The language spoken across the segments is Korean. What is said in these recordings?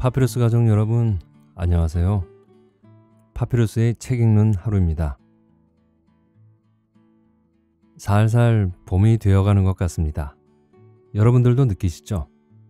파피루스 가족 여러분, 안녕하세요. 파피루스의 책 읽는 하루입니다. 살살 봄이 되어가는 것 같습니다. 여러분들도 느끼시죠?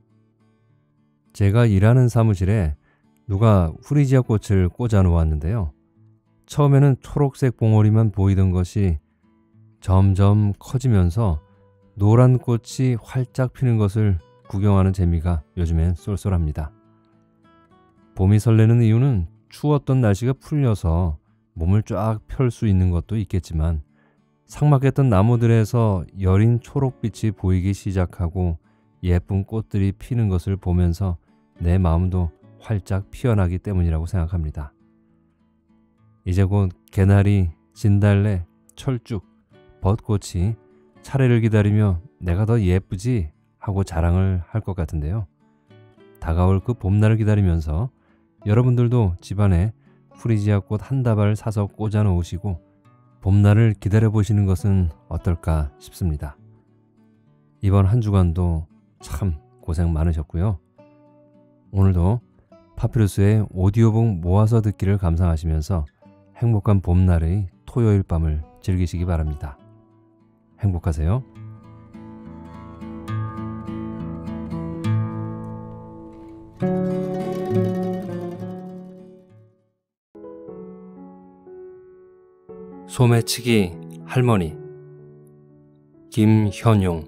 제가 일하는 사무실에 누가 후리지아 꽃을 꽂아 놓았는데요. 처음에는 초록색 봉오리만 보이던 것이 점점 커지면서 노란 꽃이 활짝 피는 것을 구경하는 재미가 요즘엔 쏠쏠합니다. 봄이 설레는 이유는 추웠던 날씨가 풀려서 몸을 쫙 펼 수 있는 것도 있겠지만 삭막했던 나무들에서 여린 초록빛이 보이기 시작하고 예쁜 꽃들이 피는 것을 보면서 내 마음도 활짝 피어나기 때문이라고 생각합니다. 이제 곧 개나리, 진달래, 철쭉, 벚꽃이 차례를 기다리며 내가 더 예쁘지 하고 자랑을 할 것 같은데요. 다가올 그 봄날을 기다리면서 여러분들도 집안에 후리지아 꽃 한 다발 사서 꽂아 놓으시고 봄날을 기다려보시는 것은 어떨까 싶습니다. 이번 한 주간도 참 고생 많으셨고요. 오늘도 파피루스의 오디오북 모아서 듣기를 감상하시면서 행복한 봄날의 토요일 밤을 즐기시기 바랍니다. 행복하세요. 소매치기 할머니 김현용.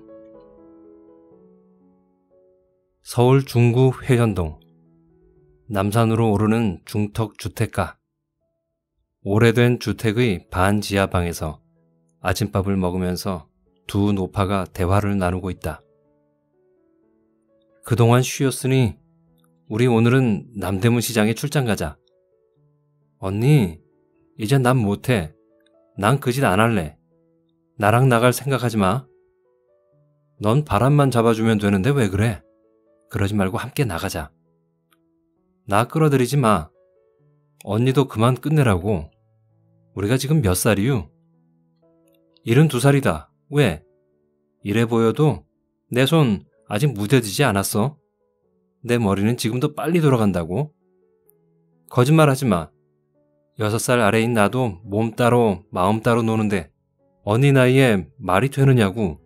서울 중구 회현동 남산으로 오르는 중턱 주택가. 오래된 주택의 반지하방에서 아침밥을 먹으면서 두 노파가 대화를 나누고 있다. 그동안 쉬었으니 우리 오늘은 남대문 시장에 출장 가자. 언니, 이제 난 못해. 난 그 짓 안 할래. 나랑 나갈 생각하지 마. 넌 바람만 잡아주면 되는데 왜 그래? 그러지 말고 함께 나가자. 나 끌어들이지 마. 언니도 그만 끝내라고. 우리가 지금 몇 살이유? 72살이다. 왜? 이래 보여도 내 손 아직 무뎌지지 않았어. 내 머리는 지금도 빨리 돌아간다고. 거짓말하지 마. 6살 아래인 나도 몸 따로 마음 따로 노는데 언니 나이에 말이 되느냐고.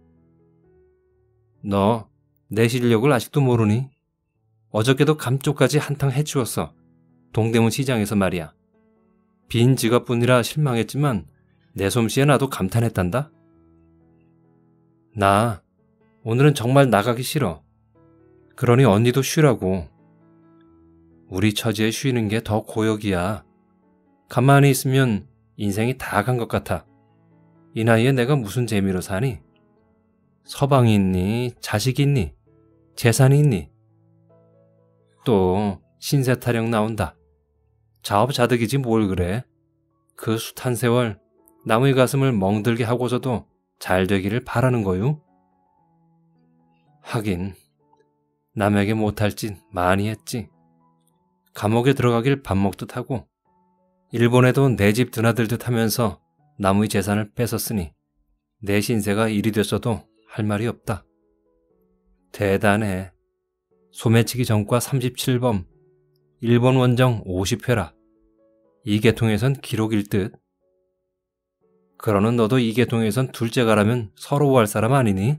너 내 실력을 아직도 모르니? 어저께도 감쪽까지 한탕 해치웠어. 동대문 시장에서 말이야. 빈 지갑뿐이라 실망했지만 내 솜씨에 나도 감탄했단다. 나 오늘은 정말 나가기 싫어. 그러니 언니도 쉬라고. 우리 처지에 쉬는 게 더 고역이야. 가만히 있으면 인생이 다 간 것 같아. 이 나이에 내가 무슨 재미로 사니? 서방이 있니? 자식이 있니? 재산이 있니? 또 신세 타령 나온다. 자업자득이지 뭘 그래. 그 숱한 세월 남의 가슴을 멍들게 하고서도 잘 되기를 바라는 거유. 하긴 남에게 못할 짓 많이 했지. 감옥에 들어가길 밥 먹듯 하고 일본에도 내 집 드나들듯 하면서 남의 재산을 뺏었으니 내 신세가 일이 됐어도 할 말이 없다. 대단해. 소매치기 전과 37범, 일본 원정 50회라. 이 계통에선 기록일 듯. 그러는 너도 이 계통에선 둘째가라면 서러워할 사람 아니니?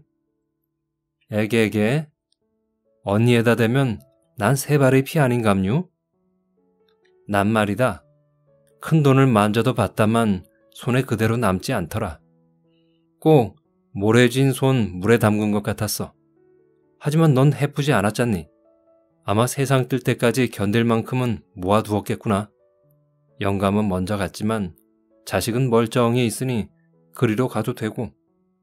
애게 언니에다 대면 난 세 발의 피 아닌감요? 난 말이다. 큰 돈을 만져도 봤다만 손에 그대로 남지 않더라. 꼭 모래진 손 물에 담근 것 같았어. 하지만 넌 해프지 않았잖니. 아마 세상 뜰 때까지 견딜 만큼은 모아두었겠구나. 영감은 먼저 갔지만 자식은 멀쩡히 있으니 그리로 가도 되고.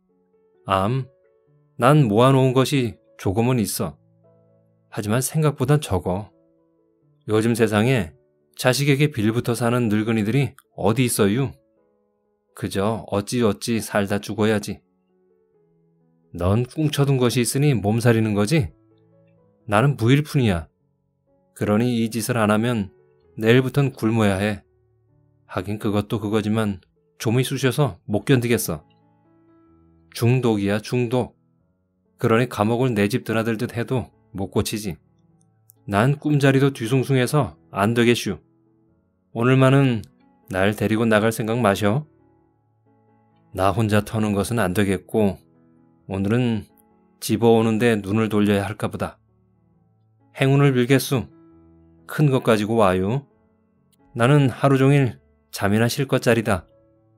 난 모아놓은 것이 조금은 있어. 하지만 생각보단 적어. 요즘 세상에 자식에게 빌부터 사는 늙은이들이 어디 있어유? 그저 어찌어찌 살다 죽어야지. 넌 꿍쳐둔 것이 있으니 몸살이는 거지? 나는 무일푼이야. 그러니 이 짓을 안 하면 내일부턴 굶어야 해. 하긴 그것도 그거지만 좀이 쑤셔서 못 견디겠어. 중독이야, 중독. 그러니 감옥을 내 집 드나들듯 해도 못 고치지. 난 꿈자리도 뒤숭숭해서 안 되겠슈. 오늘만은 날 데리고 나갈 생각 마셔. 나 혼자 터는 것은 안 되겠고 오늘은 집어오는데 눈을 돌려야 할까 보다. 행운을 빌겠수. 큰 것 가지고 와요. 나는 하루 종일 잠이나 쉴 것짜리다.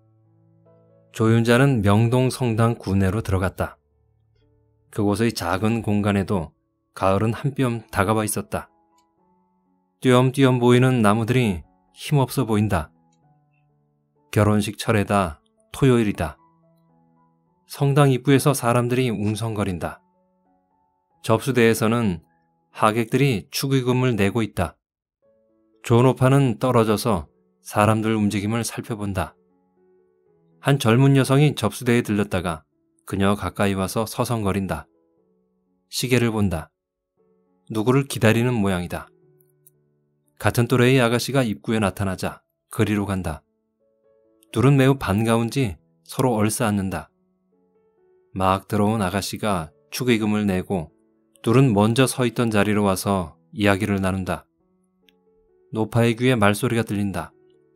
조윤자는 명동 성당 구내로 들어갔다. 그곳의 작은 공간에도 가을은 한 뼘 다가와 있었다. 띄엄띄엄 보이는 나무들이 힘없어 보인다. 결혼식 철에다 토요일이다. 성당 입구에서 사람들이 웅성거린다. 접수대에서는 하객들이 축의금을 내고 있다. 존오파는 떨어져서 사람들 움직임을 살펴본다. 한 젊은 여성이 접수대에 들렀다가 그녀 가까이 와서 서성거린다. 시계를 본다. 누구를 기다리는 모양이다. 같은 또래의 아가씨가 입구에 나타나자 그리로 간다. 둘은 매우 반가운지 서로 얼싸안는다. 막 들어온 아가씨가 축의금을 내고 둘은 먼저 서 있던 자리로 와서 이야기를 나눈다. 노파의 귀에 말소리가 들린다.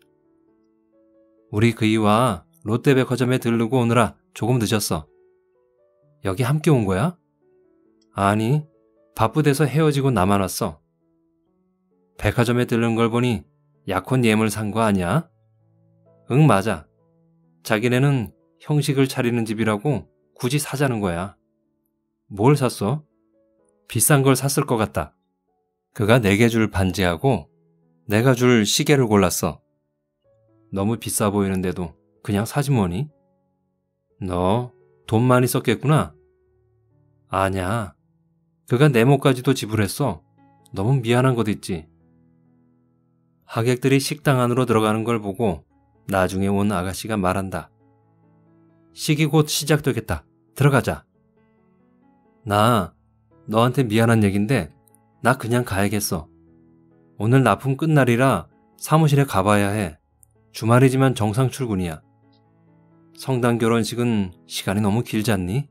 우리 그이와 롯데백화점에 들르고 오느라 조금 늦었어. 여기 함께 온 거야? 아니, 바쁘대서 헤어지고 나만 왔어. 백화점에 들른 걸 보니 약혼 예물 산 거 아니야? 응, 맞아. 자기네는 형식을 차리는 집이라고 굳이 사자는 거야. 뭘 샀어? 비싼 걸 샀을 것 같다. 그가 내게 줄 반지하고 내가 줄 시계를 골랐어. 너무 비싸 보이는데도 그냥 사지 뭐니? 너 돈 많이 썼겠구나? 아냐. 그가 내 몫까지도 지불했어. 너무 미안한 것 있지. 하객들이 식당 안으로 들어가는 걸 보고 나중에 온 아가씨가 말한다. 식이 곧 시작되겠다. 들어가자. 나 너한테 미안한 얘긴데 나 그냥 가야겠어. 오늘 납품 끝날이라 사무실에 가봐야 해. 주말이지만 정상 출근이야. 성당 결혼식은 시간이 너무 길지 않니?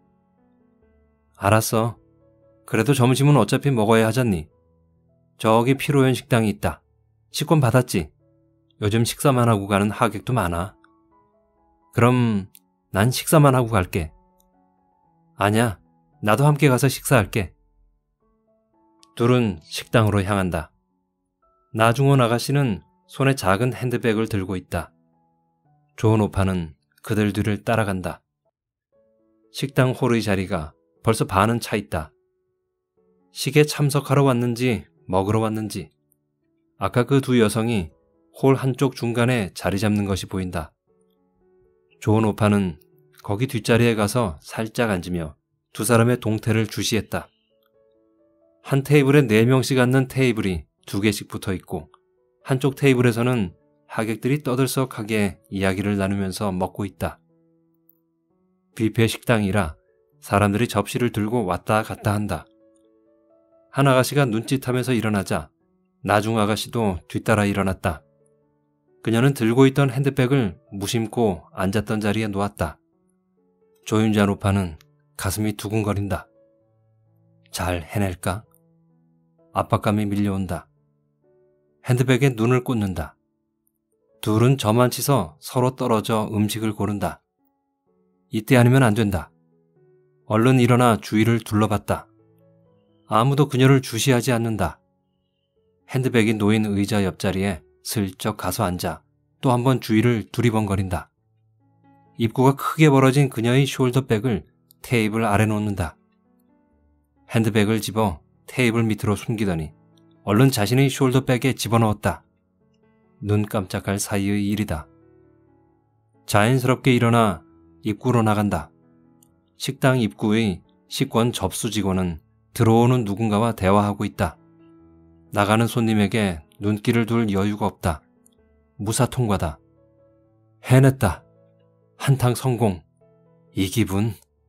알았어. 그래도 점심은 어차피 먹어야 하잖니. 저기 피로연 식당이 있다. 식권 받았지? 요즘 식사만 하고 가는 하객도 많아. 그럼 난 식사만 하고 갈게. 아냐, 나도 함께 가서 식사할게. 둘은 식당으로 향한다. 나중원 아가씨는 손에 작은 핸드백을 들고 있다. 조은오파는 그들 뒤를 따라간다. 식당 홀의 자리가 벌써 반은 차 있다. 식에 참석하러 왔는지 먹으러 왔는지 아까 그 두 여성이 홀 한쪽 중간에 자리 잡는 것이 보인다. 조은오파는 거기 뒷자리에 가서 살짝 앉으며 두 사람의 동태를 주시했다. 한 테이블에 4명씩 앉는 테이블이 2개씩 붙어 있고 한쪽 테이블에서는 하객들이 떠들썩하게 이야기를 나누면서 먹고 있다. 뷔페 식당이라 사람들이 접시를 들고 왔다 갔다 한다. 한 아가씨가 눈짓하면서 일어나자 나중 아가씨도 뒤따라 일어났다. 그녀는 들고 있던 핸드백을 무심코 앉았던 자리에 놓았다. 조윤자 노파는 가슴이 두근거린다. 잘 해낼까? 압박감이 밀려온다. 핸드백에 눈을 꽂는다. 둘은 저만치서 서로 떨어져 음식을 고른다. 이때 아니면 안 된다. 얼른 일어나 주위를 둘러봤다. 아무도 그녀를 주시하지 않는다. 핸드백이 놓인 의자 옆자리에 슬쩍 가서 앉아 또 한 번 주위를 두리번거린다. 입구가 크게 벌어진 그녀의 숄더백을 테이블 아래 놓는다. 핸드백을 집어 테이블 밑으로 숨기더니 얼른 자신의 숄더백에 집어넣었다. 눈 깜짝할 사이의 일이다. 자연스럽게 일어나 입구로 나간다. 식당 입구의 식권 접수 직원은 들어오는 누군가와 대화하고 있다. 나가는 손님에게 눈길을 둘 여유가 없다. 무사통과다. 해냈다. 한탕 성공. 이 기분.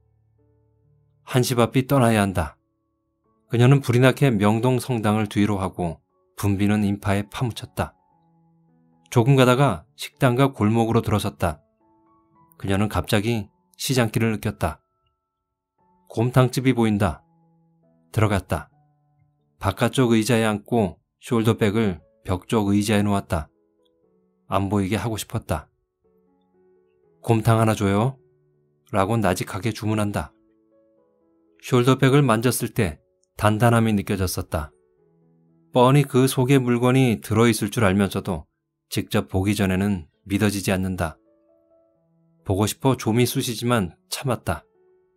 한시 바삐 떠나야 한다. 그녀는 불이 나게 명동 성당을 뒤로 하고 붐비는 인파에 파묻혔다. 조금 가다가 식당과 골목으로 들어섰다. 그녀는 갑자기 시장길을 느꼈다. 곰탕집이 보인다. 들어갔다. 바깥쪽 의자에 앉고 숄더백을 벽 쪽 의자에 놓았다. 안 보이게 하고 싶었다. 곰탕 하나 줘요. 라고 나직하게 주문한다. 숄더백을 만졌을 때 단단함이 느껴졌었다. 뻔히 그 속에 물건이 들어있을 줄 알면서도 직접 보기 전에는 믿어지지 않는다. 보고 싶어 좀이 쑤시지만 참았다.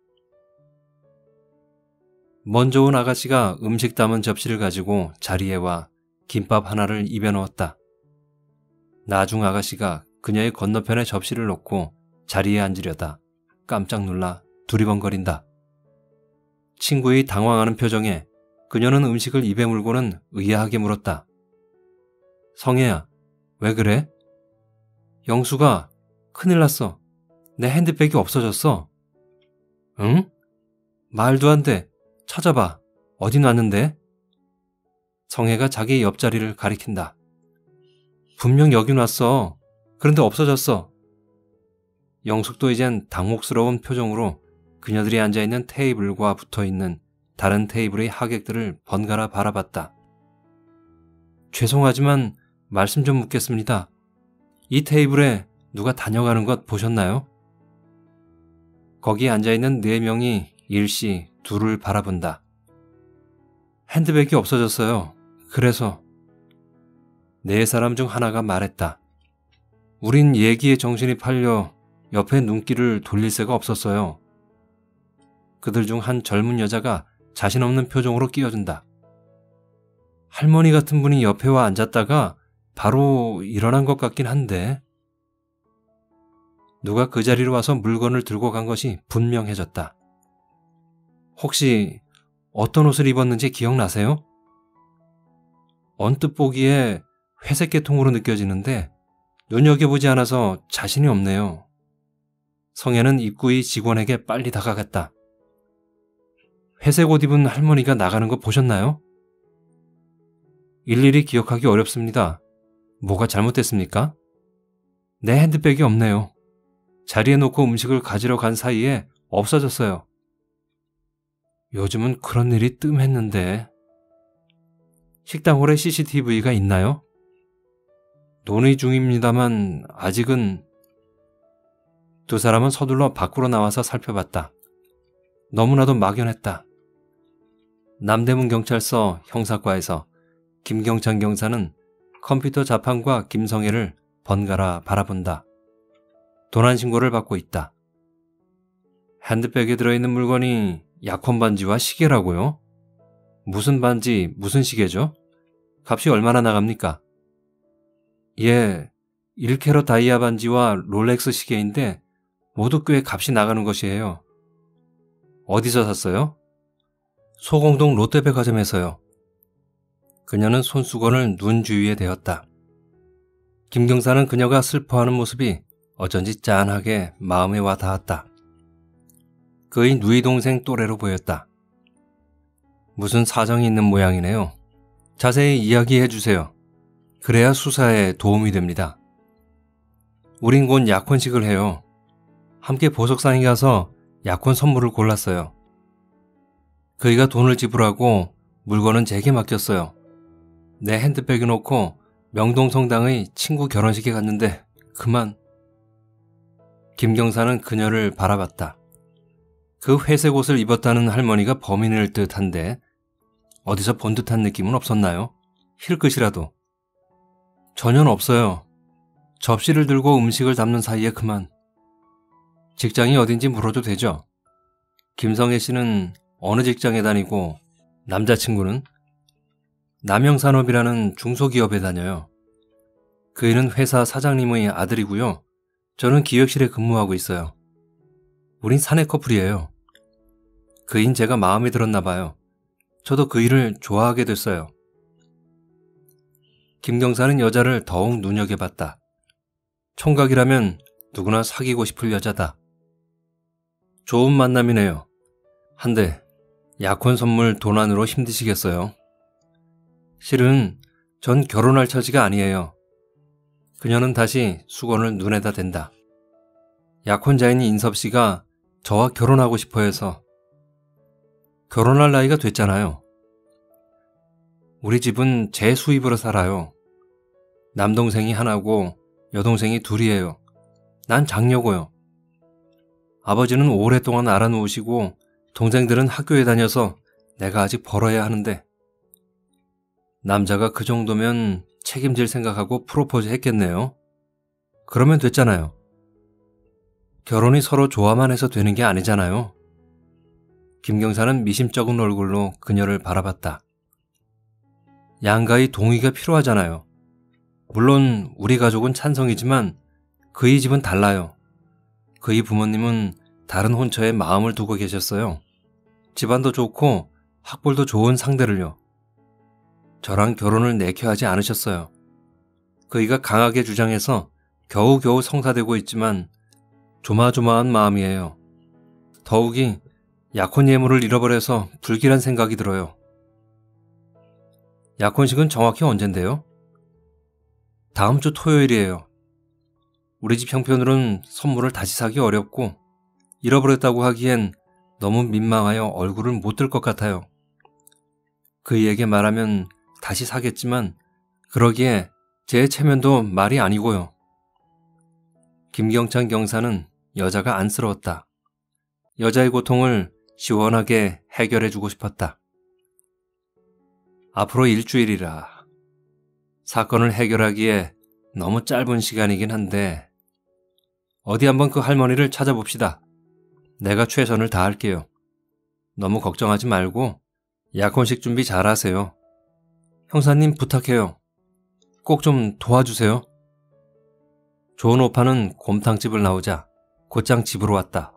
먼저 온 아가씨가 음식 담은 접시를 가지고 자리에 와 김밥 하나를 입에 넣었다. 나중 아가씨가 그녀의 건너편에 접시를 놓고 자리에 앉으려다 깜짝 놀라 두리번거린다. 친구의 당황하는 표정에 그녀는 음식을 입에 물고는 의아하게 물었다. 성혜야, 왜 그래? 영수가 큰일 났어. 내 핸드백이 없어졌어. 응? 말도 안 돼. 찾아봐. 어디 놨는데? 성혜가 자기 옆자리를 가리킨다. 분명 여기 놨어. 그런데 없어졌어. 영숙도 이젠 당혹스러운 표정으로 그녀들이 앉아있는 테이블과 붙어있는 다른 테이블의 하객들을 번갈아 바라봤다. 죄송하지만 말씀 좀 묻겠습니다. 이 테이블에 누가 다녀가는 것 보셨나요? 거기 앉아있는 4명이 일시 둘을 바라본다. 핸드백이 없어졌어요. 그래서 4사람 중 하나가 말했다. 우린 얘기에 정신이 팔려 옆에 눈길을 돌릴 새가 없었어요. 그들 중 한 젊은 여자가 자신 없는 표정으로 끼어든다. 할머니 같은 분이 옆에 와 앉았다가 바로 일어난 것 같긴 한데. 누가 그 자리로 와서 물건을 들고 간 것이 분명해졌다. 혹시 어떤 옷을 입었는지 기억나세요? 언뜻 보기에 회색 계통으로 느껴지는데 눈여겨보지 않아서 자신이 없네요. 성혜는 입구의 직원에게 빨리 다가갔다. 회색 옷 입은 할머니가 나가는 거 보셨나요? 일일이 기억하기 어렵습니다. 뭐가 잘못됐습니까? 내 핸드백이 없네요. 자리에 놓고 음식을 가지러 간 사이에 없어졌어요. 요즘은 그런 일이 뜸했는데. 식당 홀에 CCTV가 있나요? 논의 중입니다만 아직은. 2사람은 서둘러 밖으로 나와서 살펴봤다. 너무나도 막연했다. 남대문 경찰서 형사과에서 김경찬 경사는 컴퓨터 자판과 김성혜를 번갈아 바라본다. 도난 신고를 받고 있다. 핸드백에 들어있는 물건이 약혼 반지와 시계라고요? 무슨 반지, 무슨 시계죠? 값이 얼마나 나갑니까? 예, 1캐럿 다이아 반지와 롤렉스 시계인데 모두 꽤 값이 나가는 것이에요. 어디서 샀어요? 소공동 롯데백화점에서요. 그녀는 손수건을 눈 주위에 대었다. 김경사는 그녀가 슬퍼하는 모습이 어쩐지 짠하게 마음에 와 닿았다. 그의 누이 동생 또래로 보였다. 무슨 사정이 있는 모양이네요. 자세히 이야기해 주세요. 그래야 수사에 도움이 됩니다. 우린 곧 약혼식을 해요. 함께 보석상에 가서 약혼 선물을 골랐어요. 그이가 돈을 지불하고 물건은 제게 맡겼어요. 내 핸드백에 놓고 명동성당의 친구 결혼식에 갔는데 그만. 김경사는 그녀를 바라봤다. 그 회색 옷을 입었다는 할머니가 범인일 듯한데 어디서 본 듯한 느낌은 없었나요? 힐끗이라도. 전혀 없어요. 접시를 들고 음식을 담는 사이에 그만. 직장이 어딘지 물어도 되죠? 김성혜 씨는 어느 직장에 다니고 남자친구는? 남영산업이라는 중소기업에 다녀요. 그이는 회사 사장님의 아들이고요. 저는 기획실에 근무하고 있어요. 우린 사내 커플이에요. 그인 제가 마음에 들었나 봐요. 저도 그 일을 좋아하게 됐어요. 김경사는 여자를 더욱 눈여겨봤다. 총각이라면 누구나 사귀고 싶을 여자다. 좋은 만남이네요. 한데 약혼 선물 도난으로 힘드시겠어요? 실은 전 결혼할 처지가 아니에요. 그녀는 다시 수건을 눈에다 댄다. 약혼자인 인섭 씨가 저와 결혼하고 싶어 해서. 결혼할 나이가 됐잖아요. 우리 집은 제 수입으로 살아요. 남동생이 하나고 여동생이 둘이에요. 난 장녀고요. 아버지는 오랫동안 알아놓으시고 동생들은 학교에 다녀서 내가 아직 벌어야 하는데 남자가 그 정도면 책임질 생각하고 프로포즈 했겠네요. 그러면 됐잖아요. 결혼이 서로 좋아만 해서 되는 게 아니잖아요. 김경사는 미심쩍은 얼굴로 그녀를 바라봤다. 양가의 동의가 필요하잖아요. 물론 우리 가족은 찬성이지만 그의 집은 달라요. 그의 부모님은 다른 혼처에 마음을 두고 계셨어요. 집안도 좋고 학벌도 좋은 상대를요. 저랑 결혼을 내켜하지 않으셨어요. 그이가 강하게 주장해서 겨우겨우 성사되고 있지만 조마조마한 마음이에요. 더욱이 약혼 예물을 잃어버려서 불길한 생각이 들어요. 약혼식은 정확히 언젠데요? 다음 주 토요일이에요. 우리 집 형편으론 선물을 다시 사기 어렵고 잃어버렸다고 하기엔 너무 민망하여 얼굴을 못 들 것 같아요. 그이에게 말하면 다시 사겠지만 그러기에 제 체면도 말이 아니고요. 김경찬 경사는 여자가 안쓰러웠다. 여자의 고통을 시원하게 해결해주고 싶었다. 앞으로 일주일이라. 사건을 해결하기에 너무 짧은 시간이긴 한데 어디 한번 그 할머니를 찾아봅시다. 내가 최선을 다할게요. 너무 걱정하지 말고 약혼식 준비 잘하세요. 형사님 부탁해요. 꼭 좀 도와주세요. 좋은 오빠는 곰탕집을 나오자 곧장 집으로 왔다.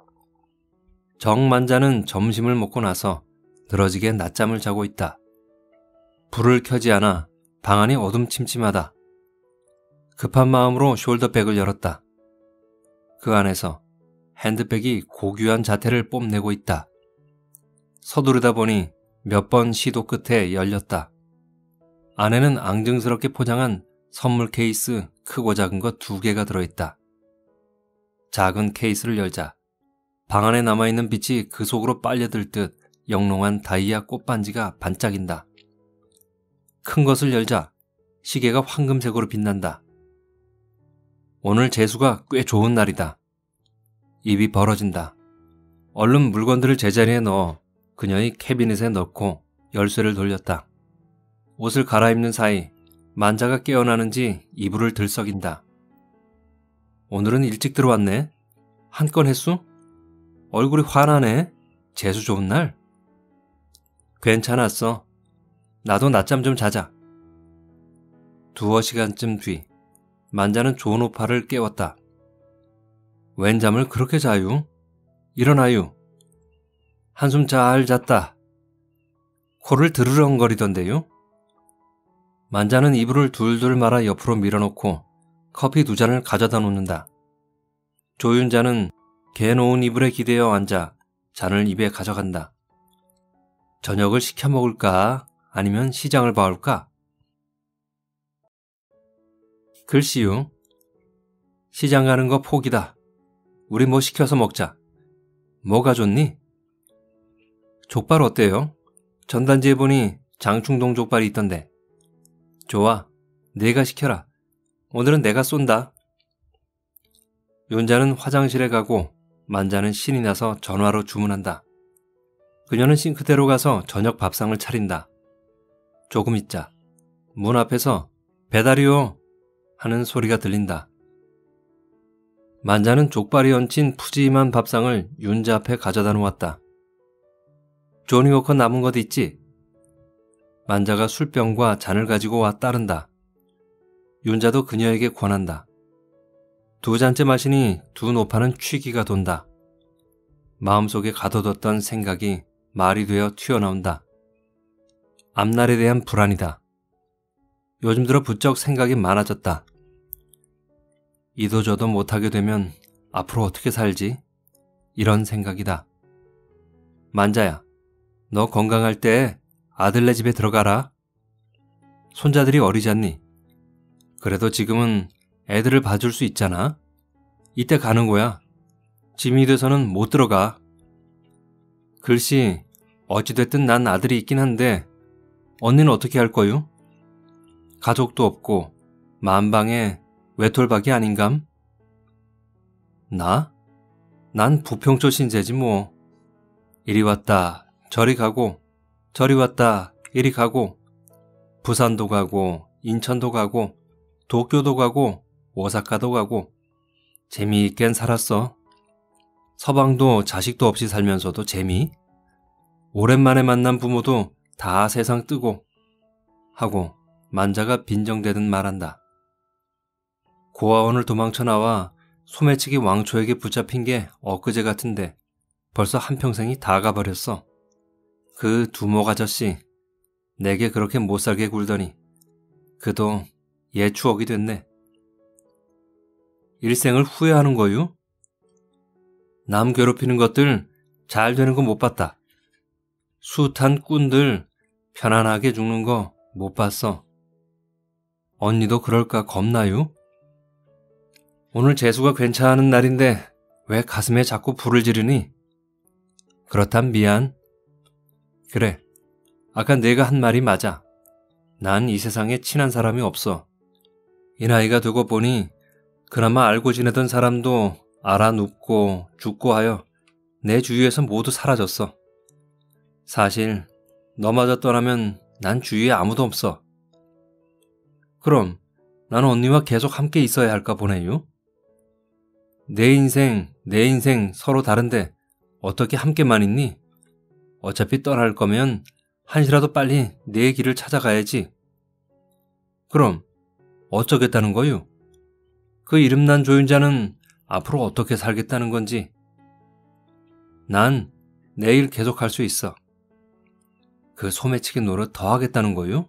정만자는 점심을 먹고 나서 늘어지게 낮잠을 자고 있다. 불을 켜지 않아 방안이 어둠침침하다. 급한 마음으로 숄더백을 열었다. 그 안에서 핸드백이 고귀한 자태를 뽐내고 있다. 서두르다 보니 몇 번 시도 끝에 열렸다. 안에는 앙증스럽게 포장한 선물 케이스 크고 작은 것 2개가 들어있다. 작은 케이스를 열자 방 안에 남아있는 빛이 그 속으로 빨려들 듯 영롱한 다이아 꽃반지가 반짝인다. 큰 것을 열자 시계가 황금색으로 빛난다. 오늘 재수가 꽤 좋은 날이다. 입이 벌어진다. 얼른 물건들을 제자리에 넣어 그녀의 캐비닛에 넣고 열쇠를 돌렸다. 옷을 갈아입는 사이 만자가 깨어나는지 이불을 들썩인다. 오늘은 일찍 들어왔네. 한 건 했수? 얼굴이 환하네. 재수 좋은 날? 괜찮았어. 나도 낮잠 좀 자자. 2시간쯤 뒤 만자는 좋은 오빠를 깨웠다. 웬 잠을 그렇게 자유? 일어나유. 한숨 잘 잤다. 코를 드르렁거리던데요? 만자는 이불을 둘둘 말아 옆으로 밀어놓고 커피 2잔을 가져다 놓는다. 조윤자는 개 놓은 이불에 기대어 앉아 잔을 입에 가져간다. 저녁을 시켜 먹을까? 아니면 시장을 봐올까? 글씨요. 시장 가는 거 포기다. 우리 뭐 시켜서 먹자. 뭐가 좋니? 족발 어때요? 전단지에 보니 장충동 족발이 있던데. 좋아. 내가 시켜라. 오늘은 내가 쏜다. 윤자는 화장실에 가고 만자는 신이 나서 전화로 주문한다. 그녀는 싱크대로 가서 저녁 밥상을 차린다. 조금 있자 문 앞에서 배달이요 하는 소리가 들린다. 만자는 족발이 얹힌 푸짐한 밥상을 윤자 앞에 가져다 놓았다. 조니워커 남은 것 있지? 만자가 술병과 잔을 가지고 와 따른다. 윤자도 그녀에게 권한다. 2잔째 마시니 두 노파는 취기가 돈다. 마음속에 가둬뒀던 생각이 말이 되어 튀어나온다. 앞날에 대한 불안이다. 요즘 들어 부쩍 생각이 많아졌다. 이도저도 못하게 되면 앞으로 어떻게 살지? 이런 생각이다. 만자야, 너 건강할 때 아들네 집에 들어가라. 손자들이 어리지 않니? 그래도 지금은 애들을 봐줄 수 있잖아. 이때 가는 거야. 짐이 돼서는 못 들어가. 글씨 어찌됐든 난 아들이 있긴 한데 언니는 어떻게 할 거유? 가족도 없고 만방에 외톨박이 아닌감? 나? 난 부평초 신세지 뭐. 이리 왔다 저리 가고 저리 왔다 이리 가고 부산도 가고 인천도 가고 도쿄도 가고 오사카도 가고 재미있겐 살았어. 서방도 자식도 없이 살면서도 재미? 오랜만에 만난 부모도 다 세상 뜨고 하고 만자가 빈정대듯 말한다. 고아원을 도망쳐 나와 소매치기 왕초에게 붙잡힌 게 엊그제 같은데 벌써 한평생이 다 가버렸어. 그 두목 아저씨 내게 그렇게 못살게 굴더니 그도 옛 추억이 됐네. 일생을 후회하는 거유? 남 괴롭히는 것들 잘 되는 거 못 봤다. 숱한 꾼들 편안하게 죽는 거 못 봤어. 언니도 그럴까 겁나유? 오늘 재수가 괜찮은 날인데 왜 가슴에 자꾸 불을 지르니? 그렇단 미안. 그래, 아까 내가 한 말이 맞아. 난 이 세상에 친한 사람이 없어. 이 나이가 되고 보니 그나마 알고 지내던 사람도 알아 눕고 죽고 하여 내 주위에서 모두 사라졌어. 사실 너마저 떠나면 난 주위에 아무도 없어. 그럼 난 언니와 계속 함께 있어야 할까 보네요. 내 인생 서로 다른데 어떻게 함께만 있니? 어차피 떠날 거면 한시라도 빨리 내 길을 찾아가야지. 그럼 어쩌겠다는 거유? 그 이름난 조윤자는 앞으로 어떻게 살겠다는 건지. 난 내일 계속 할 수 있어. 그 소매치기 노릇 더 하겠다는 거유?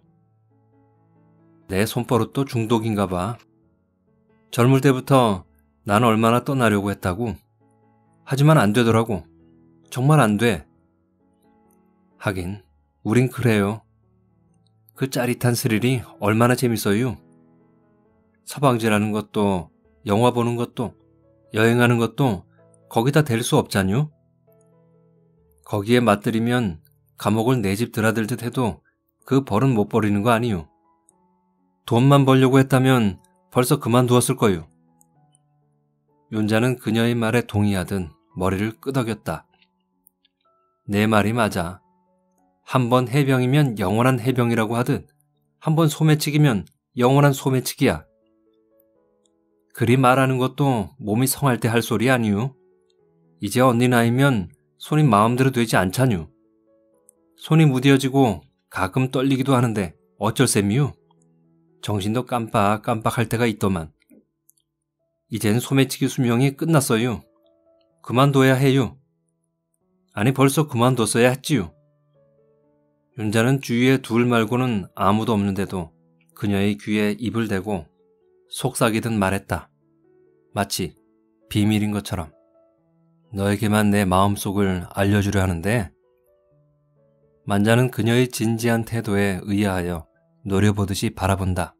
내 손버릇도 중독인가 봐. 젊을 때부터 난 얼마나 떠나려고 했다고. 하지만 안 되더라고. 정말 안 돼. 하긴 우린 그래요. 그 짜릿한 스릴이 얼마나 재밌어요. 서방지라는 것도 영화 보는 것도 여행하는 것도 거기다 댈 수 없잖요. 거기에 맞들이면 감옥을 내 집 드나들듯 해도 그 벌은 못 버리는 거 아니요. 돈만 벌려고 했다면 벌써 그만두었을 거요. 윤자는 그녀의 말에 동의하듯 머리를 끄덕였다. 내 말이 맞아. 한 번 해병이면 영원한 해병이라고 하듯 한 번 소매치기면 영원한 소매치기야. 그리 말하는 것도 몸이 성할 때 할 소리 아니요. 이제 언니 나이면 손이 마음대로 되지 않자뉴. 손이 무뎌지고 가끔 떨리기도 하는데 어쩔 셈이유. 정신도 깜빡깜빡할 때가 있더만. 이젠 소매치기 수명이 끝났어요. 그만둬야 해요. 아니 벌써 그만뒀어야 했지요. 윤자는 주위에 둘 말고는 아무도 없는데도 그녀의 귀에 입을 대고 속삭이듯 말했다. 마치 비밀인 것처럼. 너에게만 내 마음속을 알려주려 하는데. 만자는 그녀의 진지한 태도에 의아하여 노려보듯이 바라본다.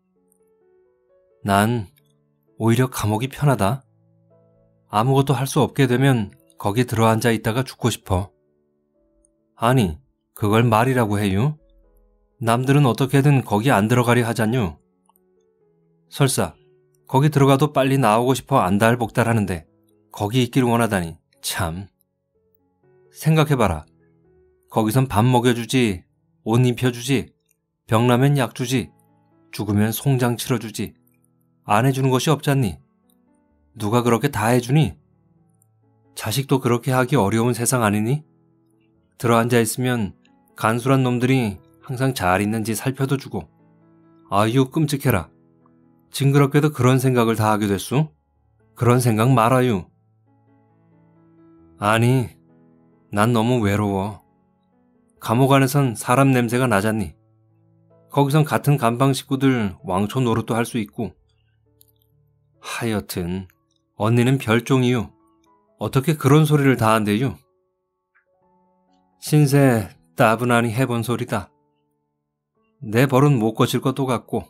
난 오히려 감옥이 편하다. 아무것도 할 수 없게 되면 거기 들어앉아 있다가 죽고 싶어. 아니, 그걸 말이라고 해요? 남들은 어떻게든 거기 안 들어가려 하잖요. 설사 거기 들어가도 빨리 나오고 싶어 안달복달 하는데 거기 있길 원하다니 참. 생각해봐라. 거기선 밥 먹여주지, 옷 입혀주지, 병나면 약 주지, 죽으면 송장 치러주지. 안 해주는 것이 없잖니. 누가 그렇게 다 해주니? 자식도 그렇게 하기 어려운 세상 아니니? 들어앉아 있으면 간술한 놈들이 항상 잘 있는지 살펴도 주고. 아유 끔찍해라. 징그럽게도 그런 생각을 다 하게 됐수? 그런 생각 말아요. 아니, 난 너무 외로워. 감옥 안에선 사람 냄새가 나잖니. 거기선 같은 감방 식구들 왕초 노릇도 할 수 있고. 하여튼 언니는 별종이요. 어떻게 그런 소리를 다 한대요? 신세 따분하니 해본 소리다. 내 벌은 못 고칠 것도 같고.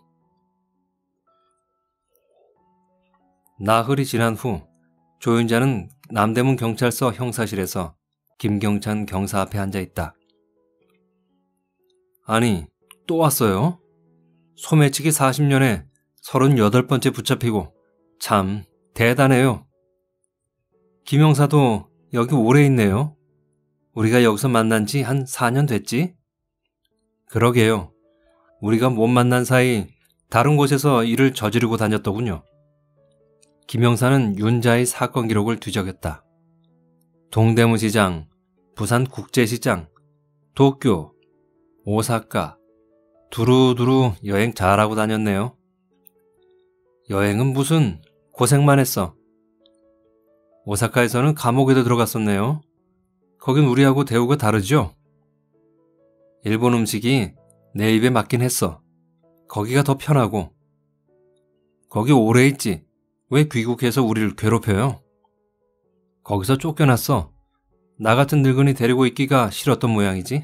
나흘이 지난 후 조윤자는 남대문 경찰서 형사실에서 김경찬 경사 앞에 앉아있다. 아니, 또 왔어요? 소매치기 40년에 38번째 붙잡히고 참 대단해요. 김 형사도 여기 오래 있네요. 우리가 여기서 만난 지 한 4년 됐지? 그러게요. 우리가 못 만난 사이 다른 곳에서 일을 저지르고 다녔더군요. 김 형사는 윤자의 사건 기록을 뒤적였다. 동대문시장, 부산국제시장, 도쿄, 오사카, 두루두루 여행 잘하고 다녔네요. 여행은 무슨 고생만 했어. 오사카에서는 감옥에도 들어갔었네요. 거긴 우리하고 대우가 다르죠? 일본 음식이 내 입에 맞긴 했어. 거기가 더 편하고. 거기 오래 있지. 왜 귀국해서 우리를 괴롭혀요? 거기서 쫓겨났어. 나 같은 늙은이 데리고 있기가 싫었던 모양이지.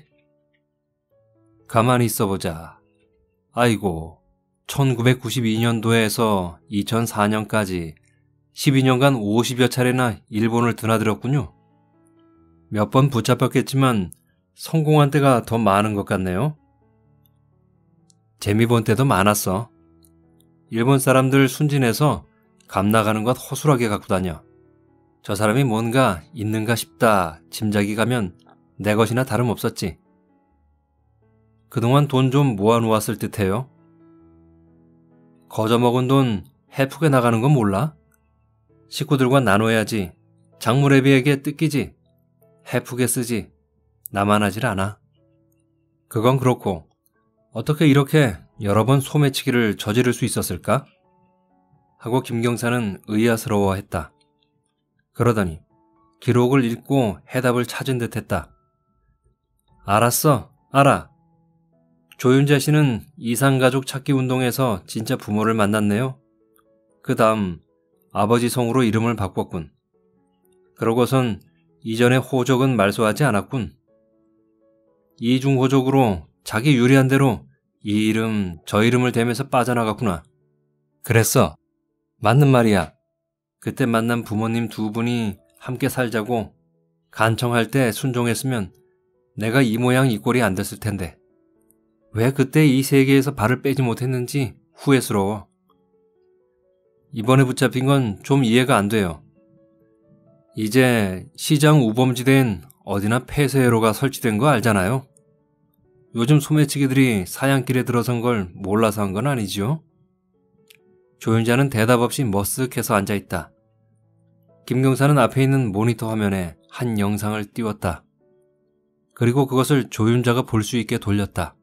가만히 있어보자. 아이고, 1992년도에서 2004년까지 12년간 50여 차례나 일본을 드나들었군요. 몇 번 붙잡혔겠지만 성공한 때가 더 많은 것 같네요. 재미 본 때도 많았어. 일본 사람들 순진해서 감 나가는 것 허술하게 갖고 다녀. 저 사람이 뭔가 있는가 싶다 짐작이 가면 내 것이나 다름없었지. 그동안 돈 좀 모아놓았을 듯해요. 거저먹은 돈 해프게 나가는 건 몰라? 식구들과 나눠야지. 장무래비에게 뜯기지. 해프게 쓰지. 나만 하질 않아. 그건 그렇고 어떻게 이렇게 여러 번 소매치기를 저지를 수 있었을까? 하고 김경사는 의아스러워했다. 그러더니 기록을 읽고 해답을 찾은 듯했다. 알았어. 알아. 조윤자 씨는 이상가족 찾기 운동에서 진짜 부모를 만났네요. 그 다음 아버지 성으로 이름을 바꿨군. 그러고선 이전의 호적은 말소하지 않았군. 이중호적으로 자기 유리한 대로 이 이름 저 이름을 대면서 빠져나갔구나. 그랬어. 맞는 말이야. 그때 만난 부모님 두 분이 함께 살자고 간청할 때 순종했으면 내가 이 모양 이 꼴이 안 됐을 텐데. 왜 그때 이 세계에서 발을 빼지 못했는지 후회스러워. 이번에 붙잡힌 건 좀 이해가 안 돼요. 이제 시장 우범지대엔 어디나 폐쇄회로가 설치된 거 알잖아요. 요즘 소매치기들이 사양길에 들어선 걸 몰라서 한 건 아니지요? 조윤자는 대답 없이 머쓱해서 앉아있다. 김경사는 앞에 있는 모니터 화면에 한 영상을 띄웠다. 그리고 그것을 조윤자가 볼 수 있게 돌렸다.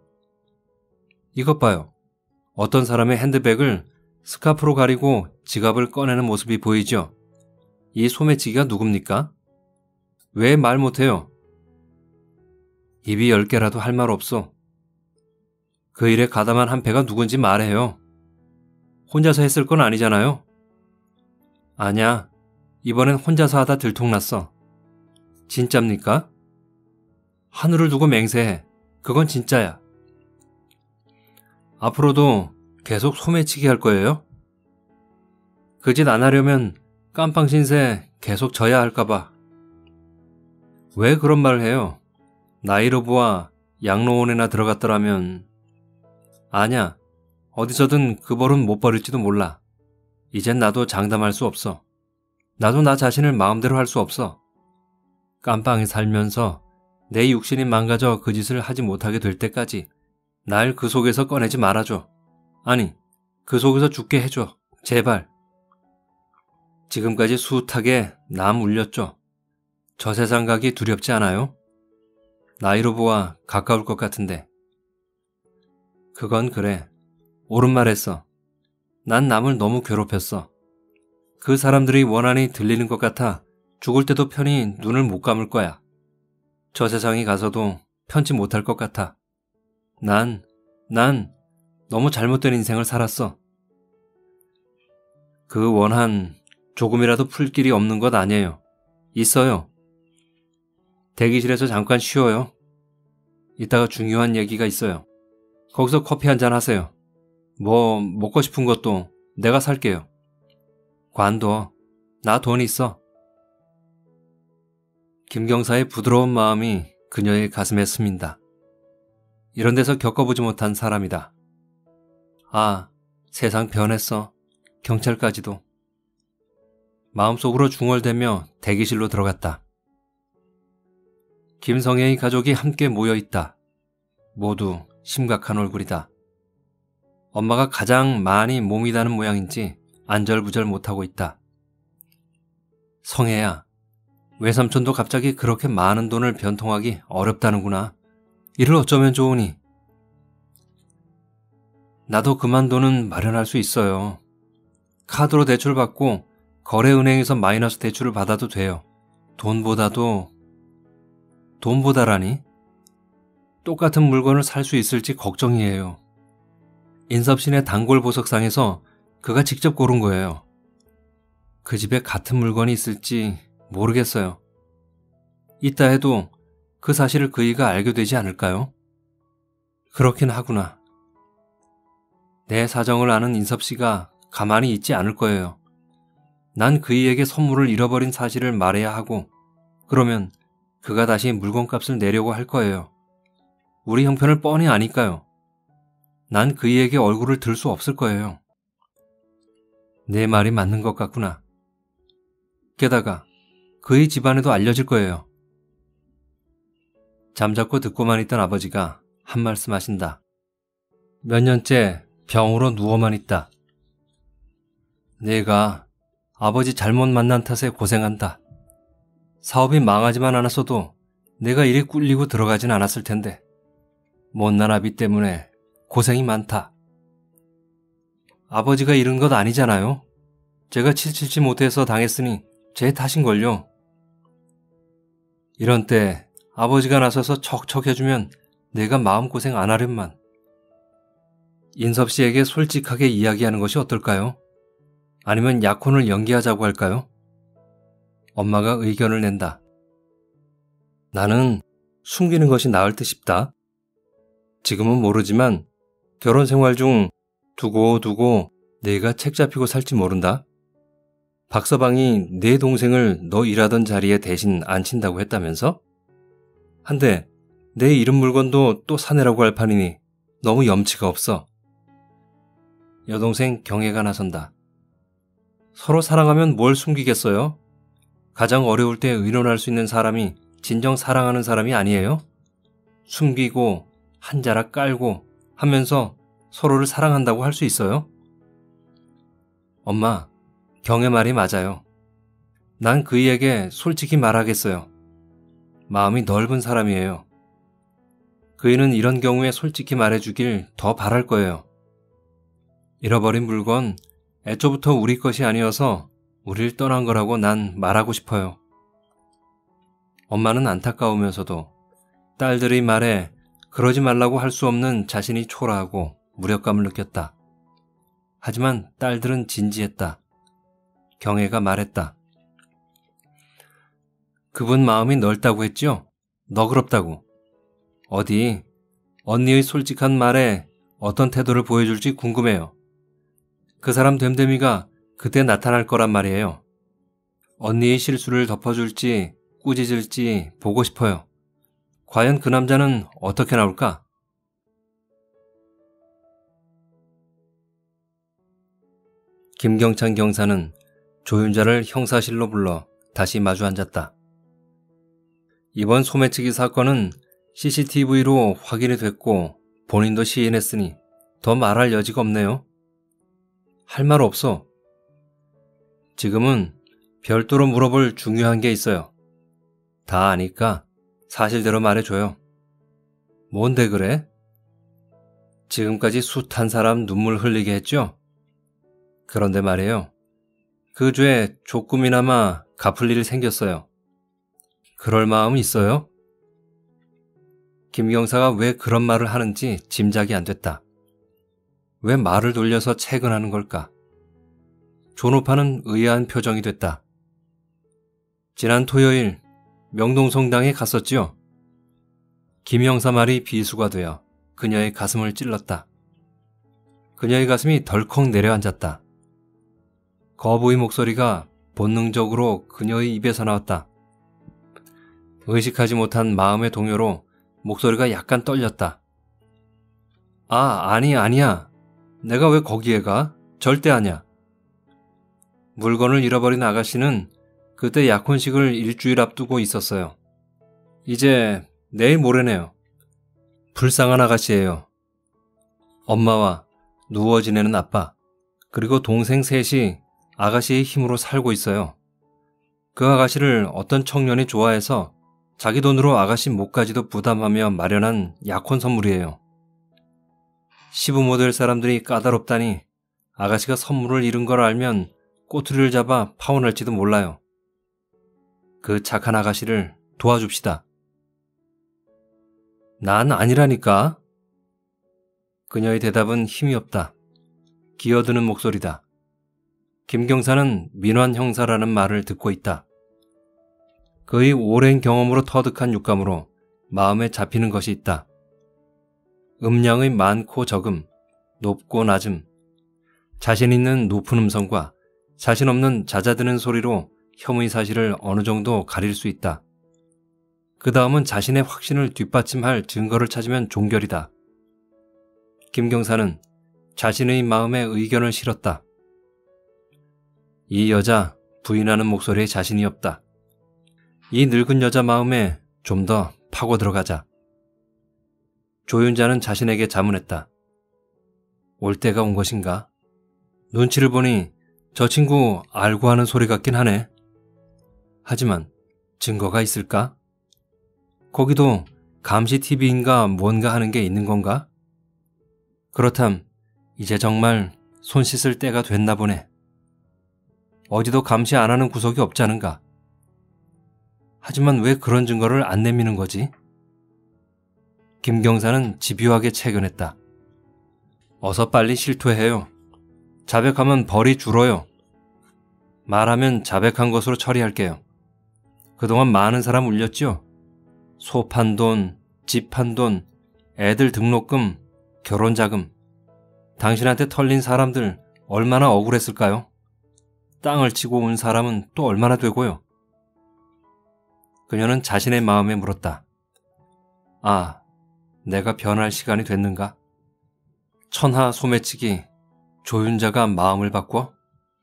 이것 봐요. 어떤 사람의 핸드백을 스카프로 가리고 지갑을 꺼내는 모습이 보이죠? 이 소매치기가 누굽니까? 왜 말 못해요? 입이 10개라도 할 말 없어. 그 일에 가담한 한패가 누군지 말해요. 혼자서 했을 건 아니잖아요. 아냐, 이번엔 혼자서 하다 들통났어. 진짜입니까? 하늘을 두고 맹세해. 그건 진짜야. 앞으로도 계속 소매치기 할 거예요? 그 짓 안 하려면 깜빵 신세 계속 져야 할까봐. 왜 그런 말을 해요? 나이로부와 양로원에나 들어갔더라면. 아냐, 어디서든 그 벌은 못 버릴지도 몰라. 이젠 나도 장담할 수 없어. 나도 나 자신을 마음대로 할 수 없어. 깜빵에 살면서 내 육신이 망가져 그 짓을 하지 못하게 될 때까지 날 그 속에서 꺼내지 말아줘. 아니, 그 속에서 죽게 해줘. 제발. 지금까지 숱하게 남 울렸죠. 저 세상 가기 두렵지 않아요? 나이로부와 가까울 것 같은데. 그건 그래. 옳은 말 했어. 난 남을 너무 괴롭혔어. 그 사람들이 원한이 들리는 것 같아 죽을 때도 편히 눈을 못 감을 거야. 저 세상에 가서도 편치 못할 것 같아. 난 너무 잘못된 인생을 살았어. 그 원한 조금이라도 풀 길이 없는 것 아니에요. 있어요. 대기실에서 잠깐 쉬어요. 이따가 중요한 얘기가 있어요. 거기서 커피 한잔 하세요. 뭐 먹고 싶은 것도 내가 살게요. 관둬. 나 돈 있어. 김경사의 부드러운 마음이 그녀의 가슴에 스민다. 이런 데서 겪어보지 못한 사람이다. 아, 세상 변했어. 경찰까지도. 마음속으로 중얼대며 대기실로 들어갔다. 김성애의 가족이 함께 모여 있다. 모두 심각한 얼굴이다. 엄마가 가장 많이 몸이 다는 모양인지 안절부절 못하고 있다. 성애야, 외삼촌도 갑자기 그렇게 많은 돈을 변통하기 어렵다는구나. 이를 어쩌면 좋으니? 나도 그만 돈은 마련할 수 있어요. 카드로 대출 받고 거래은행에서 마이너스 대출을 받아도 돼요. 돈보다라니? 똑같은 물건을 살 수 있을지 걱정이에요. 인섭신의 단골 보석상에서 그가 직접 고른 거예요. 그 집에 같은 물건이 있을지 모르겠어요. 있다 해도 그 사실을 그이가 알게 되지 않을까요? 그렇긴 하구나. 내 사정을 아는 인섭씨가 가만히 있지 않을 거예요. 난 그이에게 선물을 잃어버린 사실을 말해야 하고, 그러면 그가 다시 물건값을 내려고 할 거예요. 우리 형편을 뻔히 아니까요. 난 그이에게 얼굴을 들 수 없을 거예요. 내 말이 맞는 것 같구나. 게다가 그의 집안에도 알려질 거예요. 잠자코 듣고만 있던 아버지가 한 말씀 하신다. 몇 년째 병으로 누워만 있다. 내가 아버지 잘못 만난 탓에 고생한다. 사업이 망하지만 않았어도 내가 이리 꿀리고 들어가진 않았을 텐데 못난 아비 때문에 고생이 많다. 아버지가 잃은 것 아니잖아요. 제가 칠칠치 못해서 당했으니 제 탓인걸요. 이런 때 아버지가 나서서 척척해주면 내가 마음고생 안 하련만. 인섭 씨에게 솔직하게 이야기하는 것이 어떨까요? 아니면 약혼을 연기하자고 할까요? 엄마가 의견을 낸다. 나는 숨기는 것이 나을 듯 싶다. 지금은 모르지만 결혼 생활 중 두고 내가 책 잡히고 살지 모른다. 박서방이 내 동생을 너 일하던 자리에 대신 앉힌다고 했다면서? 한데 내 잃은 물건도 또 사내라고 할 판이니 너무 염치가 없어. 여동생 경애가 나선다. 서로 사랑하면 뭘 숨기겠어요? 가장 어려울 때 의논할 수 있는 사람이 진정 사랑하는 사람이 아니에요? 숨기고 한 자락 깔고 하면서 서로를 사랑한다고 할 수 있어요? 엄마, 경애 말이 맞아요. 난 그이에게 솔직히 말하겠어요. 마음이 넓은 사람이에요. 그이는 이런 경우에 솔직히 말해주길 더 바랄 거예요. 잃어버린 물건 애초부터 우리 것이 아니어서 우릴 떠난 거라고 난 말하고 싶어요. 엄마는 안타까우면서도 딸들의 말에 그러지 말라고 할 수 없는 자신이 초라하고 무력감을 느꼈다. 하지만 딸들은 진지했다. 경애가 말했다. 그분 마음이 넓다고 했죠? 너그럽다고. 어디 언니의 솔직한 말에 어떤 태도를 보여줄지 궁금해요. 그 사람 됨됨이가 그때 나타날 거란 말이에요. 언니의 실수를 덮어줄지 꾸짖을지 보고 싶어요. 과연 그 남자는 어떻게 나올까? 김경찬 경사는 조윤자를 형사실로 불러 다시 마주 앉았다. 이번 소매치기 사건은 CCTV로 확인이 됐고 본인도 시인했으니 더 말할 여지가 없네요. 할 말 없어. 지금은 별도로 물어볼 중요한 게 있어요. 다 아니까 사실대로 말해줘요. 뭔데 그래? 지금까지 숱한 사람 눈물 흘리게 했죠? 그런데 말이에요. 그 죄 조금이나마 갚을 일이 생겼어요. 그럴 마음 있어요? 김 경사가 왜 그런 말을 하는지 짐작이 안 됐다. 왜 말을 돌려서 채근하는 걸까? 존오파는 의아한 표정이 됐다. 지난 토요일 명동성당에 갔었지요. 김 형사 말이 비수가 되어 그녀의 가슴을 찔렀다. 그녀의 가슴이 덜컥 내려앉았다. 거부의 목소리가 본능적으로 그녀의 입에서 나왔다. 의식하지 못한 마음의 동요로 목소리가 약간 떨렸다. 아니야. 내가 왜 거기에 가? 절대 아니야. 물건을 잃어버린 아가씨는 그때 약혼식을 일주일 앞두고 있었어요. 이제 내일 모레네요. 불쌍한 아가씨예요. 엄마와 누워 지내는 아빠, 그리고 동생 셋이 아가씨의 힘으로 살고 있어요. 그 아가씨를 어떤 청년이 좋아해서 자기 돈으로 아가씨 목까지도 부담하며 마련한 약혼 선물이에요. 시부모 될 사람들이 까다롭다니 아가씨가 선물을 잃은 걸 알면 꼬투리를 잡아 파혼할지도 몰라요. 그 착한 아가씨를 도와줍시다. 난 아니라니까. 그녀의 대답은 힘이 없다. 기어드는 목소리다. 김경사는 민환 형사라는 말을 듣고 있다. 그의 오랜 경험으로 터득한 육감으로 마음에 잡히는 것이 있다. 음량의 많고 적음, 높고 낮음, 자신 있는 높은 음성과 자신 없는 잦아드는 소리로 혐의 사실을 어느 정도 가릴 수 있다. 그 다음은 자신의 확신을 뒷받침할 증거를 찾으면 종결이다. 김경사는 자신의 마음에 의견을 실었다. 이 여자 부인하는 목소리에 자신이 없다. 이 늙은 여자 마음에 좀 더 파고 들어가자. 조윤자는 자신에게 자문했다. 올 때가 온 것인가? 눈치를 보니 저 친구 알고 하는 소리 같긴 하네. 하지만 증거가 있을까? 거기도 감시 TV인가 뭔가 하는 게 있는 건가? 그렇담 이제 정말 손 씻을 때가 됐나 보네. 어디도 감시 안 하는 구석이 없지 않은가? 하지만 왜 그런 증거를 안 내미는 거지? 김경사는 집요하게 채근했다. 어서 빨리 실토해요. 자백하면 벌이 줄어요. 말하면 자백한 것으로 처리할게요. 그동안 많은 사람 울렸죠? 소 판 돈, 집 판 돈, 애들 등록금, 결혼자금. 당신한테 털린 사람들 얼마나 억울했을까요? 땅을 치고 온 사람은 또 얼마나 되고요? 그녀는 자신의 마음에 물었다. 내가 변할 시간이 됐는가? 천하 소매치기 조윤자가 마음을 바꿔?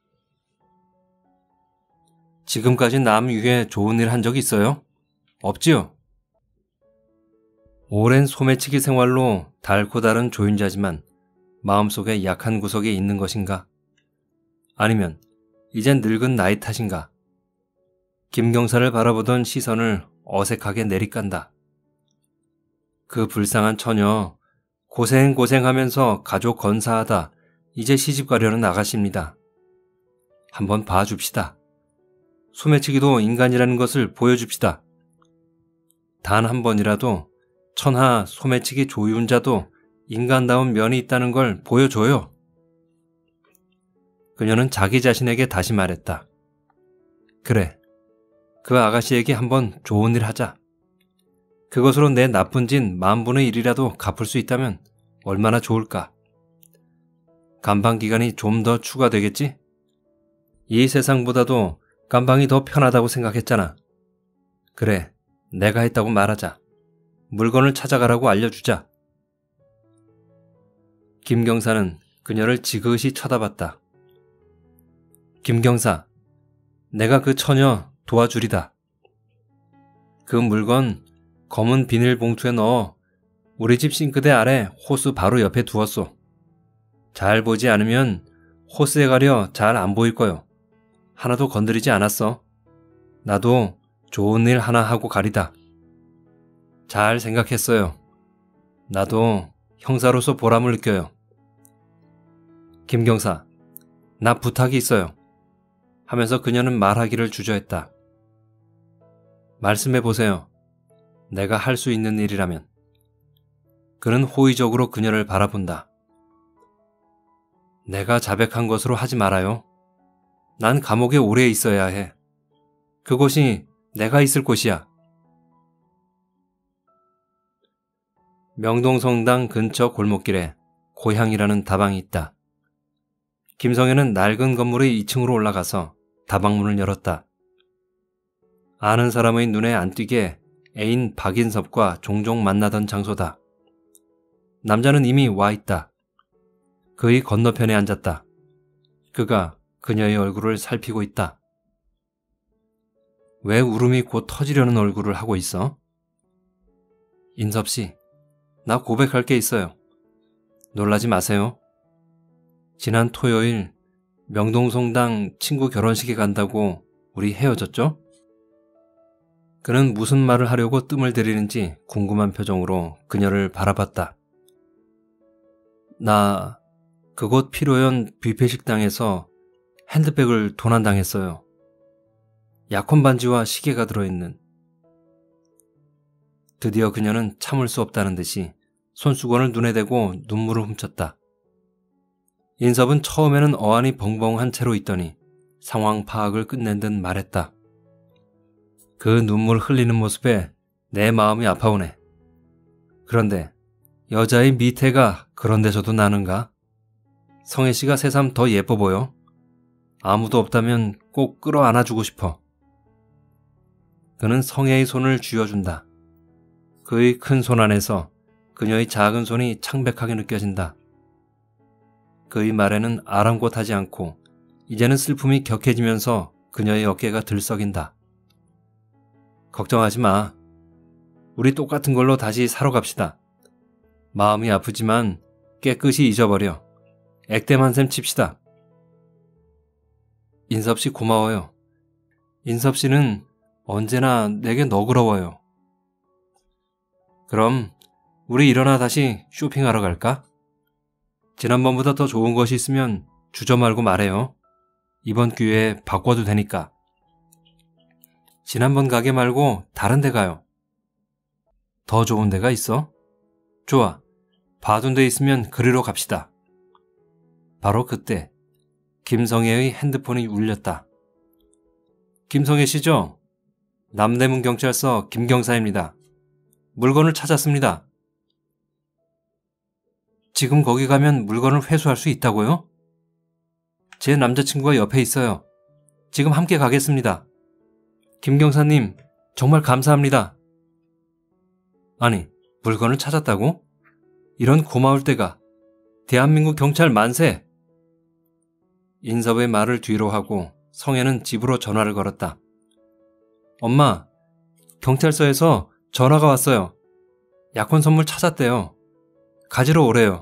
지금까지 남 위해 좋은 일 한 적 있어요? 없지요? 오랜 소매치기 생활로 닳고 다른 조윤자지만 마음속에 약한 구석이 있는 것인가? 아니면 이젠 늙은 나이 탓인가? 김경사를 바라보던 시선을 어색하게 내리깐다. 그 불쌍한 처녀, 고생하면서 가족 건사하다 이제 시집가려는 아가씨입니다. 한번 봐줍시다. 소매치기도 인간이라는 것을 보여줍시다. 단 한 번이라도 천하 소매치기 조윤자도 인간다운 면이 있다는 걸 보여줘요. 그녀는 자기 자신에게 다시 말했다. 그래, 그 아가씨에게 한번 좋은 일 하자. 그것으로 내 나쁜 짓 10,000분의 1이라도 갚을 수 있다면 얼마나 좋을까. 감방 기간이 좀 더 추가되겠지? 이 세상보다도 감방이 더 편하다고 생각했잖아. 그래, 내가 했다고 말하자. 물건을 찾아가라고 알려주자. 김경사는 그녀를 지그시 쳐다봤다. 김경사, 내가 그 처녀 도와주리다. 그 물건 검은 비닐봉투에 넣어 우리 집 싱크대 아래 호스 바로 옆에 두었소. 잘 보지 않으면 호스에 가려 잘 안 보일 거요. 하나도 건드리지 않았어. 나도 좋은 일 하나 하고 가리다. 잘 생각했어요. 나도 형사로서 보람을 느껴요. 김경사, 나 부탁이 있어요. 하면서 그녀는 말하기를 주저했다. 말씀해보세요. 내가 할 수 있는 일이라면. 그는 호의적으로 그녀를 바라본다. 내가 자백한 것으로 하지 말아요. 난 감옥에 오래 있어야 해. 그곳이 내가 있을 곳이야. 명동성당 근처 골목길에 고향이라는 다방이 있다. 김성현은 낡은 건물의 2층으로 올라가서 다방문을 열었다. 아는 사람의 눈에 안 띄게 애인 박인섭과 종종 만나던 장소다. 남자는 이미 와 있다. 그의 건너편에 앉았다. 그가 그녀의 얼굴을 살피고 있다. 왜 울음이 곧 터지려는 얼굴을 하고 있어? 인섭씨, 나 고백할 게 있어요. 놀라지 마세요. 지난 토요일 명동성당 친구 결혼식에 간다고 우리 헤어졌죠? 그는 무슨 말을 하려고 뜸을 들이는지 궁금한 표정으로 그녀를 바라봤다. 나 그곳 피로연 뷔페 식당에서 핸드백을 도난당했어요. 약혼 반지와 시계가 들어있는. 드디어 그녀는 참을 수 없다는 듯이 손수건을 눈에 대고 눈물을 훔쳤다. 인섭은 처음에는 어안이 벙벙한 채로 있더니 상황 파악을 끝낸 듯 말했다. 그 눈물 흘리는 모습에 내 마음이 아파오네. 그런데 여자의 미태가 그런 데서도 나는가? 성혜 씨가 새삼 더 예뻐 보여. 아무도 없다면 꼭 끌어안아주고 싶어. 그는 성혜의 손을 쥐어준다. 그의 큰 손 안에서 그녀의 작은 손이 창백하게 느껴진다. 그의 말에는 아랑곳하지 않고 이제는 슬픔이 격해지면서 그녀의 어깨가 들썩인다. 걱정하지 마. 우리 똑같은 걸로 다시 사러 갑시다. 마음이 아프지만 깨끗이 잊어버려. 액땜한 셈 칩시다. 인섭씨 고마워요. 인섭씨는 언제나 내게 너그러워요. 그럼 우리 일어나 다시 쇼핑하러 갈까? 지난번보다 더 좋은 것이 있으면 주저 말고 말해요. 이번 기회에 바꿔도 되니까. 지난번 가게 말고 다른 데 가요. 더 좋은 데가 있어? 좋아. 봐둔 데 있으면 그리로 갑시다. 바로 그때 김성혜의 핸드폰이 울렸다. 김성혜 씨죠? 남대문 경찰서 김경사입니다. 물건을 찾았습니다. 지금 거기 가면 물건을 회수할 수 있다고요? 제 남자친구가 옆에 있어요. 지금 함께 가겠습니다. 김경사님, 정말 감사합니다. 아니, 물건을 찾았다고? 이런 고마울 때가. 대한민국 경찰 만세! 인섭의 말을 뒤로 하고 성혜는 집으로 전화를 걸었다. 엄마, 경찰서에서 전화가 왔어요. 약혼 선물 찾았대요. 가지러 오래요.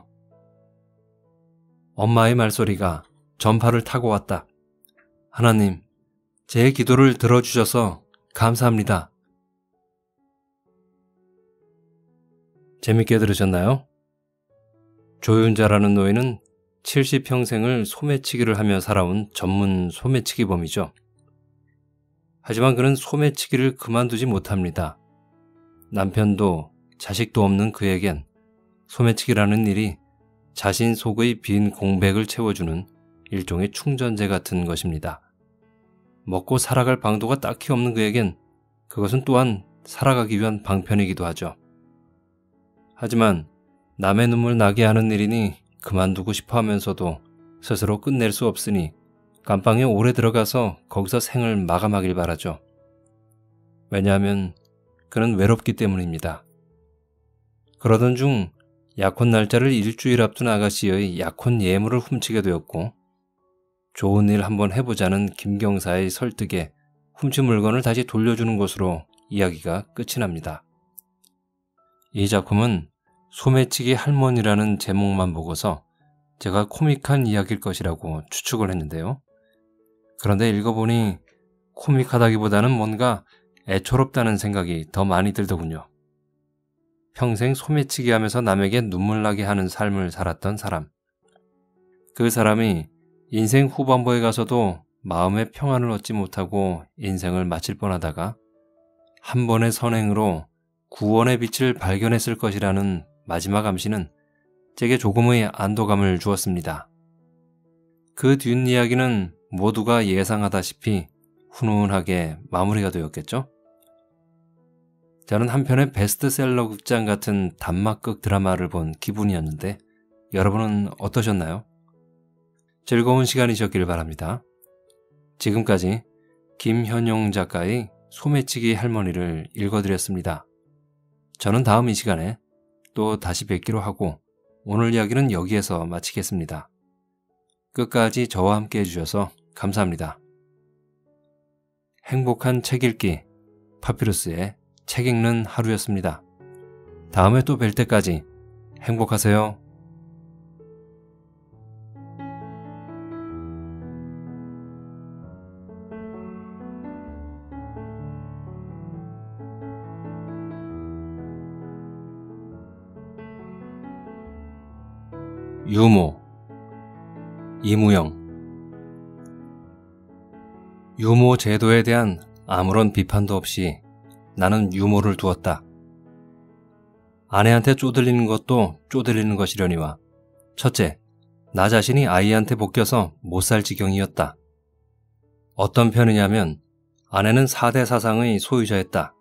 엄마의 말소리가 전파를 타고 왔다. 하나님, 제 기도를 들어주셔서 감사합니다. 재밌게 들으셨나요? 조윤자라는 노인은 70평생을 소매치기를 하며 살아온 전문 소매치기범이죠. 하지만 그는 소매치기를 그만두지 못합니다. 남편도 자식도 없는 그에겐 소매치기라는 일이 자신 속의 빈 공백을 채워주는 일종의 충전재 같은 것입니다. 먹고 살아갈 방도가 딱히 없는 그에겐 그것은 또한 살아가기 위한 방편이기도 하죠. 하지만 남의 눈물 나게 하는 일이니 그만두고 싶어 하면서도 스스로 끝낼 수 없으니 감방에 오래 들어가서 거기서 생을 마감하길 바라죠. 왜냐하면 그는 외롭기 때문입니다. 그러던 중 약혼 날짜를 일주일 앞둔 아가씨의 약혼 예물을 훔치게 되었고 좋은 일 한번 해보자는 김경사의 설득에 훔친 물건을 다시 돌려주는 것으로 이야기가 끝이 납니다. 이 작품은 소매치기 할머니라는 제목만 보고서 제가 코믹한 이야기일 것이라고 추측을 했는데요. 그런데 읽어보니 코믹하다기보다는 뭔가 애초롭다는 생각이 더 많이 들더군요. 평생 소매치기 하면서 남에게 눈물 나게 하는 삶을 살았던 사람. 그 사람이 인생 후반부에 가서도 마음의 평안을 얻지 못하고 인생을 마칠 뻔하다가 한 번의 선행으로 구원의 빛을 발견했을 것이라는 마지막 암시는 제게 조금의 안도감을 주었습니다. 그 뒷이야기는 모두가 예상하다시피 훈훈하게 마무리가 되었겠죠? 저는 한편의 베스트셀러 극장 같은 단막극 드라마를 본 기분이었는데 여러분은 어떠셨나요? 즐거운 시간이셨길 바랍니다. 지금까지 김현용 작가의 소매치기 할머니를 읽어드렸습니다. 저는 다음 이 시간에 또 다시 뵙기로 하고 오늘 이야기는 여기에서 마치겠습니다. 끝까지 저와 함께 해주셔서 감사합니다. 행복한 책 읽기, 파피루스의 책 읽는 하루였습니다. 다음에 또 뵐 때까지 행복하세요. 유모, 이무영. 유모 제도에 대한 아무런 비판도 없이 나는 유모를 두었다. 아내한테 쪼들리는 것도 쪼들리는 것이려니와 첫째, 나 자신이 아이한테 복겨서 못 살 지경이었다. 어떤 편이냐면 아내는 4대 사상의 소유자였다.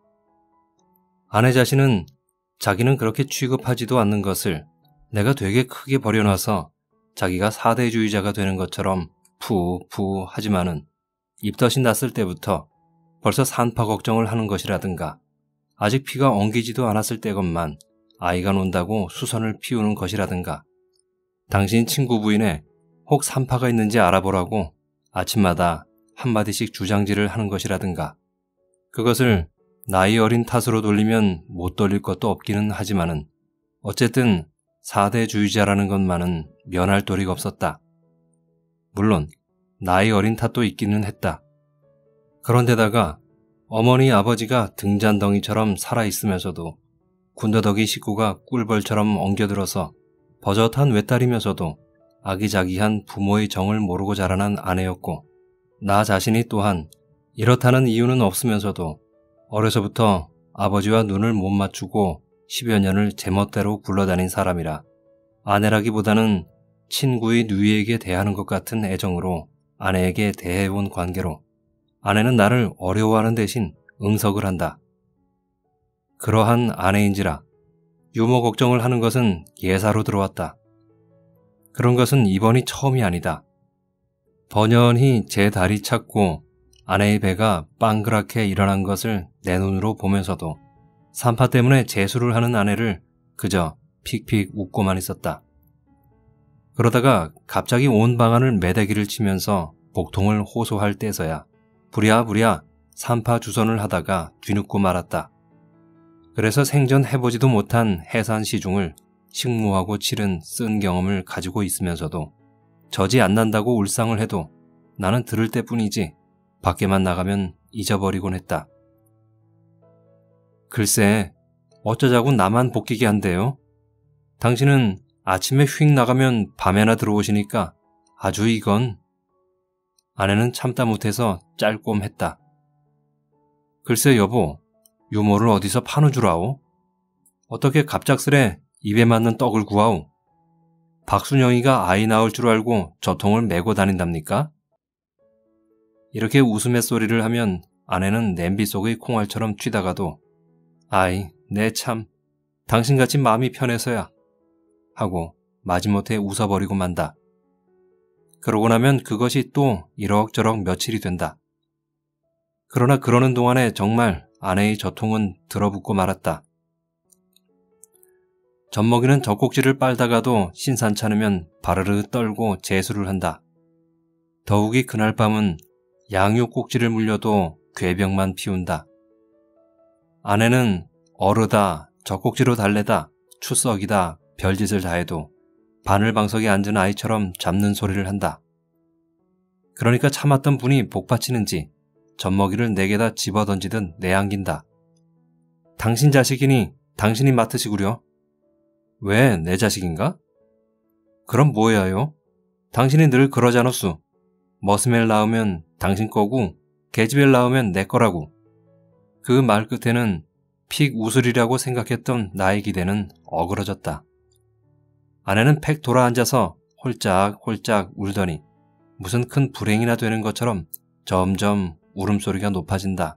아내 자신은 자기는 그렇게 취급하지도 않는 것을 내가 되게 크게 버려놔서 자기가 4대주의자가 되는 것처럼 푸 하지만은 입덧이 났을 때부터 벌써 산파 걱정을 하는 것이라든가 아직 피가 엉기지도 않았을 때건만 아이가 논다고 수선을 피우는 것이라든가 당신 친구 부인에 혹 산파가 있는지 알아보라고 아침마다 한마디씩 주장질을 하는 것이라든가 그것을 나이 어린 탓으로 돌리면 못 돌릴 것도 없기는 하지만은 어쨌든 4대주의자라는 것만은 면할 도리가 없었다. 물론 나이 어린 탓도 있기는 했다. 그런데다가 어머니 아버지가 등잔덩이처럼 살아있으면서도 군더더기 식구가 꿀벌처럼 엉겨들어서 버젓한 외딸이면서도 아기자기한 부모의 정을 모르고 자라난 아내였고 나 자신이 또한 이렇다는 이유는 없으면서도 어려서부터 아버지와 눈을 못 맞추고 10여 년을 제멋대로 굴러다닌 사람이라 아내라기보다는 친구의 누이에게 대하는 것 같은 애정으로 아내에게 대해온 관계로 아내는 나를 어려워하는 대신 응석을 한다. 그러한 아내인지라 유모 걱정을 하는 것은 예사로 들어왔다. 그런 것은 이번이 처음이 아니다. 번연히 제 다리 찾고 아내의 배가 빵그랗게 일어난 것을 내 눈으로 보면서도 산파 때문에 재수를 하는 아내를 그저 픽픽 웃고만 있었다. 그러다가 갑자기 온 방안을 매대기를 치면서 복통을 호소할 때서야 부랴부랴 산파 주선을 하다가 뒤늦고 말았다. 그래서 생전 해보지도 못한 해산 시중을 식모하고 치른 쓴 경험을 가지고 있으면서도 젖이 안 난다고 울상을 해도 나는 들을 때뿐이지 밖에만 나가면 잊어버리곤 했다. 글쎄 어쩌자고 나만 복귀게 한대요. 당신은 아침에 휙 나가면 밤에나 들어오시니까 아주 이건. 아내는 참다 못해서 짤꼼했다. 글쎄 여보, 유모를 어디서 파는 줄 아오? 어떻게 갑작스레 입에 맞는 떡을 구하오? 박순영이가 아이 낳을 줄 알고 저통을 메고 다닌답니까? 이렇게 웃음의 소리를 하면 아내는 냄비 속의 콩알처럼 튀다가도 아이, 내 참, 당신같이 마음이 편해서야 하고 마지못해 웃어버리고 만다. 그러고 나면 그것이 또 이럭저럭 며칠이 된다. 그러나 그러는 동안에 정말 아내의 저통은 들어붙고 말았다. 젖먹이는 젖꼭지를 빨다가도 신산찮으면 바르르 떨고 재수를 한다. 더욱이 그날 밤은 양육 꼭지를 물려도 괴병만 피운다. 아내는 어르다, 젖꼭지로 달래다, 추석이다, 별짓을 다해도 바늘방석에 앉은 아이처럼 잡는 소리를 한다. 그러니까 참았던 분이 복받치는지 젖먹이를 내게다 집어던지듯 내안긴다. 당신 자식이니 당신이 맡으시구려. 왜 내 자식인가? 그럼 뭐야요? 당신이 늘 그러자노수. 머스멜 낳으면 당신 거고 계집애 낳으면 내 거라고. 그 말 끝에는 픽 웃으리라고 생각했던 나의 기대는 어그러졌다. 아내는 팩 돌아앉아서 홀짝홀짝 울더니 무슨 큰 불행이나 되는 것처럼 점점 울음소리가 높아진다.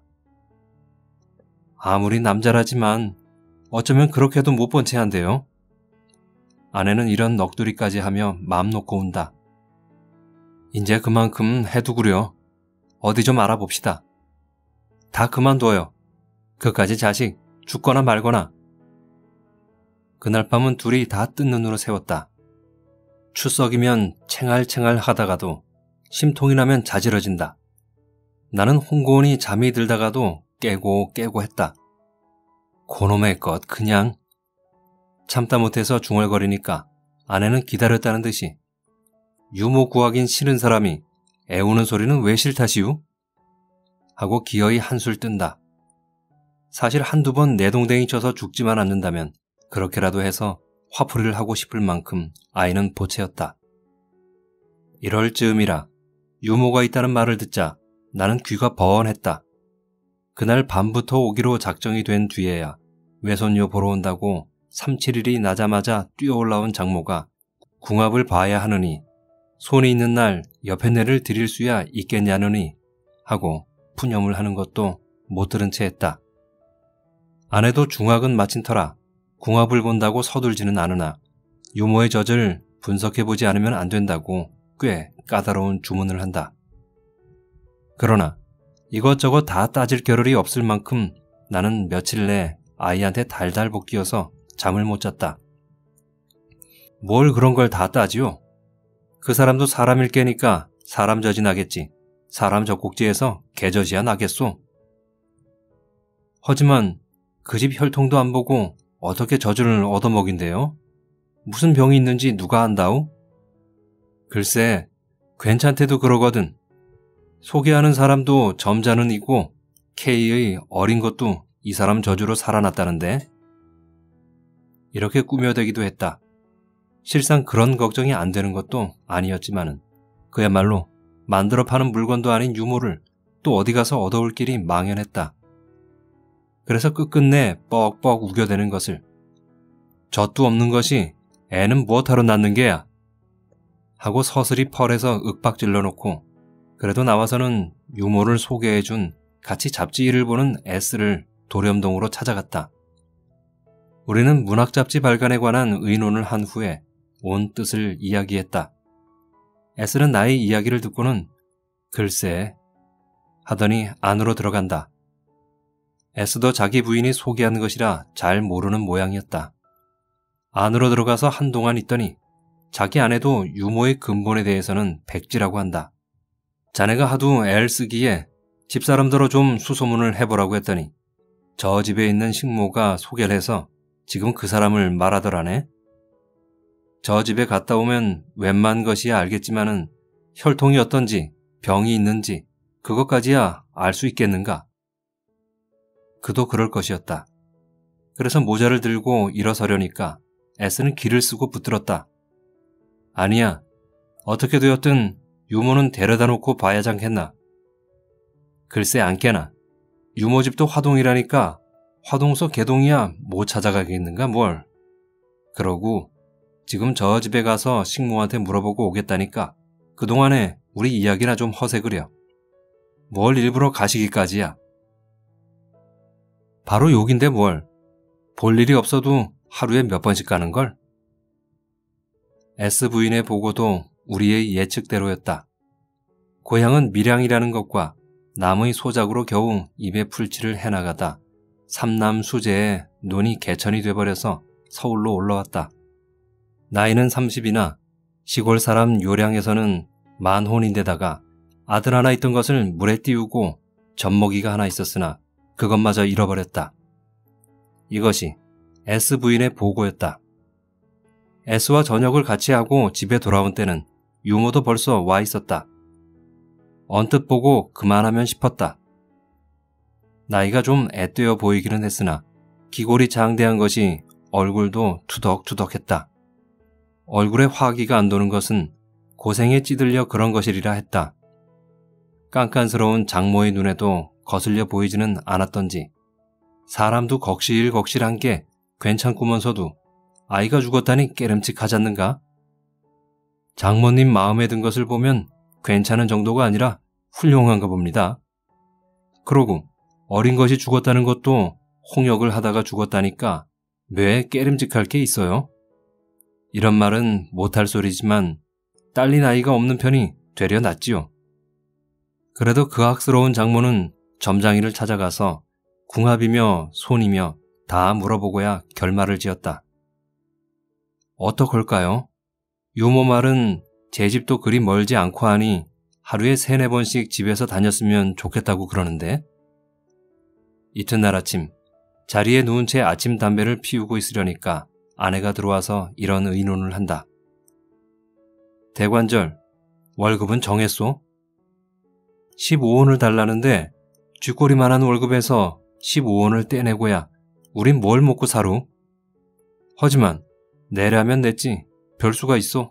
아무리 남자라지만 어쩌면 그렇게도 못 본 채 한대요. 아내는 이런 넋두리까지 하며 맘 놓고 운다. 이제 그만큼 해두구려. 어디 좀 알아봅시다. 다 그만둬요. 그까지 자식 죽거나 말거나. 그날 밤은 둘이 다 뜬 눈으로 새웠다. 추석이면 챙알챙알 하다가도 심통이 나면 자지러진다. 나는 홍고원이 잠이 들다가도 깨고 했다. 고놈의 것 그냥. 참다 못해서 중얼거리니까 아내는 기다렸다는 듯이 유모 구하긴 싫은 사람이 애우는 소리는 왜 싫다시우? 하고 기어이 한술 뜬다. 사실 한두 번 내동댕이 쳐서 죽지만 않는다면 그렇게라도 해서 화풀이를 하고 싶을 만큼 아이는 보채였다. 이럴 즈음이라 유모가 있다는 말을 듣자 나는 귀가 버언했다. 그날 밤부터 오기로 작정이 된 뒤에야 외손녀 보러 온다고 3, 7일이 나자마자 뛰어올라온 장모가 궁합을 봐야 하느니 손이 있는 날 옆에 내를 드릴 수야 있겠냐느니 하고 푸념을 하는 것도 못 들은 채 했다. 아내도 중학은 마친 터라 궁합을 본다고 서둘지는 않으나 유모의 젖을 분석해보지 않으면 안 된다고 꽤 까다로운 주문을 한다. 그러나 이것저것 다 따질 겨를이 없을 만큼 나는 며칠 내 아이한테 달달 볶여서 잠을 못 잤다. 뭘 그런 걸 다 따지요? 그 사람도 사람일 게니까 사람 젖이 나겠지. 사람 젖꼭지에서 개젖이야 나겠소. 하지만 그 집 혈통도 안 보고 어떻게 젖을 얻어먹인대요? 무슨 병이 있는지 누가 안다우? 글쎄, 괜찮대도 그러거든. 소개하는 사람도 점자는 이고 K의 어린 것도 이 사람 저주로 살아났다는데? 이렇게 꾸며대기도 했다. 실상 그런 걱정이 안 되는 것도 아니었지만은 그야말로 만들어 파는 물건도 아닌 유모를 또 어디 가서 얻어올 길이 망연했다. 그래서 끝끝내 뻑뻑 우겨대는 것을 젖도 없는 것이 애는 무엇하러 낳는 게야? 하고 서슬이 펄에서 윽박질러 놓고 그래도 나와서는 유모를 소개해준 같이 잡지 일을 보는 S를 도렴동으로 찾아갔다. 우리는 문학 잡지 발간에 관한 의논을 한 후에 온 뜻을 이야기했다. S는 나의 이야기를 듣고는 글쎄 하더니 안으로 들어간다. S도 자기 부인이 소개한 것이라 잘 모르는 모양이었다. 안으로 들어가서 한동안 있더니 자기 아내도 유모의 근본에 대해서는 백지라고 한다. 자네가 하도 애를 쓰기에 집사람들로 좀 수소문을 해보라고 했더니 저 집에 있는 식모가 소개를 해서 지금 그 사람을 말하더라네. 저 집에 갔다 오면 웬만 것이야 알겠지만은 혈통이 어떤지 병이 있는지 그것까지야 알 수 있겠는가? 그도 그럴 것이었다. 그래서 모자를 들고 일어서려니까 S는 기를 쓰고 붙들었다. 아니야. 어떻게 되었든 유모는 데려다 놓고 봐야지 않겠나. 글쎄 않게나. 유모 집도 화동이라니까 화동서 개동이야 못 찾아가겠는가 뭘. 그러고 지금 저 집에 가서 식모한테 물어보고 오겠다니까 그동안에 우리 이야기나 좀 허세그려. 뭘 일부러 가시기까지야. 바로 욕인데 뭘. 볼 일이 없어도 하루에 몇 번씩 가는걸? S 부인의 보고도 우리의 예측대로였다. 고향은 밀양이라는 것과 남의 소작으로 겨우 입에 풀칠을 해나가다 삼남 수재에 눈이 개천이 돼버려서 서울로 올라왔다. 나이는 30이나 시골 사람 요량에서는 만혼인데다가 아들 하나 있던 것을 물에 띄우고 젖먹이가 하나 있었으나 그것마저 잃어버렸다. 이것이 S 부인의 보고였다. S와 저녁을 같이 하고 집에 돌아온 때는 유모도 벌써 와 있었다. 언뜻 보고 그만하면 싶었다. 나이가 좀 앳되어 보이기는 했으나 기골이 장대한 것이 얼굴도 투덕투덕했다. 얼굴에 화기가 안 도는 것은 고생에 찌들려 그런 것이리라 했다. 깐깐스러운 장모의 눈에도 거슬려 보이지는 않았던지 사람도 걱실걱실한 게 괜찮구먼서도 아이가 죽었다니 깨름칙하잖는가? 장모님 마음에 든 것을 보면 괜찮은 정도가 아니라 훌륭한가 봅니다. 그러고 어린 것이 죽었다는 것도 홍역을 하다가 죽었다니까 왜 깨름직할 게 있어요? 이런 말은 못할 소리지만 딸린 아이가 없는 편이 되려 낫지요. 그래도 그 학스러운 장모는 점장이를 찾아가서 궁합이며 손이며 다 물어보고야 결말을 지었다. 어떡할까요? 유모 말은 제 집도 그리 멀지 않고 하니 하루에 3-4번씩 집에서 다녔으면 좋겠다고 그러는데. 이튿날 아침 자리에 누운 채 아침 담배를 피우고 있으려니까 아내가 들어와서 이런 의논을 한다. 대관절, 월급은 정했소? 15원을 달라는데 쥐꼬리만한 월급에서 15원을 떼내고야 우린 뭘 먹고 사루? 하지만 내라면 냈지 별수가 있어.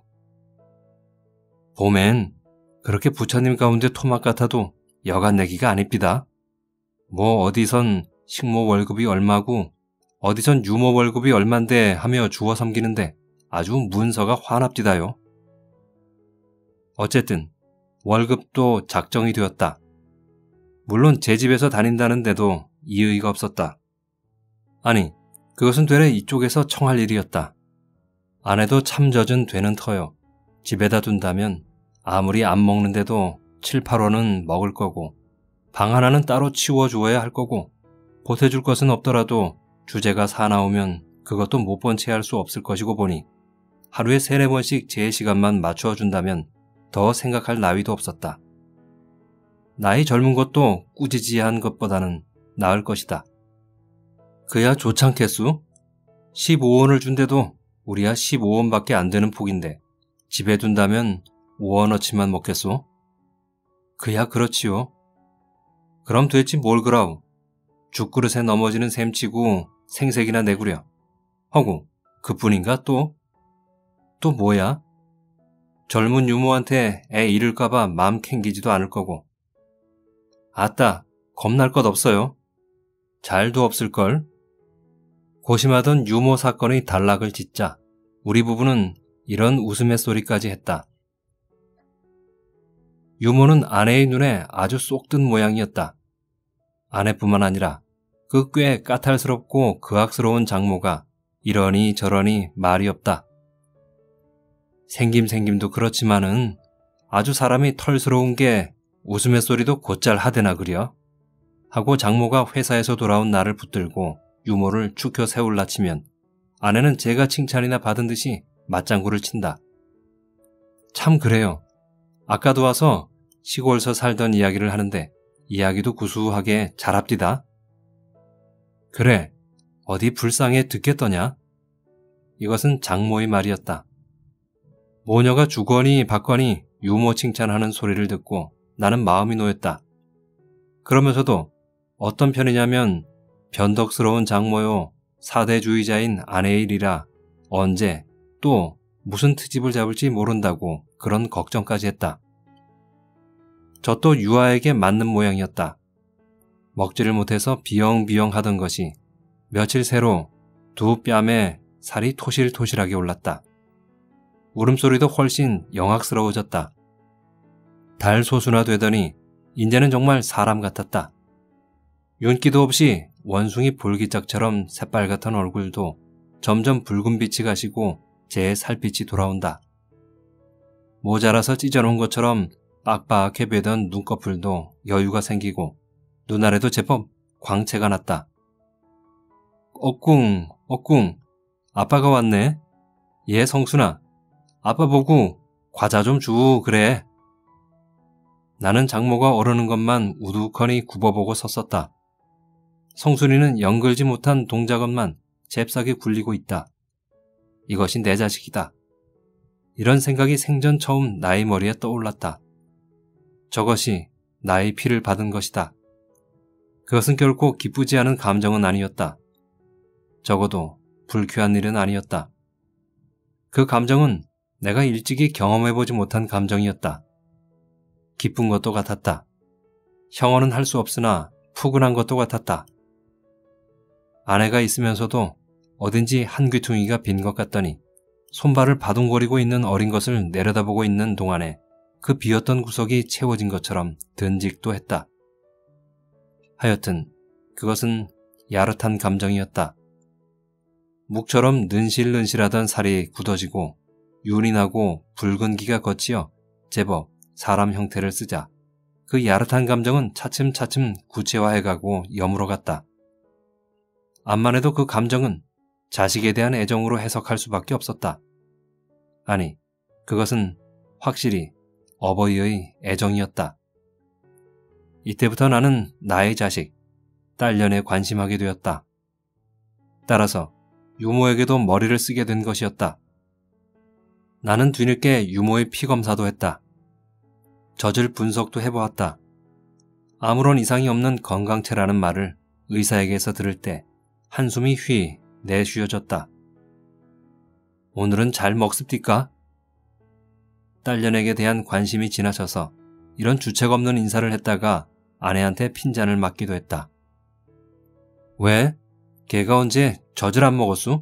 봄엔 그렇게 부처님 가운데 토막 같아도 여간 내기가 아닙니다. 뭐 어디선 식모 월급이 얼마고 어디선 유모 월급이 얼만데 하며 주워 섬기는데 아주 문서가 화납디다요. 어쨌든 월급도 작정이 되었다. 물론 제 집에서 다닌다는데도 이의가 없었다. 아니, 그것은 되레 이쪽에서 청할 일이었다. 아내도 참 젖은 되는 터요. 집에다 둔다면 아무리 안 먹는데도 7-8원은 먹을 거고 방 하나는 따로 치워주어야 할 거고 보태줄 것은 없더라도 주제가 사나오면 그것도 못 본 채 할 수 없을 것이고 보니 하루에 3-4번씩 제 시간만 맞추어 준다면 더 생각할 나위도 없었다. 나이 젊은 것도 꾸지지한 것보다는 나을 것이다. 그야 좋잖겠수? 15원을 준대도 우리야 15원밖에 안 되는 폭인데 집에 둔다면 5원어치만 먹겠소? 그야 그렇지요. 그럼 됐지 뭘 그라우. 죽그릇에 넘어지는 셈치고 생색이나 내구려. 허구 그뿐인가 또? 또 뭐야? 젊은 유모한테 애 잃을까봐 마음 캥기지도 않을 거고. 아따, 겁날 것 없어요. 잘도 없을걸. 고심하던 유모 사건의 단락을 짓자 우리 부부는 이런 웃음의 소리까지 했다. 유모는 아내의 눈에 아주 쏙 든 모양이었다. 아내뿐만 아니라 그 꽤 까탈스럽고 그악스러운 장모가 이러니 저러니 말이 없다. 생김도 그렇지만은 아주 사람이 털스러운 게 웃음의 소리도 곧잘 하대나 그려? 하고 장모가 회사에서 돌아온 나를 붙들고 유모를 축혀 세울라 치면 아내는 제가 칭찬이나 받은 듯이 맞장구를 친다. 참 그래요. 아까도 와서 시골서 살던 이야기를 하는데 이야기도 구수하게 잘합디다. 그래, 어디 불쌍해 듣겠더냐? 이것은 장모의 말이었다. 모녀가 주거니 받거니 유모 칭찬하는 소리를 듣고 나는 마음이 놓였다. 그러면서도 어떤 편이냐면 변덕스러운 장모요, 사대주의자인 아내의 일이라 언제 또 무슨 트집을 잡을지 모른다고 그런 걱정까지 했다. 저 또 유아에게 맞는 모양이었다. 먹지를 못해서 비영비영 하던 것이 며칠 새로 두 뺨에 살이 토실토실하게 올랐다. 울음소리도 훨씬 영악스러워졌다. 달소순화 되더니 이제는 정말 사람 같았다. 윤기도 없이 원숭이 볼기짝처럼 새빨갛던 얼굴도 점점 붉은 빛이 가시고 제 살빛이 돌아온다. 모자라서 찢어놓은 것처럼 빡빡해 배던 눈꺼풀도 여유가 생기고 눈알에도 제법 광채가 났다. 억궁, 아빠가 왔네. 얘 성순아, 아빠 보고 과자 좀 주 그래. 나는 장모가 어르는 것만 우두커니 굽어보고 섰었다. 성순이는 연글지 못한 동작업만 잽싸게 굴리고 있다. 이것이 내 자식이다. 이런 생각이 생전 처음 나의 머리에 떠올랐다. 저것이 나의 피를 받은 것이다. 그것은 결코 기쁘지 않은 감정은 아니었다. 적어도 불쾌한 일은 아니었다. 그 감정은 내가 일찍이 경험해보지 못한 감정이었다. 기쁜 것도 같았다. 형언은 할 수 없으나 푸근한 것도 같았다. 아내가 있으면서도 어딘지 한 귀퉁이가 빈 것 같더니 손발을 바둥거리고 있는 어린 것을 내려다보고 있는 동안에 그 비었던 구석이 채워진 것처럼 든직도 했다. 하여튼 그것은 야릇한 감정이었다. 묵처럼 는실는실하던 살이 굳어지고 윤이 나고 붉은 기가 걷지어 제법 사람 형태를 쓰자 그 야릇한 감정은 차츰차츰 구체화해가고 여물어갔다. 암만 해도 그 감정은 자식에 대한 애정으로 해석할 수밖에 없었다. 아니, 그것은 확실히 어버이의 애정이었다. 이때부터 나는 나의 자식, 딸년에 관심하게 되었다. 따라서 유모에게도 머리를 쓰게 된 것이었다. 나는 뒤늦게 유모의 피검사도 했다. 젖을 분석도 해보았다. 아무런 이상이 없는 건강체라는 말을 의사에게서 들을 때 한숨이 휘 내쉬어졌다. 오늘은 잘 먹습니까? 딸년에게 대한 관심이 지나쳐서 이런 주책 없는 인사를 했다가 아내한테 핀잔을 맞기도 했다. 왜? 걔가 언제 젖을 안 먹었수?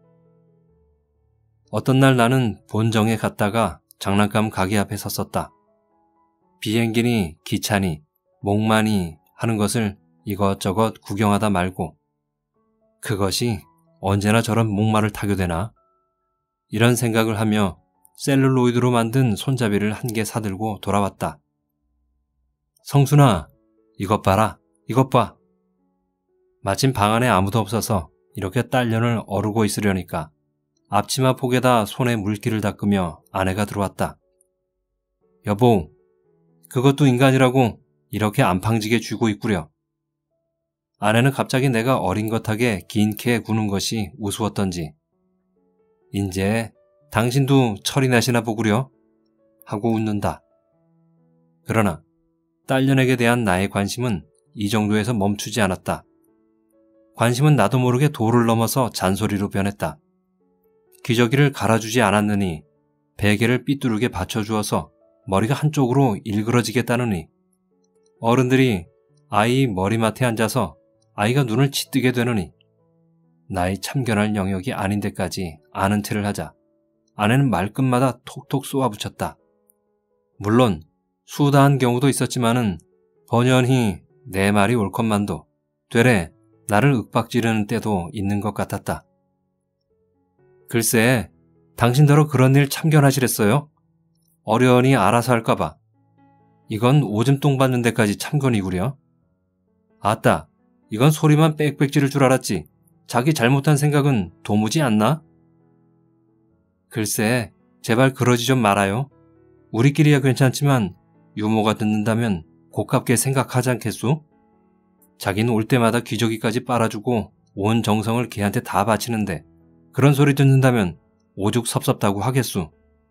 어떤 날 나는 본정에 갔다가 장난감 가게 앞에 섰었다. 비행기니 기차니 목마니 하는 것을 이것저것 구경하다 말고 그것이 언제나 저런 목마를 타게 되나? 이런 생각을 하며 셀룰로이드로 만든 손잡이를 한 개 사들고 돌아왔다. 성순아, 이것 봐라, 이것 봐. 마침 방 안에 아무도 없어서 이렇게 딸년을 어루고 있으려니까 앞치마 폭에다 손에 물기를 닦으며 아내가 들어왔다. 여보, 그것도 인간이라고 이렇게 안팡지게 쥐고 있구려. 아내는 갑자기 내가 어린 것하게 긴 캐 구는 것이 우스웠던지 인제 당신도 철이 나시나 보구려 하고 웃는다. 그러나 딸년에게 대한 나의 관심은 이 정도에서 멈추지 않았다. 관심은 나도 모르게 도를 넘어서 잔소리로 변했다. 기저귀를 갈아주지 않았느니 베개를 삐뚤게 받쳐주어서 머리가 한쪽으로 일그러지겠다느니 어른들이 아이 머리맡에 앉아서 아이가 눈을 치뜨게 되느니 나의 참견할 영역이 아닌 데까지 아는 체를 하자 아내는 말끝마다 톡톡 쏘아붙였다. 물론 수다한 경우도 있었지만은 번연히 내 말이 옳건만도 되레 나를 윽박지르는 때도 있는 것 같았다. 글쎄, 당신더러 그런 일 참견하시랬어요? 어련히 알아서 할까봐. 이건 오줌 똥 받는 데까지 참견이구려. 아따, 이건 소리만 빽빽 지를 줄 알았지. 자기 잘못한 생각은 도무지 않나? 글쎄, 제발 그러지 좀 말아요. 우리끼리야 괜찮지만 유모가 듣는다면 고깝게 생각하지 않겠소? 자기는 올 때마다 기저귀까지 빨아주고 온 정성을 걔한테 다 바치는데 그런 소리 듣는다면 오죽 섭섭다고 하겠소.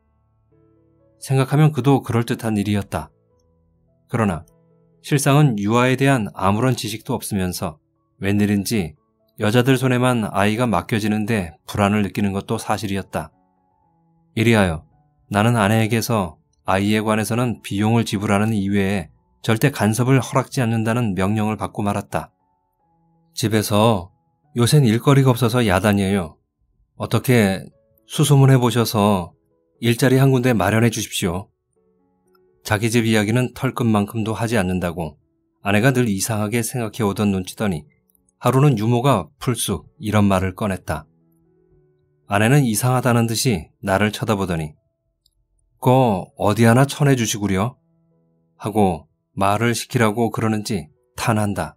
생각하면 그도 그럴듯한 일이었다. 그러나 실상은 유아에 대한 아무런 지식도 없으면서 웬일인지 여자들 손에만 아이가 맡겨지는데 불안을 느끼는 것도 사실이었다. 이리하여 나는 아내에게서 아이에 관해서는 비용을 지불하는 이외에 절대 간섭을 허락지 않는다는 명령을 받고 말았다. 집에서 요샌 일거리가 없어서 야단이에요. 어떻게 수소문해 보셔서 일자리 한 군데 마련해 주십시오. 자기 집 이야기는 털끝만큼도 하지 않는다고 아내가 늘 이상하게 생각해 오던 눈치더니 하루는 유모가 풀쑥 이런 말을 꺼냈다. 아내는 이상하다는 듯이 나를 쳐다보더니 "거 어디 하나 쳐내 주시구려" 하고 말을 시키라고 그러는지 탄한다.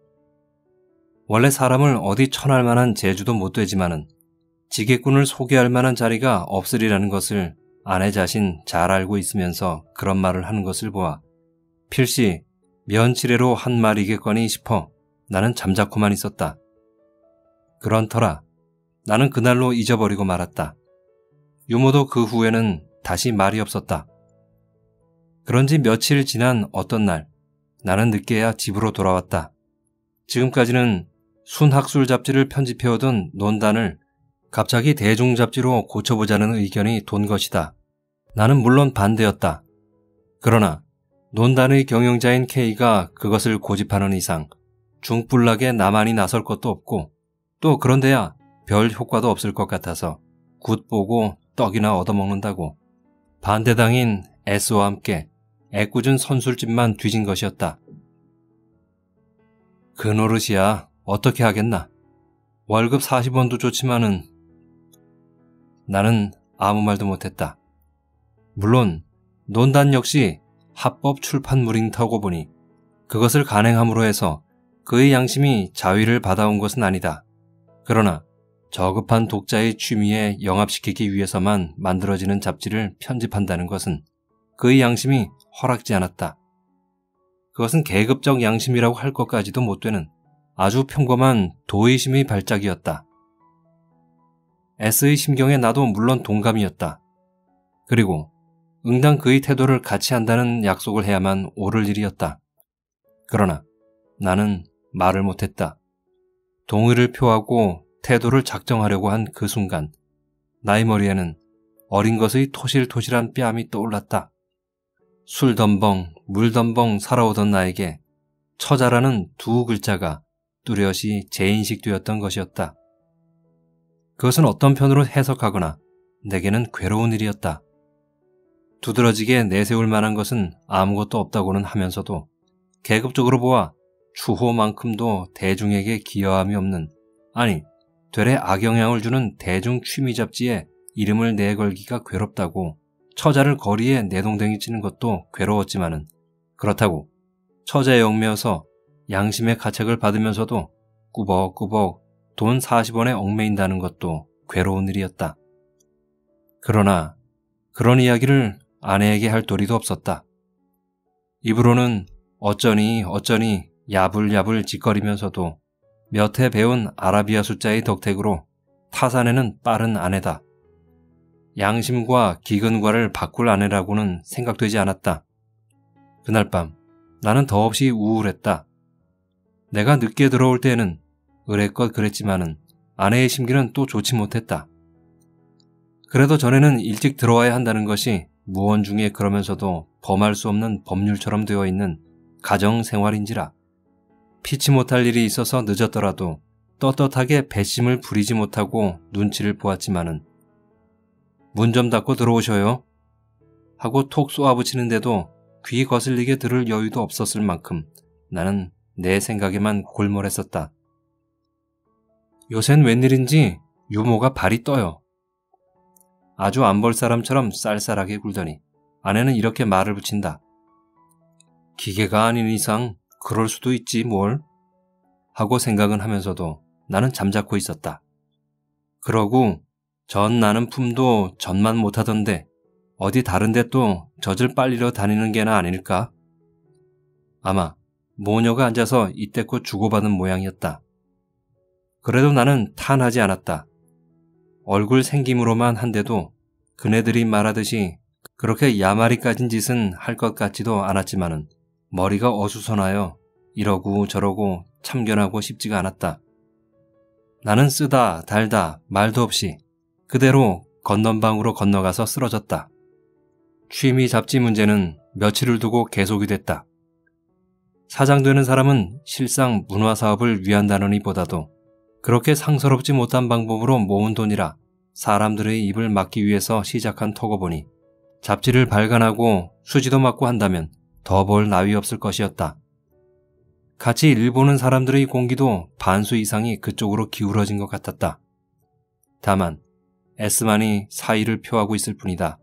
원래 사람을 어디 쳐날 만한 재주도 못 되지만은 지게꾼을 소개할 만한 자리가 없으리라는 것을 아내 자신 잘 알고 있으면서 그런 말을 하는 것을 보아 필시 면치레로 한 말이겠거니 싶어 나는 잠자코만 있었다. 그런 터라 나는 그날로 잊어버리고 말았다. 유모도 그 후에는 다시 말이 없었다. 그런지 며칠 지난 어떤 날 나는 늦게야 집으로 돌아왔다. 지금까지는 순학술 잡지를 편집해오던 논단을 갑자기 대중 잡지로 고쳐보자는 의견이 돈 것이다. 나는 물론 반대였다. 그러나 논단의 경영자인 K가 그것을 고집하는 이상 중불나게 나만이 나설 것도 없고 또 그런데야 별 효과도 없을 것 같아서 굿 보고 떡이나 얻어먹는다고 반대당인 S와 함께 애꿎은 선술집만 뒤진 것이었다. 그 노릇이야 어떻게 하겠나. 월급 40원도 좋지만은. 나는 아무 말도 못했다. 물론 논단 역시 합법 출판물인다고 보니 그것을 간행함으로 해서 그의 양심이 자위를 받아온 것은 아니다. 그러나 저급한 독자의 취미에 영합시키기 위해서만 만들어지는 잡지를 편집한다는 것은 그의 양심이 허락지 않았다. 그것은 계급적 양심이라고 할 것까지도 못 되는 아주 평범한 도의심의 발작이었다. S의 심경에 나도 물론 동감이었다. 그리고 응당 그의 태도를 같이 한다는 약속을 해야만 옳을 일이었다. 그러나 나는 말을 못했다. 동의를 표하고 태도를 작정하려고 한 그 순간 나의 머리에는 어린 것의 토실토실한 뺨이 떠올랐다. 술 덤벙, 물 덤벙 살아오던 나에게 처자라는 두 글자가 뚜렷이 재인식되었던 것이었다. 그것은 어떤 편으로 해석하거나 내게는 괴로운 일이었다. 두드러지게 내세울 만한 것은 아무것도 없다고는 하면서도 계급적으로 보아 추호만큼도 대중에게 기여함이 없는, 아니 되레 악영향을 주는 대중 취미 잡지에 이름을 내걸기가 괴롭다고 처자를 거리에 내동댕이 치는 것도 괴로웠지만은 그렇다고 처자에 얽매여서 양심의 가책을 받으면서도 꾸벅꾸벅 돈 40원에 얽매인다는 것도 괴로운 일이었다. 그러나 그런 이야기를 아내에게 할 도리도 없었다. 입으로는 어쩌니 야불야불 짓거리면서도 몇 해 배운 아라비아 숫자의 덕택으로 타산에는 빠른 아내다. 양심과 기근과를 바꿀 아내라고는 생각되지 않았다. 그날 밤 나는 더없이 우울했다. 내가 늦게 들어올 때에는 의례껏 그랬지만은 아내의 심기는 또 좋지 못했다. 그래도 전에는 일찍 들어와야 한다는 것이 무언중에 그러면서도 범할 수 없는 법률처럼 되어 있는 가정생활인지라 피치 못할 일이 있어서 늦었더라도 떳떳하게 배심을 부리지 못하고 눈치를 보았지만은 문 좀 닫고 들어오셔요 하고 톡 쏘아붙이는데도 귀 거슬리게 들을 여유도 없었을 만큼 나는 내 생각에만 골몰했었다. 요샌 웬일인지 유모가 발이 떠요. 아주 안 볼 사람처럼 쌀쌀하게 굴더니 아내는 이렇게 말을 붙인다. 기계가 아닌 이상 그럴 수도 있지 뭘? 하고 생각은 하면서도 나는 잠자코 있었다. 그러고 전 나는 품도 전만 못하던데 어디 다른데 또 젖을 빨리러 다니는 게나 아닐까? 아마 모녀가 앉아서 이때껏 주고받은 모양이었다. 그래도 나는 탄하지 않았다. 얼굴 생김으로만 한데도 그네들이 말하듯이 그렇게 야마리 까진 짓은 할 것 같지도 않았지만은 머리가 어수선하여 이러고 저러고 참견하고 싶지가 않았다. 나는 쓰다 달다 말도 없이 그대로 건넌방으로 건너가서 쓰러졌다. 취미 잡지 문제는 며칠을 두고 계속이 됐다. 사장되는 사람은 실상 문화사업을 위한다느니 보다도 그렇게 상서롭지 못한 방법으로 모은 돈이라 사람들의 입을 막기 위해서 시작한 터고 보니 잡지를 발간하고 수지도 맞고 한다면 더 벌 나위 없을 것이었다. 같이 일 보는 사람들의 공기도 반수 이상이 그쪽으로 기울어진 것 같았다. 다만 S만이 사의를 표하고 있을 뿐이다.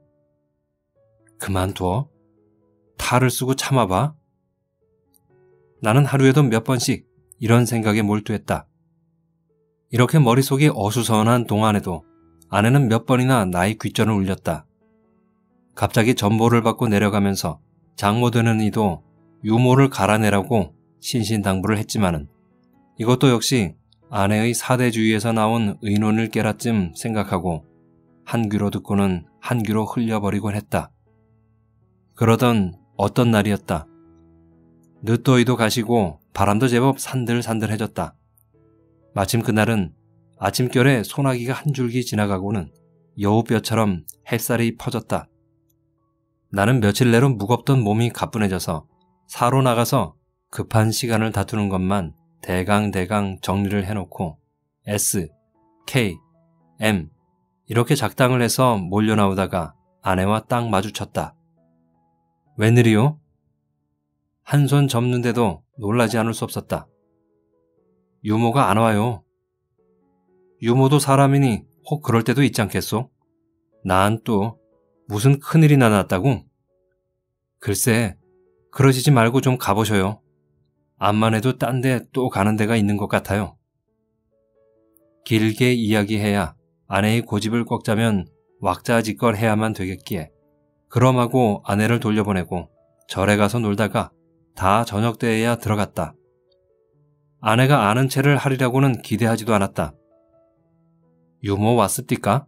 그만둬? 탈을 쓰고 참아봐? 나는 하루에도 몇 번씩 이런 생각에 몰두했다. 이렇게 머릿속이 어수선한 동안에도 아내는 몇 번이나 나의 귓전을 울렸다. 갑자기 전보를 받고 내려가면서 장모되는 이도 유모를 갈아내라고 신신당부를 했지만은 이것도 역시 아내의 사대주의에서 나온 의논을 깨라쯤 생각하고 한 귀로 듣고는 한 귀로 흘려버리곤 했다. 그러던 어떤 날이었다. 늦더위도 가시고 바람도 제법 산들산들해졌다. 마침 그날은 아침결에 소나기가 한 줄기 지나가고는 여우뼈처럼 햇살이 퍼졌다. 나는 며칠 내로 무겁던 몸이 가뿐해져서 사로 나가서 급한 시간을 다투는 것만 대강 정리를 해놓고 S, K, M 이렇게 작당을 해서 몰려 나오다가 아내와 딱 마주쳤다. 웬일이요? 한 손 접는데도 놀라지 않을 수 없었다. 유모가 안 와요. 유모도 사람이니 혹 그럴 때도 있지 않겠소? 난 또 무슨 큰일이나 났다고? 글쎄, 그러시지 말고 좀 가보셔요. 암만 해도 딴 데 또 가는 데가 있는 것 같아요. 길게 이야기해야 아내의 고집을 꺾자면 왁자지껄해야만 되겠기에 그럼 하고 아내를 돌려보내고 절에 가서 놀다가 다 저녁 때에야 들어갔다. 아내가 아는 체를 하리라고는 기대하지도 않았다. 유모 왔습니까?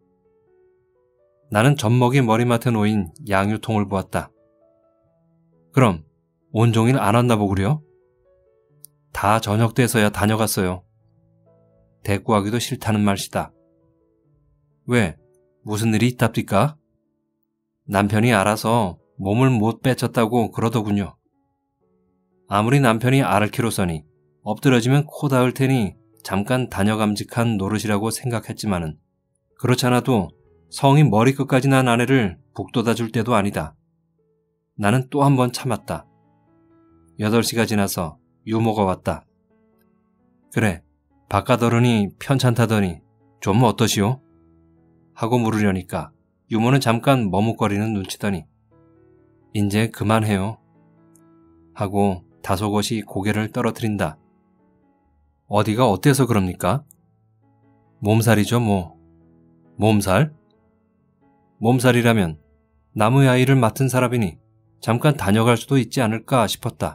나는 젖먹이 머리맡에 놓인 양유통을 보았다. 그럼 온종일 안 왔나 보구려? 다 저녁 때서야 다녀갔어요. 대꾸하기도 싫다는 말시다. 왜? 무슨 일이 있답니까? 남편이 알아서 몸을 못 빼쳤다고 그러더군요. 아무리 남편이 알키로서니 엎드러지면 코 닿을 테니 잠깐 다녀감직한 노릇이라고 생각했지만은 그렇잖아도 성이 머리끝까지 난 아내를 북돋아 줄 때도 아니다. 나는 또 한 번 참았다. 8시가 지나서 유모가 왔다. 그래, 바깥 어른이 편찮다더니 좀 어떠시오? 하고 물으려니까 유모는 잠깐 머뭇거리는 눈치더니 인제 그만해요. 하고 다소곳이 고개를 떨어뜨린다. 어디가 어때서 그럽니까? 몸살이죠 뭐. 몸살? 몸살이라면 나무의 아이를 맡은 사람이니 잠깐 다녀갈 수도 있지 않을까 싶었다.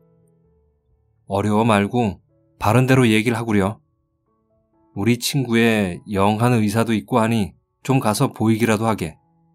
어려워 말고 바른 대로 얘기를 하구려. 우리 친구의 영한 의사도 있고 하니 좀 가서 보이기라도 하게.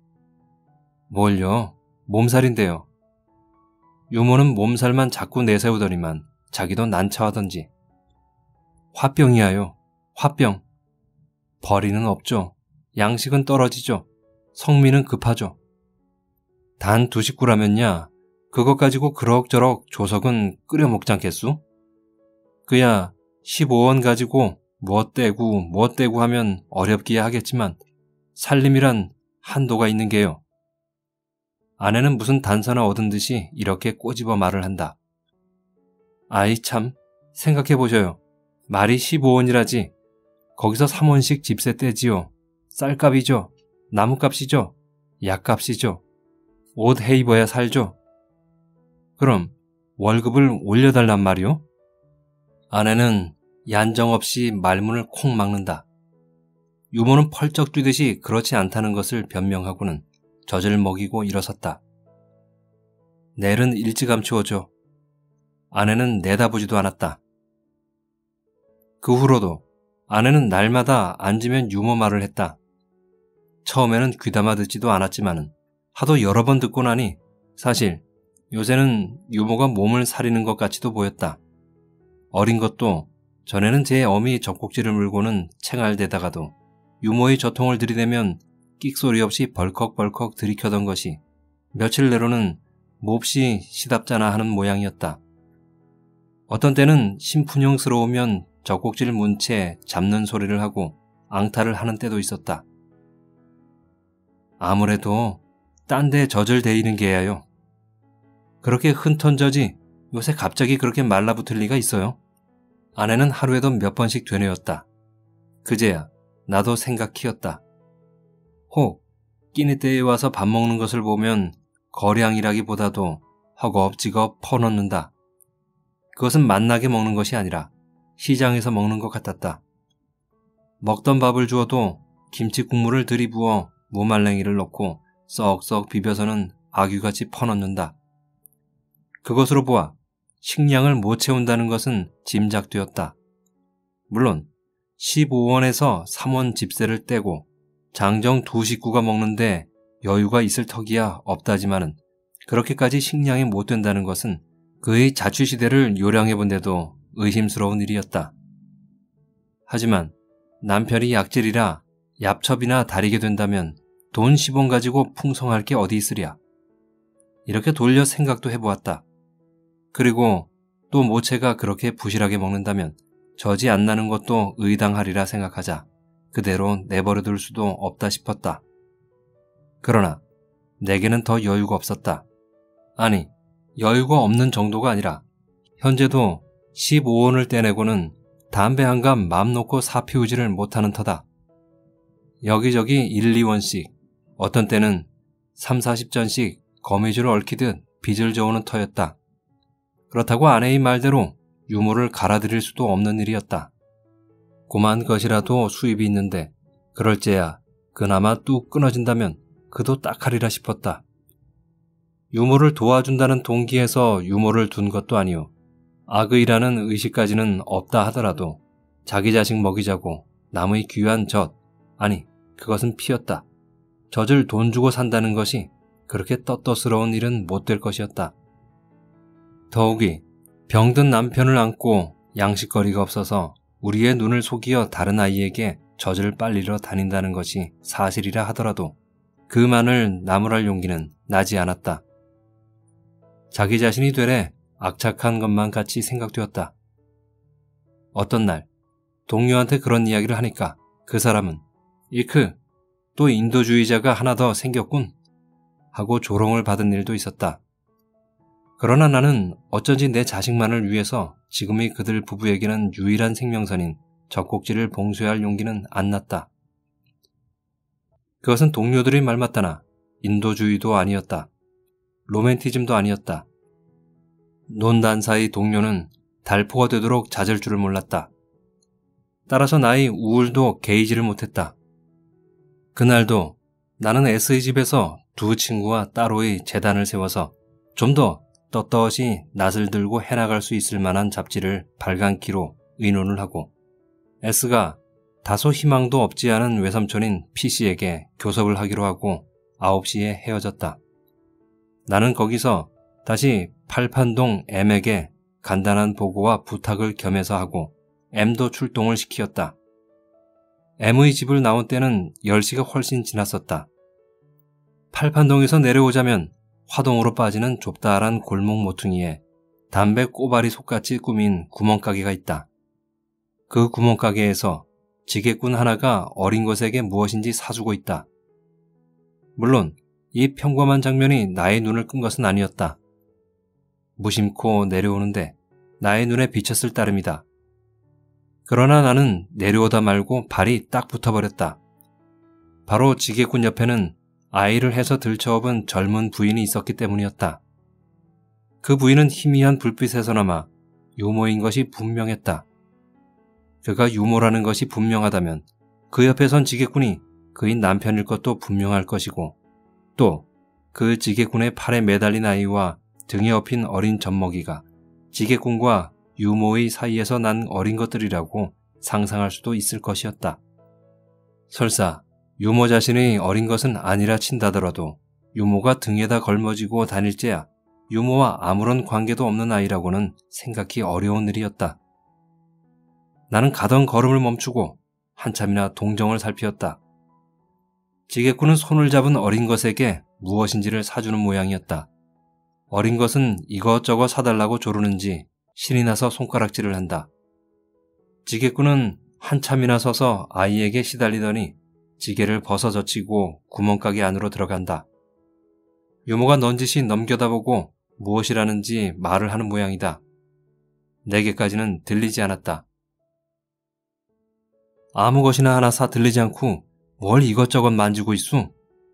뭘요? 몸살인데요. 유모는 몸살만 자꾸 내세우더니만 자기도 난처하던지. 화병이야요. 화병. 벌이는 없죠. 양식은 떨어지죠. 성미는 급하죠. 단 2식구라면야 그것 가지고 그럭저럭 조석은 끓여 먹지 않겠수? 그야 15원 가지고 무엇 떼고 하면 어렵기야 하겠지만 살림이란 한도가 있는 게요. 아내는 무슨 단서나 얻은 듯이 이렇게 꼬집어 말을 한다. 아이 참, 생각해보셔요. 말이 15원이라지 거기서 3원씩 집세 떼지요. 쌀값이죠. 나무값이죠. 약값이죠. 옷 해입어야 살죠. 그럼 월급을 올려달란 말이오? 아내는 얀정없이 말문을 콩 막는다. 유모는 펄쩍 뛰듯이 그렇지 않다는 것을 변명하고는 젖을 먹이고 일어섰다. 내일은 일찌감치 오죠. 아내는 내다보지도 않았다. 그 후로도 아내는 날마다 앉으면 유모 말을 했다. 처음에는 귀담아 듣지도 않았지만은 하도 여러 번 듣고 나니 사실 요새는 유모가 몸을 사리는 것 같이도 보였다. 어린 것도 전에는 제 어미 젖꼭지를 물고는 챙알대다가도 유모의 저통을 들이대면 끽소리 없이 벌컥벌컥 들이켜던 것이 며칠 내로는 몹시 시답잖아 하는 모양이었다. 어떤 때는 심푼형스러우면 젖꼭지를 문 채 잡는 소리를 하고 앙탈을 하는 때도 있었다. 아무래도 딴 데 젖을 대이는 게야요. 그렇게 흔턴 젖이 요새 갑자기 그렇게 말라붙을 리가 있어요? 아내는 하루에도 몇 번씩 되뇌었다. 그제야 나도 생각히었다. 혹 끼니 때에 와서 밥 먹는 것을 보면 거량이라기보다도 허겁지겁 퍼넣는다. 그것은 맛나게 먹는 것이 아니라 시장에서 먹는 것 같았다. 먹던 밥을 주어도 김치 국물을 들이부어 무말랭이를 넣고 썩썩 비벼서는 아귀같이 퍼넣는다. 그것으로 보아 식량을 못 채운다는 것은 짐작되었다. 물론 15원에서 3원 집세를 떼고 장정 2식구가 먹는데 여유가 있을 턱이야 없다지만은 그렇게까지 식량이 못 된다는 것은 그의 자취시대를 요량해본데도 의심스러운 일이었다. 하지만 남편이 약질이라 얍첩이나 다리게 된다면 돈 10원 가지고 풍성할 게 어디 있으랴. 이렇게 돌려 생각도 해보았다. 그리고 또 모체가 그렇게 부실하게 먹는다면 젖이 안 나는 것도 의당하리라 생각하자 그대로 내버려둘 수도 없다 싶었다. 그러나 내게는 더 여유가 없었다. 아니, 여유가 없는 정도가 아니라 현재도 15원을 떼내고는 담배 한 갑 맘 놓고 사 피우지를 못하는 터다. 여기저기 1, 2원씩, 어떤 때는 3, 40전씩 거미줄을 얽히듯 빚을 저으는 터였다. 그렇다고 아내의 말대로 유모를 갈아들일 수도 없는 일이었다. 고만 것이라도 수입이 있는데 그럴째야 그나마 뚝 끊어진다면 그도 딱하리라 싶었다. 유모를 도와준다는 동기에서 유모를 둔 것도 아니오. 악의라는 의식까지는 없다 하더라도 자기 자식 먹이자고 남의 귀한 아니 그것은 피였다. 젖을 돈 주고 산다는 것이 그렇게 떳떳스러운 일은 못 될 것이었다. 더욱이 병든 남편을 안고 양식거리가 없어서 우리의 눈을 속이어 다른 아이에게 젖을 빨리러 다닌다는 것이 사실이라 하더라도 그만을 나무랄 용기는 나지 않았다. 자기 자신이 되레 악착한 것만 같이 생각되었다. 어떤 날 동료한테 그런 이야기를 하니까 그 사람은 일크, 또 인도주의자가 하나 더 생겼군 하고 조롱을 받은 일도 있었다. 그러나 나는 어쩐지 내 자식만을 위해서 지금의 그들 부부에게는 유일한 생명선인 젖꼭지를 봉쇄할 용기는 안 났다. 그것은 동료들의 말 맞다나 인도주의도 아니었다. 로맨티즘도 아니었다. 논단사의 동료는 달포가 되도록 잦을 줄을 몰랐다. 따라서 나의 우울도 개의지를 못했다. 그날도 나는 S의 집에서 두 친구와 따로의 재단을 세워서 좀 더 떳떳이 낯을 들고 해나갈 수 있을 만한 잡지를 발간키로 의논을 하고 S가 다소 희망도 없지 않은 외삼촌인 P씨에게 교섭을 하기로 하고 9시에 헤어졌다. 나는 거기서 다시 팔판동 M에게 간단한 보고와 부탁을 겸해서 하고 M도 출동을 시키었다. M의 집을 나온 때는 10시가 훨씬 지났었다. 팔판동에서 내려오자면 화동으로 빠지는 좁다란 골목 모퉁이에 담배 꼬바리 속같이 꾸민 구멍가게가 있다. 그 구멍가게에서 지게꾼 하나가 어린 것에게 무엇인지 사주고 있다. 물론 이 평범한 장면이 나의 눈을 끈 것은 아니었다. 무심코 내려오는데 나의 눈에 비쳤을 따름이다. 그러나 나는 내려오다 말고 발이 딱 붙어버렸다. 바로 지게꾼 옆에는 아이를 해서 들쳐업은 젊은 부인이 있었기 때문이었다. 그 부인은 희미한 불빛에서나마 유모인 것이 분명했다. 그가 유모라는 것이 분명하다면 그 옆에 선 지게꾼이 그의 남편일 것도 분명할 것이고 또 그 지게꾼의 팔에 매달린 아이와 등에 업힌 어린 젖먹이가 지게꾼과 유모의 사이에서 난 어린 것들이라고 상상할 수도 있을 것이었다. 설사 유모 자신의 어린 것은 아니라 친다더라도 유모가 등에다 걸머지고 다닐째야 유모와 아무런 관계도 없는 아이라고는 생각이 어려운 일이었다. 나는 가던 걸음을 멈추고 한참이나 동정을 살피었다. 지게꾼은 손을 잡은 어린 것에게 무엇인지를 사주는 모양이었다. 어린 것은 이것저것 사달라고 조르는지 신이 나서 손가락질을 한다. 지게꾼은 한참이나 서서 아이에게 시달리더니 지게를 벗어젖히고 구멍가게 안으로 들어간다. 유모가 넌지시 넘겨다보고 무엇이라는지 말을 하는 모양이다. 내게까지는 들리지 않았다. 아무 것이나 하나 사 들리지 않고 뭘 이것저것 만지고 있수?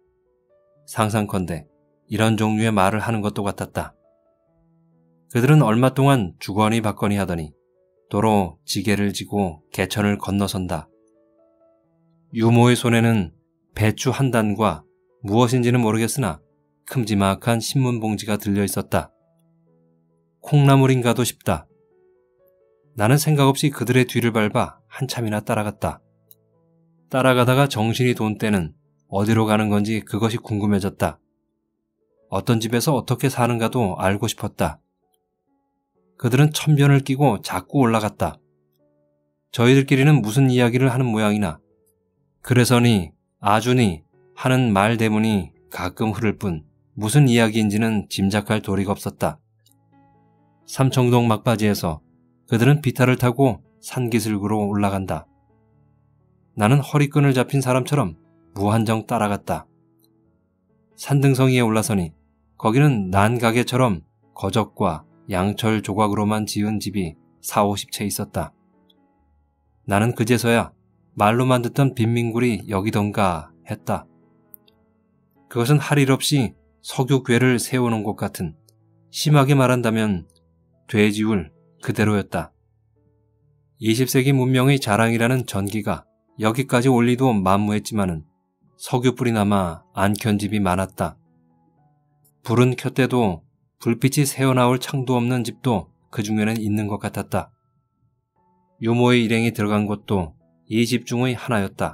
상상컨대 이런 종류의 말을 하는 것도 같았다. 그들은 얼마 동안 주거니 받거니 하더니 도로 지게를 지고 개천을 건너선다. 유모의 손에는 배추 한 단과 무엇인지는 모르겠으나 큼지막한 신문봉지가 들려 있었다. 콩나물인가도 싶다. 나는 생각 없이 그들의 뒤를 밟아 한참이나 따라갔다. 따라가다가 정신이 돈 때는 어디로 가는 건지 그것이 궁금해졌다. 어떤 집에서 어떻게 사는가도 알고 싶었다. 그들은 천변을 끼고 자꾸 올라갔다. 저희들끼리는 무슨 이야기를 하는 모양이나 그래서니 아주니 하는 말 대문이 가끔 흐를 뿐 무슨 이야기인지는 짐작할 도리가 없었다. 삼청동 막바지에서 그들은 비탈을 타고 산기슭으로 올라간다. 나는 허리끈을 잡힌 사람처럼 무한정 따라갔다. 산등성이에 올라서니 거기는 난가게처럼 거적과 양철 조각으로만 지은 집이 40-50채 있었다. 나는 그제서야 말로만 듣던 빈민굴이 여기던가 했다. 그것은 할 일 없이 석유괴를 세우는 곳 같은, 심하게 말한다면 돼지울 그대로였다. 20세기 문명의 자랑이라는 전기가 여기까지 올 리도 만무했지만은 석유불이 남아 안 켠 집이 많았다. 불은 켰대도 불빛이 새어나올 창도 없는 집도 그 중에는 있는 것 같았다. 유모의 일행이 들어간 곳도 이 집 중의 하나였다.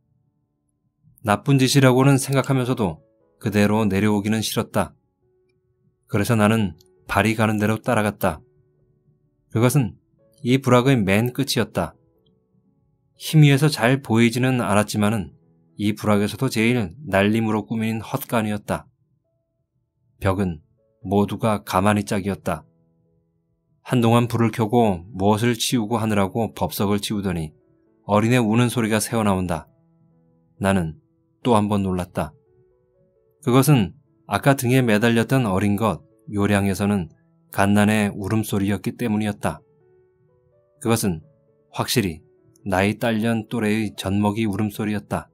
나쁜 짓이라고는 생각하면서도 그대로 내려오기는 싫었다. 그래서 나는 발이 가는 대로 따라갔다. 그것은 이 부락의 맨 끝이었다. 희미해서 잘 보이지는 않았지만은 이 부락에서도 제일 날림으로 꾸민 헛간이었다. 벽은 모두가 가만히 짝이었다. 한동안 불을 켜고 무엇을 치우고 하느라고 법석을 치우더니 어린애 우는 소리가 새어나온다. 나는 또 한 번 놀랐다. 그것은 아까 등에 매달렸던 어린 것 요량에서는 갓난의 울음소리였기 때문이었다. 그것은 확실히 나이 딸년 또래의 젖먹이 울음소리였다.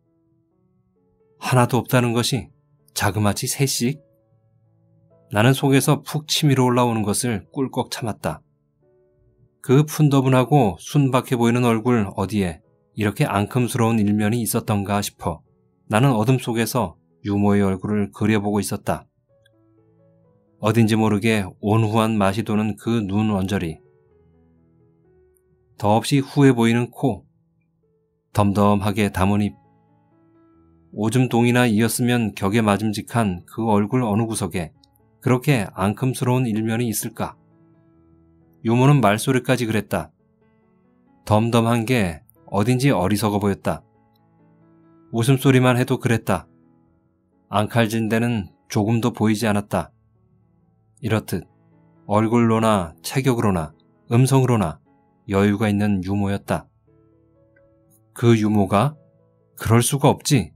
하나도 없다는 것이 자그마치 셋씩? 나는 속에서 푹 치밀어 올라오는 것을 꿀꺽 참았다. 그 푼더분하고 순박해 보이는 얼굴 어디에 이렇게 앙큼스러운 일면이 있었던가 싶어 나는 어둠 속에서 유모의 얼굴을 그려보고 있었다. 어딘지 모르게 온후한 맛이 도는 그 눈 언저리, 더없이 후해 보이는 코, 덤덤하게 담은 입, 오줌동이나 이었으면 격에 맞음직한 그 얼굴 어느 구석에 그렇게 앙큼스러운 일면이 있을까? 유모는 말소리까지 그랬다. 덤덤한 게 어딘지 어리석어 보였다. 웃음소리만 해도 그랬다. 앙칼진 데는 조금도 보이지 않았다. 이렇듯 얼굴로나 체격으로나 음성으로나 여유가 있는 유모였다. 그 유모가? 그럴 수가 없지.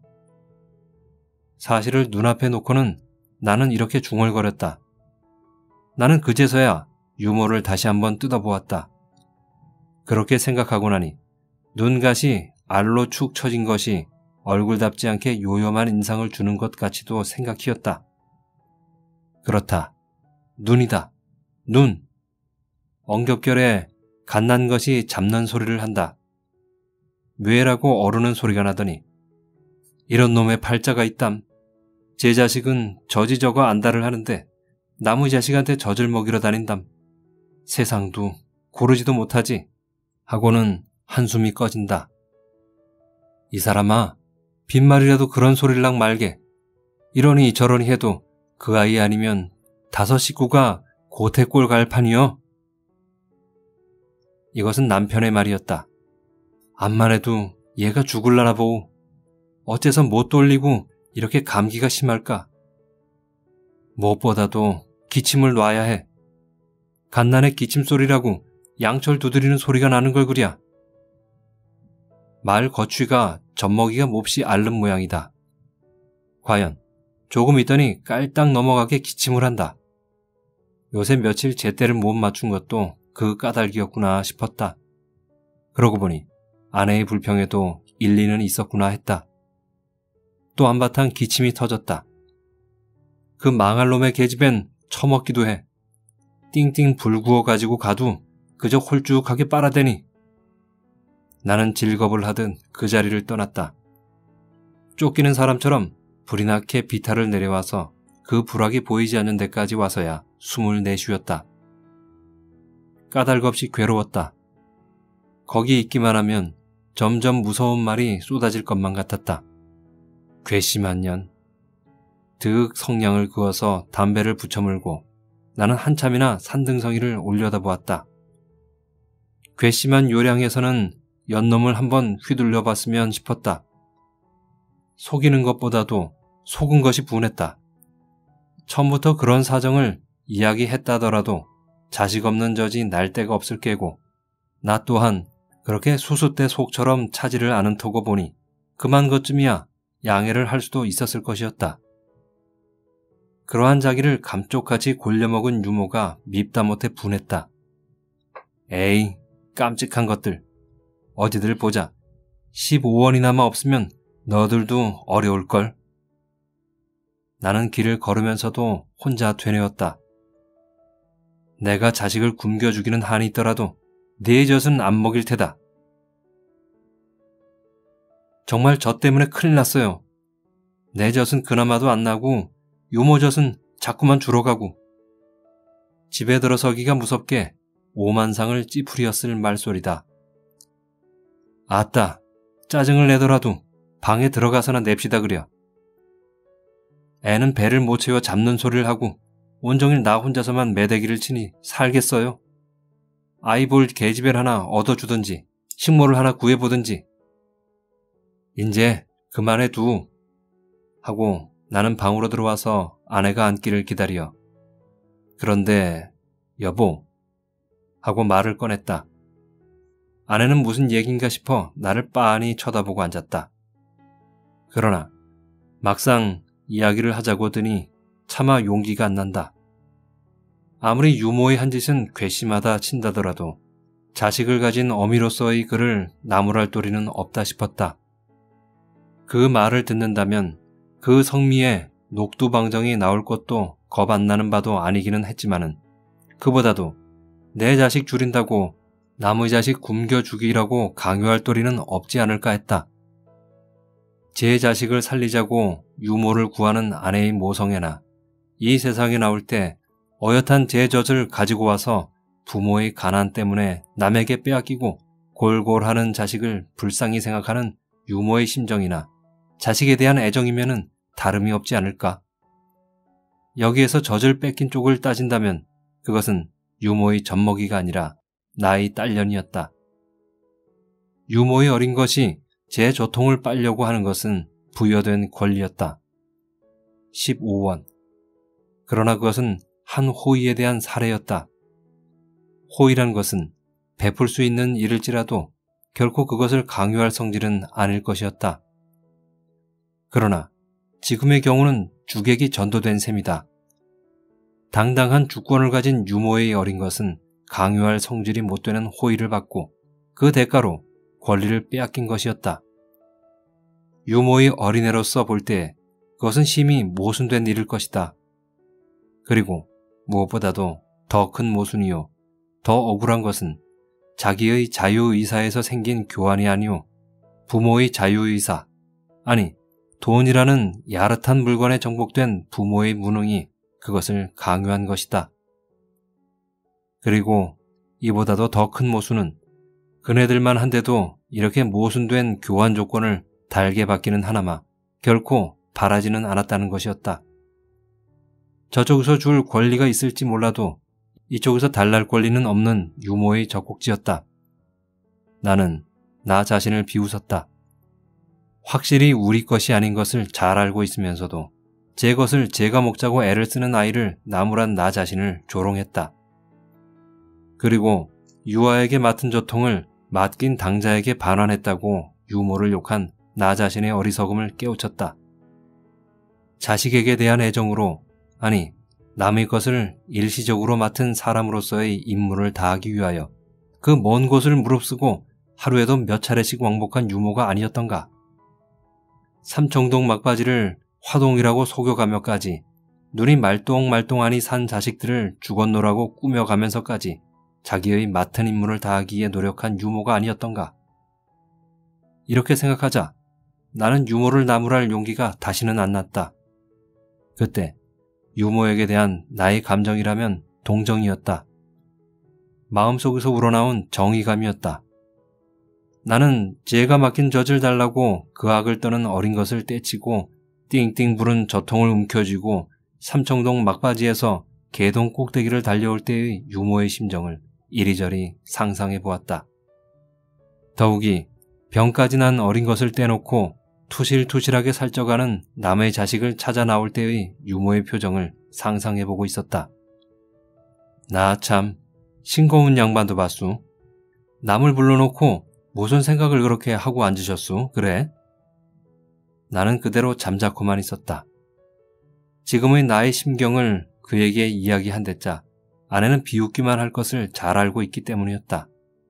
사실을 눈앞에 놓고는 나는 이렇게 중얼거렸다. 나는 그제서야 유모를 다시 한번 뜯어보았다. 그렇게 생각하고 나니 눈갓이 알로 축 처진 것이 얼굴답지 않게 요염한 인상을 주는 것 같이도 생각히었다. 그렇다. 눈이다. 눈. 엉겹결에 갓난 것이 잡는 소리를 한다. 뇌라고 어르는 소리가 나더니 이런 놈의 팔자가 있담. 제 자식은 저지저거 안달을 하는데 나무 자식한테 젖을 먹이러 다닌담. 세상도 고르지도 못하지. 하고는 한숨이 꺼진다. 이 사람아, 빈말이라도 그런 소리랑 말게. 이러니 저러니 해도 그 아이 아니면 5 식구가 고태꼴 갈 판이여. 이것은 남편의 말이었다. 암만 해도 얘가 죽을라나 보오. 어째서 못 돌리고 이렇게 감기가 심할까? 무엇보다도 기침을 놔야 해. 갓난의 기침소리라고 양철 두드리는 소리가 나는 걸 그랴. 말 거취가 젖먹이가 몹시 앓는 모양이다. 과연 조금 있더니 깔딱 넘어가게 기침을 한다. 요새 며칠 제때를 못 맞춘 것도 그 까닭이었구나 싶었다. 그러고 보니 아내의 불평에도 일리는 있었구나 했다. 또 한바탕 기침이 터졌다. 그 망할 놈의 계집엔 처먹기도 해. 띵띵 불 구워가지고 가도 그저 홀쭉하게 빨아대니. 나는 질겁을 하듯 그 자리를 떠났다. 쫓기는 사람처럼 불이 나게 비탈을 내려와서 그 불악이 보이지 않는 데까지 와서야 숨을 내쉬었다. 까닭없이 괴로웠다. 거기 있기만 하면 점점 무서운 말이 쏟아질 것만 같았다. 괘씸한 년. 득 성냥을 그어서 담배를 붙여물고 나는 한참이나 산등성이를 올려다보았다. 괘씸한 요량에서는 연놈을 한번 휘둘려 봤으면 싶었다. 속이는 것보다도 속은 것이 분했다. 처음부터 그런 사정을 이야기했다더라도 자식 없는 젖이 날 데가 없을 게고 나 또한 그렇게 수숫대 속처럼 차지를 않은 터고 보니 그만 것쯤이야 양해를 할 수도 있었을 것이었다. 그러한 자기를 감쪽같이 골려먹은 유모가 밉다 못해 분했다. 에이, 깜찍한 것들. 어디들 보자. 15원이나마 없으면 너들도 어려울걸. 나는 길을 걸으면서도 혼자 되뇌었다. 내가 자식을 굶겨 죽이는 한이 있더라도 네 젖은 안 먹일 테다. 정말 저 때문에 큰일 났어요. 내 젖은 그나마도 안 나고 유모 젖은 자꾸만 줄어가고. 집에 들어서기가 무섭게 오만상을 찌푸리었을 말소리다. 아따, 짜증을 내더라도 방에 들어가서나 냅시다 그려. 애는 배를 못 채워 잡는 소리를 하고 온종일 나 혼자서만 매대기를 치니 살겠어요. 아이 볼 계집애 하나 얻어주든지 식모를 하나 구해보든지. 인제 그만해두 하고 나는 방으로 들어와서 아내가 앉기를 기다려. 그런데 여보 하고 말을 꺼냈다. 아내는 무슨 얘긴가 싶어 나를 빤히 쳐다보고 앉았다. 그러나 막상 이야기를 하자고 드니 차마 용기가 안 난다. 아무리 유모의 한 짓은 괘씸하다 친다더라도 자식을 가진 어미로서의 그를 나무랄 도리는 없다 싶었다. 그 말을 듣는다면 그 성미에 녹두방정이 나올 것도 겁 안 나는 바도 아니기는 했지만은 그보다도 내 자식 줄인다고 남의 자식 굶겨 죽이라고 강요할 도리는 없지 않을까 했다. 제 자식을 살리자고 유모를 구하는 아내의 모성애나 이 세상에 나올 때 어엿한 제 젖을 가지고 와서 부모의 가난 때문에 남에게 빼앗기고 골골하는 자식을 불쌍히 생각하는 유모의 심정이나 자식에 대한 애정이면은 다름이 없지 않을까. 여기에서 젖을 뺏긴 쪽을 따진다면 그것은 유모의 젖먹이가 아니라 나의 딸년이었다. 유모의 어린 것이 제 조통을 빨려고 하는 것은 부여된 권리였다. 15원. 그러나 그것은 한 호의에 대한 사례였다. 호의란 것은 베풀 수 있는 일일지라도 결코 그것을 강요할 성질은 아닐 것이었다. 그러나 지금의 경우는 주객이 전도된 셈이다. 당당한 주권을 가진 유모의 어린 것은 강요할 성질이 못 되는 호의를 받고 그 대가로 권리를 빼앗긴 것이었다. 유모의 어린애로서 볼 때 그것은 심히 모순된 일일 것이다. 그리고 무엇보다도 더 큰 모순이요, 더 억울한 것은 자기의 자유의사에서 생긴 교환이 아니오 부모의 자유의사, 아니 돈이라는 야릇한 물건에 정복된 부모의 무능이 그것을 강요한 것이다. 그리고 이보다도 더 큰 모순은 그네들만 한데도 이렇게 모순된 교환 조건을 달게 받기는 하나마 결코 바라지는 않았다는 것이었다. 저쪽에서 줄 권리가 있을지 몰라도 이쪽에서 달랄 권리는 없는 유모의 젖꼭지였다. 나는 나 자신을 비웃었다. 확실히 우리 것이 아닌 것을 잘 알고 있으면서도 제 것을 제가 먹자고 애를 쓰는 아이를 나무란 나 자신을 조롱했다. 그리고 유아에게 맡은 조통을 맡긴 당자에게 반환했다고 유모를 욕한 나 자신의 어리석음을 깨우쳤다. 자식에게 대한 애정으로, 아니 남의 것을 일시적으로 맡은 사람으로서의 임무를 다하기 위하여 그 먼 곳을 무릅쓰고 하루에도 몇 차례씩 왕복한 유모가 아니었던가. 삼청동 막바지를 화동이라고 속여가며까지 눈이 말똥말똥하니 산 자식들을 죽었노라고 꾸며가면서까지 자기의 맡은 임무를 다하기 위해 노력한 유모가 아니었던가. 이렇게 생각하자 나는 유모를 나무랄 용기가 다시는 안 났다. 그때 유모에게 대한 나의 감정이라면 동정이었다. 마음속에서 우러나온 정의감이었다. 나는 제가 맡긴 젖을 달라고 그 악을 떠는 어린 것을 떼치고 띵띵 부른 젖통을 움켜쥐고 삼청동 막바지에서 개동 꼭대기를 달려올 때의 유모의 심정을 이리저리 상상해 보았다. 더욱이 병까지 난 어린 것을 떼놓고 투실투실하게 살쪄가는 남의 자식을 찾아 나올 때의 유모의 표정을 상상해 보고 있었다. 나 참 싱거운 양반도 봤수. 남을 불러놓고 무슨 생각을 그렇게 하고 앉으셨수, 그래? 나는 그대로 잠자코만 있었다. 지금의 나의 심경을 그에게 이야기한 데짜 아내는 비웃기만 할 것을 잘 알고 있기 때문이었다.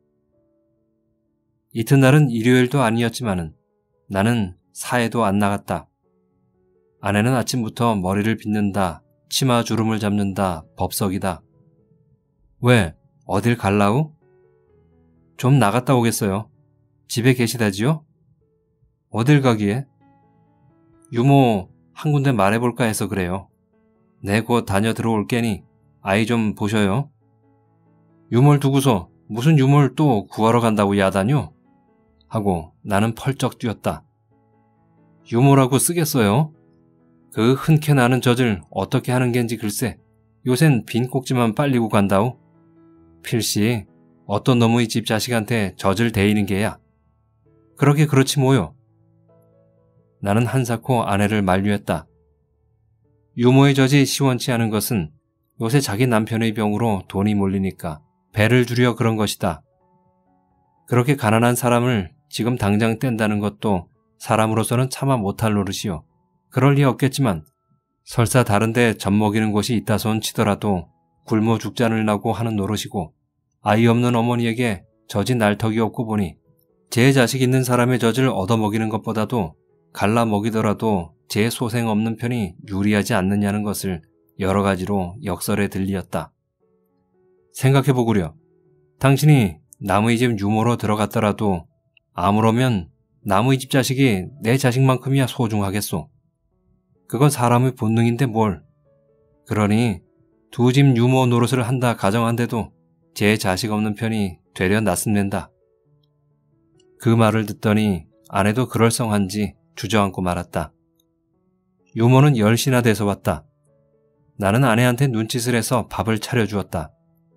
이튿날은 일요일도 아니었지만은 나는 사회도 안 나갔다. 아내는 아침부터 머리를 빗는다, 치마 주름을 잡는다, 법석이다. 왜? 어딜 갈라우? 좀 나갔다 오겠어요. 집에 계시다지요? 어딜 가기에? 유모 한 군데 말해볼까 해서 그래요. 내 곧 다녀 들어올 게니 아이 좀 보셔요. 유모를 두고서 무슨 유모를 또 구하러 간다고 야단요? 하고 나는 펄쩍 뛰었다. 유모라고 쓰겠어요? 그 흔쾌 나는 젖을 어떻게 하는 겐지 글쎄 요샌 빈 꼭지만 빨리고 간다오. 필시 어떤 놈의 집 자식한테 젖을 대이는 게야. 그러게 그렇지 뭐요. 나는 한사코 아내를 만류했다. 유모의 젖이 시원치 않은 것은 요새 자기 남편의 병으로 돈이 몰리니까 배를 줄여 그런 것이다. 그렇게 가난한 사람을 지금 당장 뗀다는 것도 사람으로서는 차마 못할 노릇이요. 그럴 리 없겠지만 설사 다른데 젖 먹이는 곳이 있다손 치더라도 굶어 죽자를 나고 하는 노릇이고 아이 없는 어머니에게 젖이 날턱이 없고 보니 제 자식 있는 사람의 젖을 얻어먹이는 것보다도 갈라 먹이더라도 제 소생 없는 편이 유리하지 않느냐는 것을 여러 가지로 역설에 들리었다. 생각해보구려. 당신이 남의 집 유모로 들어갔더라도 아무러면 남의 집 자식이 내 자식만큼이야 소중하겠소. 그건 사람의 본능인데 뭘. 그러니 두 집 유모 노릇을 한다 가정한데도 제 자식 없는 편이 되려 낫습니다. 그 말을 듣더니 아내도 그럴싸한지 주저앉고 말았다. 유모는 10시나 돼서 왔다. 나는 아내한테 눈짓을 해서 밥을 차려주었다.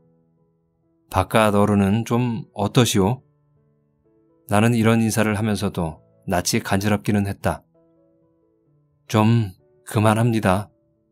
바깥 어른은 좀 어떠시오? 나는 이런 인사를 하면서도 낯이 간지럽기는 했다. 좀 그만합니다.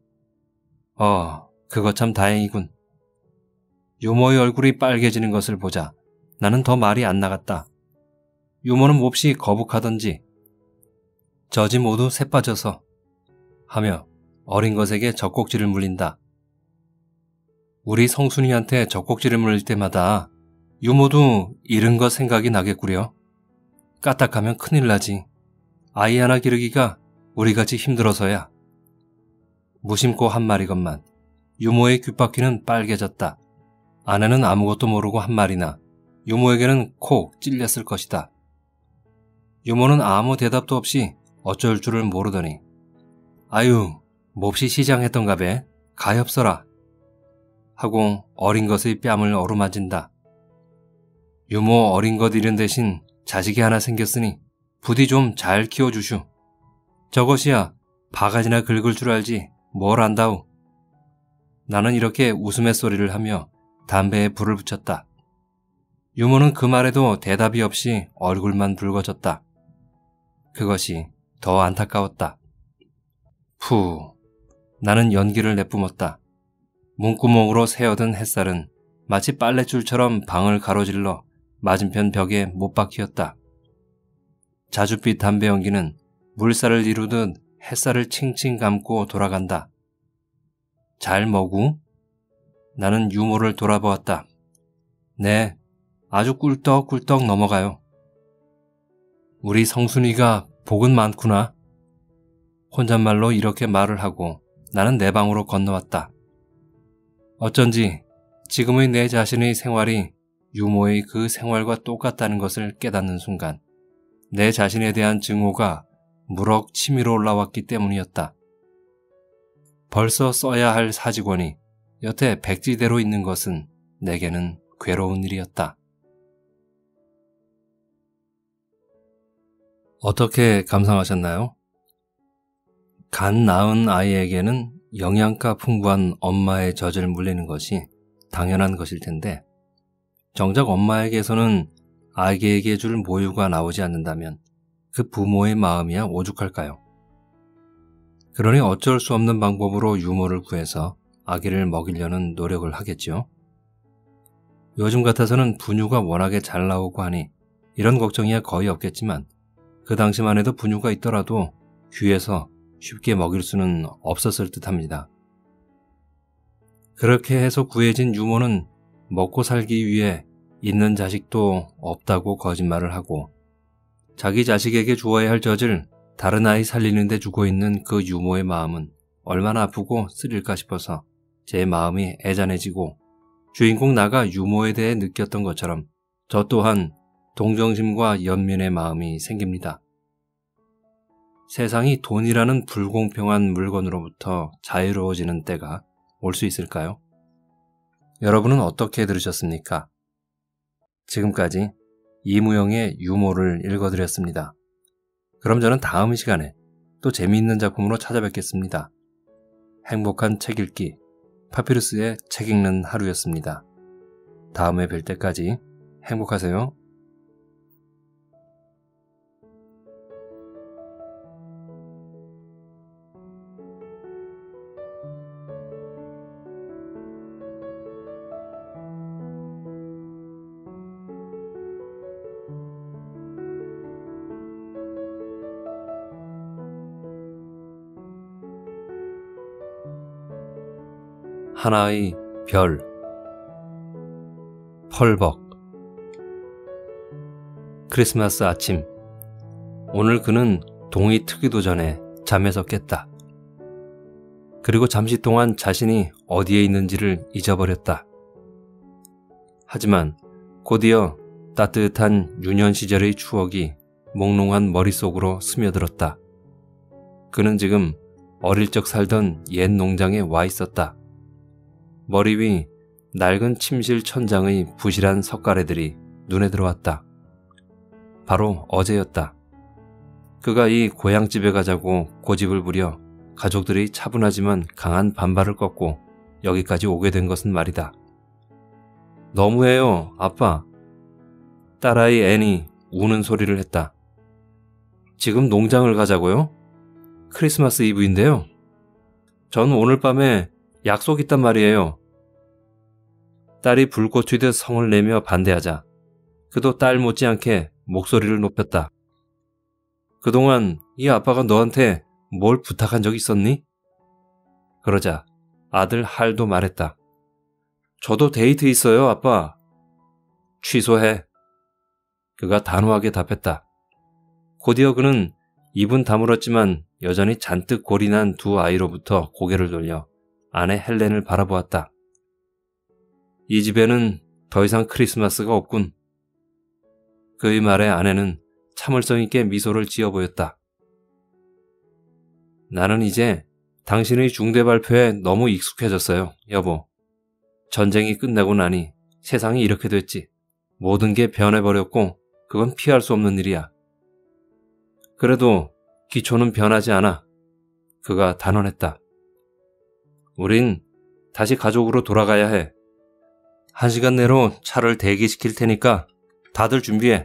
그거 참 다행이군. 유모의 얼굴이 빨개지는 것을 보자 나는 더 말이 안 나갔다. 유모는 몹시 거북하던지 젖이 모두 새 빠져서 하며 어린 것에게 젖꼭지를 물린다. 우리 성순이한테 젖꼭지를 물릴 때마다 유모도 잃은 것 생각이 나겠구려. 까딱하면 큰일 나지. 아이 하나 기르기가 우리같이 힘들어서야. 무심코 한 말이건만 유모의 귓바퀴는 빨개졌다. 아내는 아무것도 모르고 한 말이나 유모에게는 콕 찔렸을 것이다. 유모는 아무 대답도 없이 어쩔 줄을 모르더니 아유 몹시 시장했던가배 가엾어라 하고 어린 것의 뺨을 어루만진다. 유모 어린 것 잃은 대신 자식이 하나 생겼으니 부디 좀 잘 키워주슈. 저것이야 바가지나 긁을 줄 알지 뭘 안다우. 나는 이렇게 웃음의 소리를 하며 담배에 불을 붙였다. 유모는 그 말에도 대답이 없이 얼굴만 붉어졌다. 그것이 더 안타까웠다. 푸. 나는 연기를 내뿜었다. 문구멍으로 새어든 햇살은 마치 빨랫줄처럼 방을 가로질러 맞은편 벽에 못 박히었다. 자줏빛 담배 연기는 물살을 이루듯 햇살을 칭칭 감고 돌아간다. 잘 먹우? 나는 유모를 돌아보았다. 네, 아주 꿀떡꿀떡 넘어가요. 우리 성순이가 복은 많구나. 혼잣말로 이렇게 말을 하고 나는 내 방으로 건너왔다. 어쩐지 지금의 내 자신의 생활이 유모의 그 생활과 똑같다는 것을 깨닫는 순간 내 자신에 대한 증오가 무럭 치밀어 올라왔기 때문이었다. 벌써 써야 할 사직원이 여태 백지대로 있는 것은 내게는 괴로운 일이었다. 어떻게 감상하셨나요? 간 낳은 아이에게는 영양가 풍부한 엄마의 젖을 물리는 것이 당연한 것일 텐데 정작 엄마에게서는 아기에게 줄 모유가 나오지 않는다면 그 부모의 마음이야 오죽할까요? 그러니 어쩔 수 없는 방법으로 유모를 구해서 아기를 먹이려는 노력을 하겠죠. 요즘 같아서는 분유가 워낙에 잘 나오고 하니 이런 걱정이야 거의 없겠지만 그 당시만 해도 분유가 있더라도 귀에서 쉽게 먹일 수는 없었을 듯합니다. 그렇게 해서 구해진 유모는 먹고 살기 위해 있는 자식도 없다고 거짓말을 하고 자기 자식에게 주어야 할 젖을 다른 아이 살리는 데 주고 있는 그 유모의 마음은 얼마나 아프고 쓰릴까 싶어서 제 마음이 애잔해지고 주인공 나가 유모에 대해 느꼈던 것처럼 저 또한 동정심과 연민의 마음이 생깁니다. 세상이 돈이라는 불공평한 물건으로부터 자유로워지는 때가 올 수 있을까요? 여러분은 어떻게 들으셨습니까? 지금까지 이무영의 유모를 읽어드렸습니다. 그럼 저는 다음 시간에 또 재미있는 작품으로 찾아뵙겠습니다. 행복한 책 읽기, 파피루스의 책 읽는 하루였습니다. 다음에 뵐 때까지 행복하세요. 하나의 별. 펄벅. 크리스마스 아침. 오늘 그는 동이 트기도 전에 잠에서 깼다. 그리고 잠시 동안 자신이 어디에 있는지를 잊어버렸다. 하지만 곧이어 따뜻한 유년 시절의 추억이 몽롱한 머릿속으로 스며들었다. 그는 지금 어릴 적 살던 옛 농장에 와 있었다. 머리 위 낡은 침실 천장의 부실한 석가래들이 눈에 들어왔다. 바로 어제였다. 그가 이 고향집에 가자고 고집을 부려 가족들이 차분하지만 강한 반발을 꺾고 여기까지 오게 된 것은 말이다. 너무해요, 아빠. 딸아이 앤이 우는 소리를 했다. 지금 농장을 가자고요? 크리스마스 이브인데요. 전 오늘 밤에 약속 있단 말이에요. 딸이 불꽃 튀듯 성을 내며 반대하자 그도 딸 못지않게 목소리를 높였다. 그동안 이 아빠가 너한테 뭘 부탁한 적 있었니? 그러자 아들 할도 말했다. 저도 데이트 있어요, 아빠. 취소해. 그가 단호하게 답했다. 곧이어 그는 입은 다물었지만 여전히 잔뜩 골이 난 두 아이로부터 고개를 돌려 아내 헬렌을 바라보았다. 이 집에는 더 이상 크리스마스가 없군. 그의 말에 아내는 참을성 있게 미소를 지어 보였다. 나는 이제 당신의 중대 발표에 너무 익숙해졌어요, 여보. 전쟁이 끝나고 나니 세상이 이렇게 됐지. 모든 게 변해버렸고 그건 피할 수 없는 일이야. 그래도 기초는 변하지 않아. 그가 단언했다. 우린 다시 가족으로 돌아가야 해. 1시간 내로 차를 대기시킬 테니까 다들 준비해.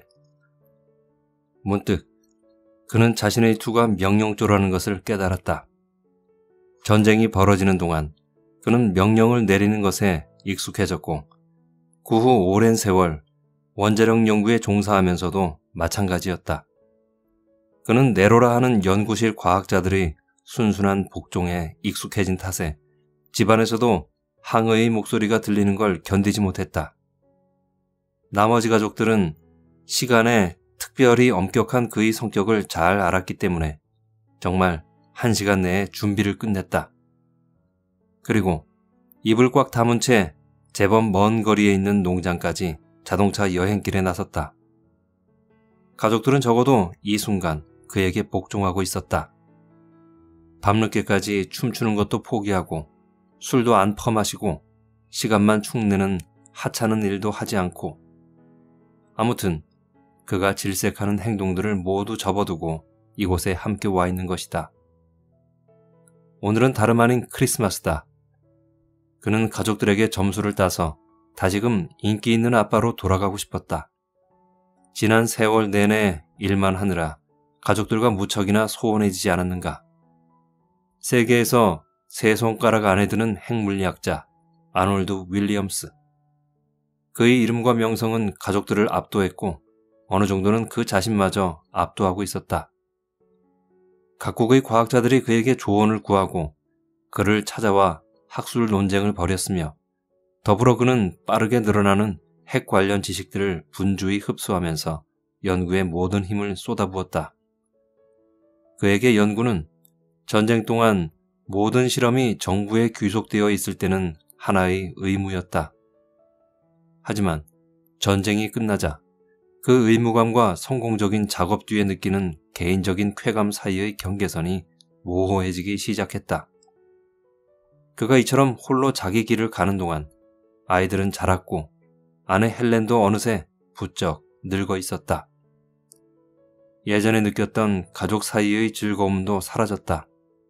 문득 그는 자신의 투가 명령조라는 것을 깨달았다. 전쟁이 벌어지는 동안 그는 명령을 내리는 것에 익숙해졌고 그 후 오랜 세월 원자력 연구에 종사하면서도 마찬가지였다. 그는 네로라 하는 연구실 과학자들의 순순한 복종에 익숙해진 탓에 집안에서도 항의의 목소리가 들리는 걸 견디지 못했다. 나머지 가족들은 시간에 특별히 엄격한 그의 성격을 잘 알았기 때문에 정말 1시간 내에 준비를 끝냈다. 그리고 입을 꽉 다문 채 제법 먼 거리에 있는 농장까지 자동차 여행길에 나섰다. 가족들은 적어도 이 순간 그에게 복종하고 있었다. 밤늦게까지 춤추는 것도 포기하고 술도 안 퍼마시고 시간만 축내는 하찮은 일도 하지 않고 아무튼 그가 질색하는 행동들을 모두 접어두고 이곳에 함께 와 있는 것이다. 오늘은 다름 아닌 크리스마스다. 그는 가족들에게 점수를 따서 다시금 인기 있는 아빠로 돌아가고 싶었다. 지난 세월 내내 일만 하느라 가족들과 무척이나 소원해지지 않았는가. 세계에서 세 손가락 안에 드는 핵물리학자 아놀드 윌리엄스. 그의 이름과 명성은 가족들을 압도했고 어느 정도는 그 자신마저 압도하고 있었다. 각국의 과학자들이 그에게 조언을 구하고 그를 찾아와 학술 논쟁을 벌였으며 더불어 그는 빠르게 늘어나는 핵 관련 지식들을 분주히 흡수하면서 연구에 모든 힘을 쏟아부었다. 그에게 연구는 전쟁 동안 모든 실험이 정부에 귀속되어 있을 때는 하나의 의무였다. 하지만 전쟁이 끝나자 그 의무감과 성공적인 작업 뒤에 느끼는 개인적인 쾌감 사이의 경계선이 모호해지기 시작했다. 그가 이처럼 홀로 자기 길을 가는 동안 아이들은 자랐고 아내 헬렌도 어느새 부쩍 늙어 있었다. 예전에 느꼈던 가족 사이의 즐거움도 사라졌다.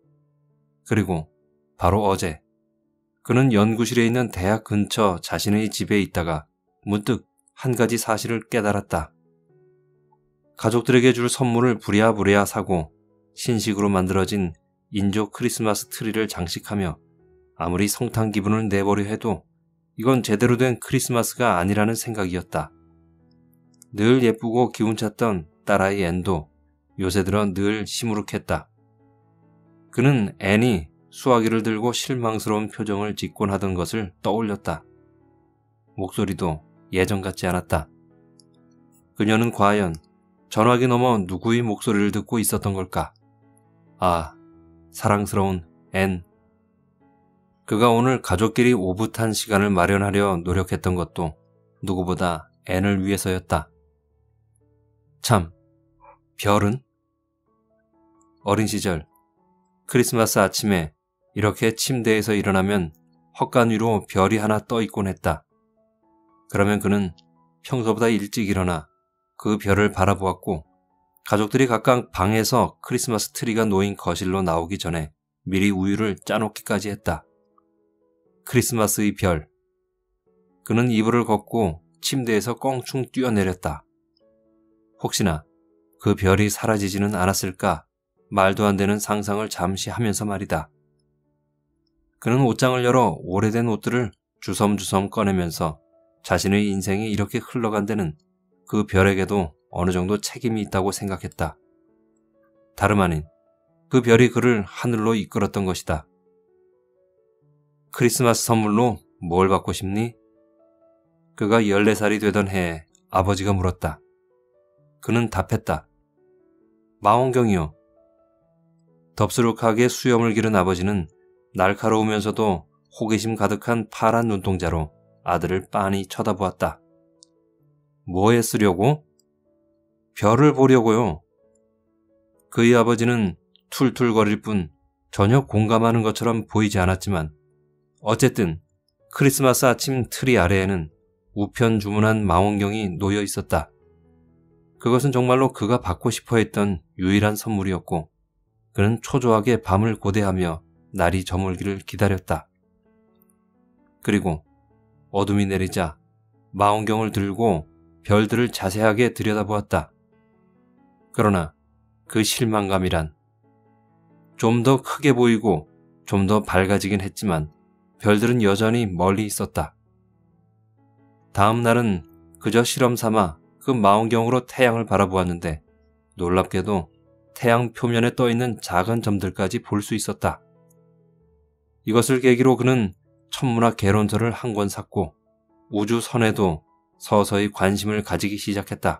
그리고 바로 어제 그는 연구실에 있는 대학 근처 자신의 집에 있다가 문득 한 가지 사실을 깨달았다. 가족들에게 줄 선물을 부랴부랴 사고 신식으로 만들어진 인조 크리스마스 트리를 장식하며 아무리 성탄 기분을 내보려 해도 이건 제대로 된 크리스마스가 아니라는 생각이었다. 늘 예쁘고 기운찼던 딸아이 앤도 요새 들어 늘 시무룩했다. 그는 앤이 수화기를 들고 실망스러운 표정을 짓곤 하던 것을 떠올렸다. 목소리도 예전 같지 않았다. 그녀는 과연 전화기 너머 누구의 목소리를 듣고 있었던 걸까? 아, 사랑스러운 앤. 그가 오늘 가족끼리 오붓한 시간을 마련하려 노력했던 것도 누구보다 앤을 위해서였다. 참, 별은? 어린 시절 크리스마스 아침에 이렇게 침대에서 일어나면 헛간 위로 별이 하나 떠 있곤 했다. 그러면 그는 평소보다 일찍 일어나 그 별을 바라보았고 가족들이 각각 방에서 크리스마스 트리가 놓인 거실로 나오기 전에 미리 우유를 짜놓기까지 했다. 크리스마스의 별. 그는 이불을 걷고 침대에서 껑충 뛰어내렸다. 혹시나 그 별이 사라지지는 않았을까 말도 안 되는 상상을 잠시 하면서 말이다. 그는 옷장을 열어 오래된 옷들을 주섬주섬 꺼내면서 자신의 인생이 이렇게 흘러간 데는 그 별에게도 어느 정도 책임이 있다고 생각했다. 다름 아닌 그 별이 그를 하늘로 이끌었던 것이다. 크리스마스 선물로 뭘 받고 싶니? 그가 14살이 되던 해에 아버지가 물었다. 그는 답했다. 망원경이요. 덥수룩하게 수염을 기른 아버지는 날카로우면서도 호기심 가득한 파란 눈동자로 아들을 빤히 쳐다보았다. 뭐에 쓰려고? 별을 보려고요. 그의 아버지는 툴툴거릴 뿐 전혀 공감하는 것처럼 보이지 않았지만 어쨌든 크리스마스 아침 트리 아래에는 우편 주문한 망원경이 놓여 있었다. 그것은 정말로 그가 받고 싶어 했던 유일한 선물이었고 그는 초조하게 밤을 고대하며 날이 저물기를 기다렸다. 그리고 어둠이 내리자 망원경을 들고 별들을 자세하게 들여다보았다. 그러나 그 실망감이란 좀 더 크게 보이고 좀 더 밝아지긴 했지만 별들은 여전히 멀리 있었다. 다음 날은 그저 실험 삼아 그 망원경으로 태양을 바라보았는데 놀랍게도 태양 표면에 떠있는 작은 점들까지 볼 수 있었다. 이것을 계기로 그는 천문학 개론서를 한 권 샀고 우주선에도 서서히 관심을 가지기 시작했다.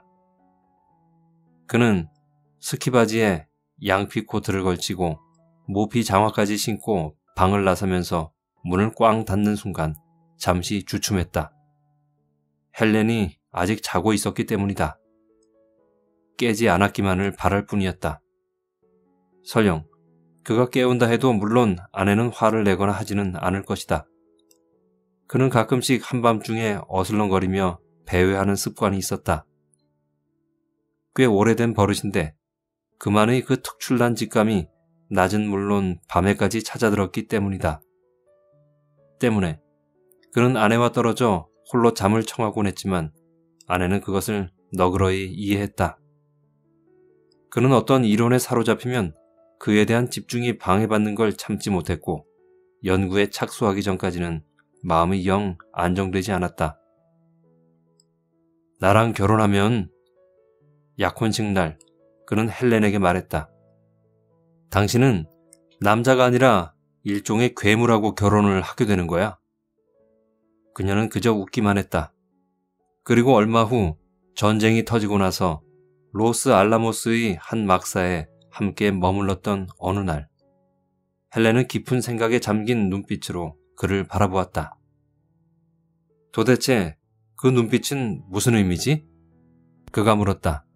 그는 스키바지에 양피 코트를 걸치고 모피 장화까지 신고 방을 나서면서 문을 꽝 닫는 순간 잠시 주춤했다. 헬렌이 아직 자고 있었기 때문이다. 깨지 않았기만을 바랄 뿐이었다. 설령 그가 깨운다 해도 물론 아내는 화를 내거나 하지는 않을 것이다. 그는 가끔씩 한밤중에 어슬렁거리며 배회하는 습관이 있었다. 꽤 오래된 버릇인데 그만의 그 특출난 직감이 낮은 물론 밤에까지 찾아들었기 때문이다. 때문에 그는 아내와 떨어져 홀로 잠을 청하곤 했지만 아내는 그것을 너그러이 이해했다. 그는 어떤 이론에 사로잡히면 그에 대한 집중이 방해받는 걸 참지 못했고 연구에 착수하기 전까지는 마음이 영 안정되지 않았다. 나랑 결혼하면 약혼식 날 그는 헬렌에게 말했다. 당신은 남자가 아니라 일종의 괴물하고 결혼을 하게 되는 거야. 그녀는 그저 웃기만 했다. 그리고 얼마 후 전쟁이 터지고 나서 로스 알라모스의 한 막사에 함께 머물렀던 어느 날 헬렌은 깊은 생각에 잠긴 눈빛으로 그를 바라보았다. 도대체 그 눈빛은 무슨 의미지? 그가 물었다.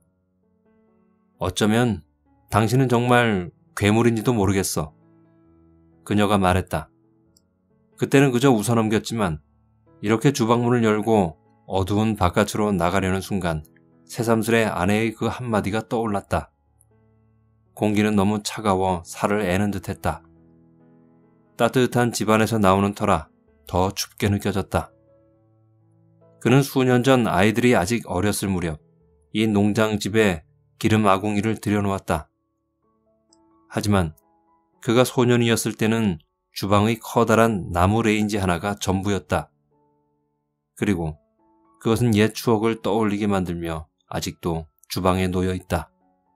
어쩌면 당신은 정말 괴물인지도 모르겠어. 그녀가 말했다. 그때는 그저 웃어넘겼지만 이렇게 주방문을 열고 어두운 바깥으로 나가려는 순간 새삼스레 아내의 그 한마디가 떠올랐다. 공기는 너무 차가워 살을 애는 듯했다. 따뜻한 집안에서 나오는 터라 더 춥게 느껴졌다. 그는 수년 전 아이들이 아직 어렸을 무렵 이 농장집에 기름 아궁이를 들여놓았다. 하지만 그가 소년이었을 때는 주방의 커다란 나무 레인지 하나가 전부였다. 그리고 그것은 옛 추억을 떠올리게 만들며 아직도 주방에 놓여 있다.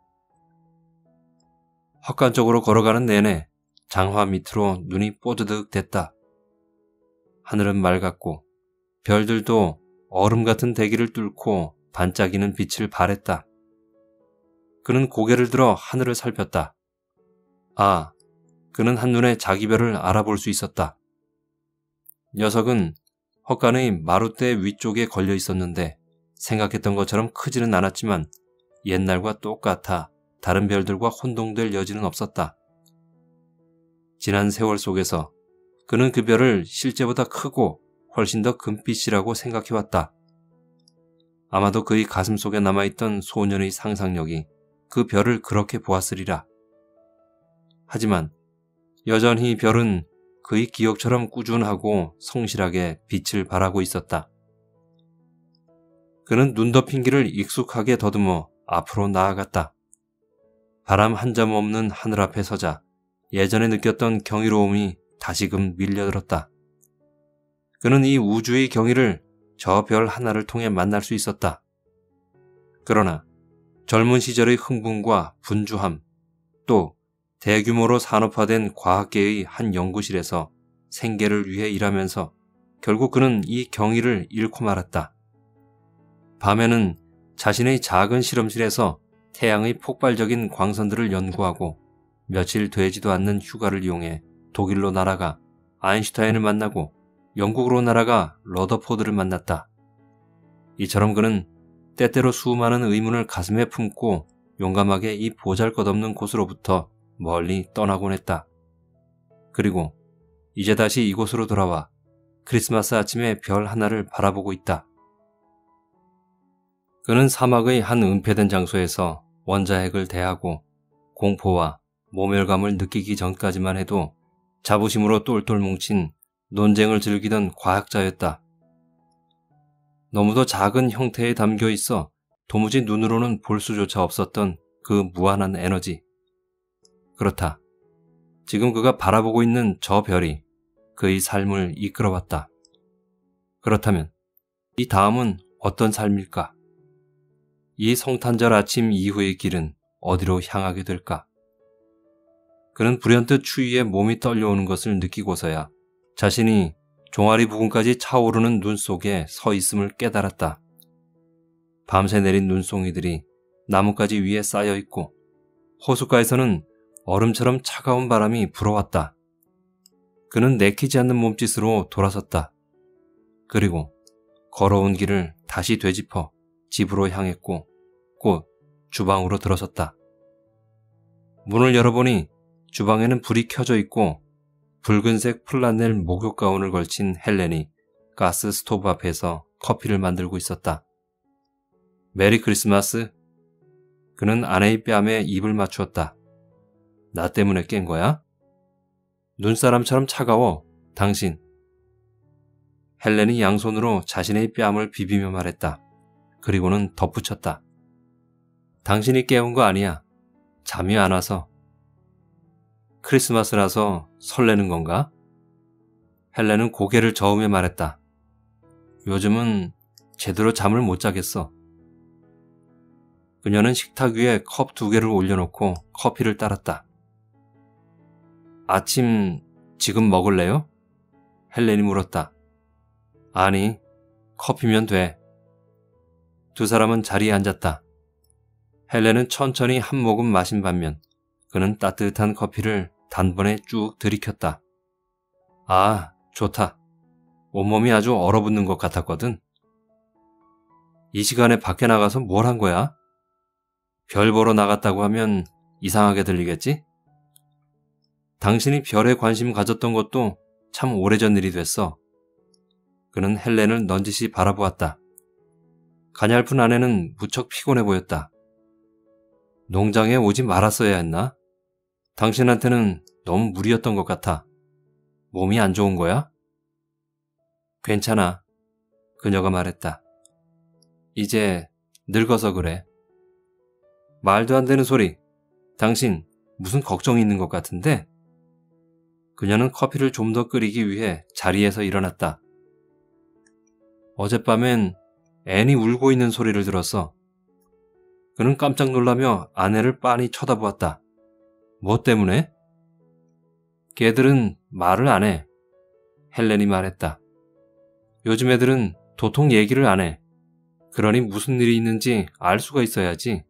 헛간 쪽으로 걸어가는 내내 장화 밑으로 눈이 뽀드득 됐다. 하늘은 맑았고 별들도 얼음 같은 대기를 뚫고 반짝이는 빛을 발했다. 그는 고개를 들어 하늘을 살폈다. 아, 그는 한눈에 자기 별을 알아볼 수 있었다. 녀석은 헛간의 마룻대 위쪽에 걸려 있었는데 생각했던 것처럼 크지는 않았지만 옛날과 똑같아 다른 별들과 혼동될 여지는 없었다. 지난 세월 속에서 그는 그 별을 실제보다 크고 훨씬 더 금빛이라고 생각해왔다. 아마도 그의 가슴 속에 남아있던 소년의 상상력이 그 별을 그렇게 보았으리라. 하지만 여전히 별은 그의 기억처럼 꾸준하고 성실하게 빛을 발하고 있었다. 그는 눈 덮인 길을 익숙하게 더듬어 앞으로 나아갔다. 바람 한 점 없는 하늘 앞에 서자 예전에 느꼈던 경이로움이 다시금 밀려들었다. 그는 이 우주의 경이를 저 별 하나를 통해 만날 수 있었다. 그러나 젊은 시절의 흥분과 분주함, 또 대규모로 산업화된 과학계의 한 연구실에서 생계를 위해 일하면서 결국 그는 이 경이를 잃고 말았다. 밤에는 자신의 작은 실험실에서 태양의 폭발적인 광선들을 연구하고 며칠 되지도 않는 휴가를 이용해 독일로 날아가 아인슈타인을 만나고 영국으로 날아가 러더포드를 만났다. 이처럼 그는 때때로 수많은 의문을 가슴에 품고 용감하게 이 보잘것없는 곳으로부터 멀리 떠나곤 했다. 그리고 이제 다시 이곳으로 돌아와 크리스마스 아침에 별 하나를 바라보고 있다. 그는 사막의 한 은폐된 장소에서 원자핵을 대하고 공포와 모멸감을 느끼기 전까지만 해도 자부심으로 똘똘 뭉친 논쟁을 즐기던 과학자였다. 너무도 작은 형태에 담겨 있어 도무지 눈으로는 볼 수조차 없었던 그 무한한 에너지. 그렇다. 지금 그가 바라보고 있는 저 별이 그의 삶을 이끌어왔다. 그렇다면 이 다음은 어떤 삶일까? 이 성탄절 아침 이후의 길은 어디로 향하게 될까? 그는 불현듯 추위에 몸이 떨려오는 것을 느끼고서야 자신이 종아리 부근까지 차오르는 눈 속에 서 있음을 깨달았다. 밤새 내린 눈송이들이 나뭇가지 위에 쌓여 있고 호숫가에서는 얼음처럼 차가운 바람이 불어왔다. 그는 내키지 않는 몸짓으로 돌아섰다. 그리고 걸어온 길을 다시 되짚어 집으로 향했고 곧 주방으로 들어섰다. 문을 열어보니 주방에는 불이 켜져 있고 붉은색 플라넬 목욕 가운을 걸친 헬렌이 가스 스토브 앞에서 커피를 만들고 있었다. 메리 크리스마스. 그는 아내의 뺨에 입을 맞추었다. 나 때문에 깬 거야? 눈사람처럼 차가워, 당신. 헬렌이 양손으로 자신의 뺨을 비비며 말했다. 그리고는 덧붙였다. 당신이 깨운 거 아니야. 잠이 안 와서. 크리스마스라서 설레는 건가? 헬렌은 고개를 저으며 말했다. 요즘은 제대로 잠을 못 자겠어. 그녀는 식탁 위에 컵 2개를 올려놓고 커피를 따랐다. 아침 지금 먹을래요? 헬렌이 물었다. 아니, 커피면 돼. 두 사람은 자리에 앉았다. 헬렌은 천천히 한 모금 마신 반면 그는 따뜻한 커피를 단번에 쭉 들이켰다. 아, 좋다. 온몸이 아주 얼어붙는 것 같았거든. 이 시간에 밖에 나가서 뭘 한 거야? 별 보러 나갔다고 하면 이상하게 들리겠지? 당신이 별에 관심 가졌던 것도 참 오래전 일이 됐어. 그는 헬렌을 넌지시 바라보았다. 가냘픈 아내는 무척 피곤해 보였다. 농장에 오지 말았어야 했나? 당신한테는 너무 무리였던 것 같아. 몸이 안 좋은 거야? 괜찮아. 그녀가 말했다. 이제 늙어서 그래. 말도 안 되는 소리. 당신 무슨 걱정이 있는 것 같은데? 그녀는 커피를 좀 더 끓이기 위해 자리에서 일어났다. 어젯밤엔 앤이 울고 있는 소리를 들었어. 그는 깜짝 놀라며 아내를 빤히 쳐다보았다. 뭐 때문에? 걔들은 말을 안 해. 헬렌이 말했다. 요즘 애들은 도통 얘기를 안 해. 그러니 무슨 일이 있는지 알 수가 있어야지.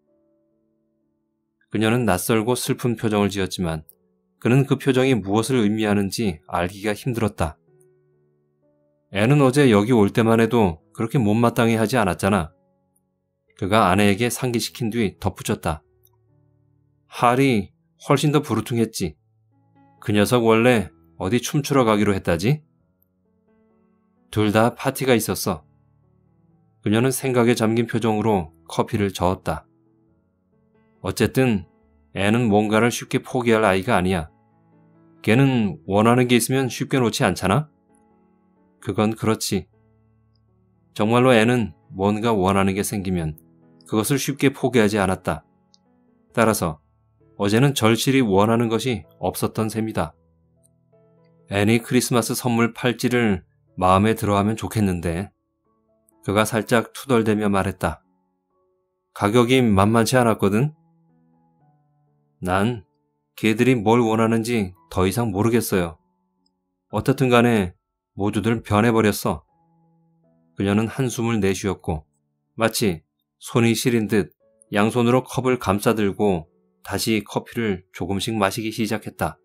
그녀는 낯설고 슬픈 표정을 지었지만 그는 그 표정이 무엇을 의미하는지 알기가 힘들었다. 애는 어제 여기 올 때만 해도 그렇게 못마땅해 하지 않았잖아. 그가 아내에게 상기시킨 뒤 덧붙였다. 할이 훨씬 더 부르퉁했지. 그 녀석 원래 어디 춤추러 가기로 했다지? 둘 다 파티가 있었어. 그녀는 생각에 잠긴 표정으로 커피를 저었다. 어쨌든 애는 뭔가를 쉽게 포기할 아이가 아니야. 걔는 원하는 게 있으면 쉽게 놓지 않잖아? 그건 그렇지. 정말로 애는 뭔가 원하는 게 생기면 그것을 쉽게 포기하지 않았다. 따라서 어제는 절실히 원하는 것이 없었던 셈이다. 앤이 크리스마스 선물 팔찌를 마음에 들어하면 좋겠는데 그가 살짝 투덜대며 말했다. 가격이 만만치 않았거든? 난 걔들이 뭘 원하는지 더 이상 모르겠어요. 어떻든 간에 모두들 변해버렸어. 그녀는 한숨을 내쉬었고 마치 손이 시린 듯 양손으로 컵을 감싸들고 다시 커피를 조금씩 마시기 시작했다.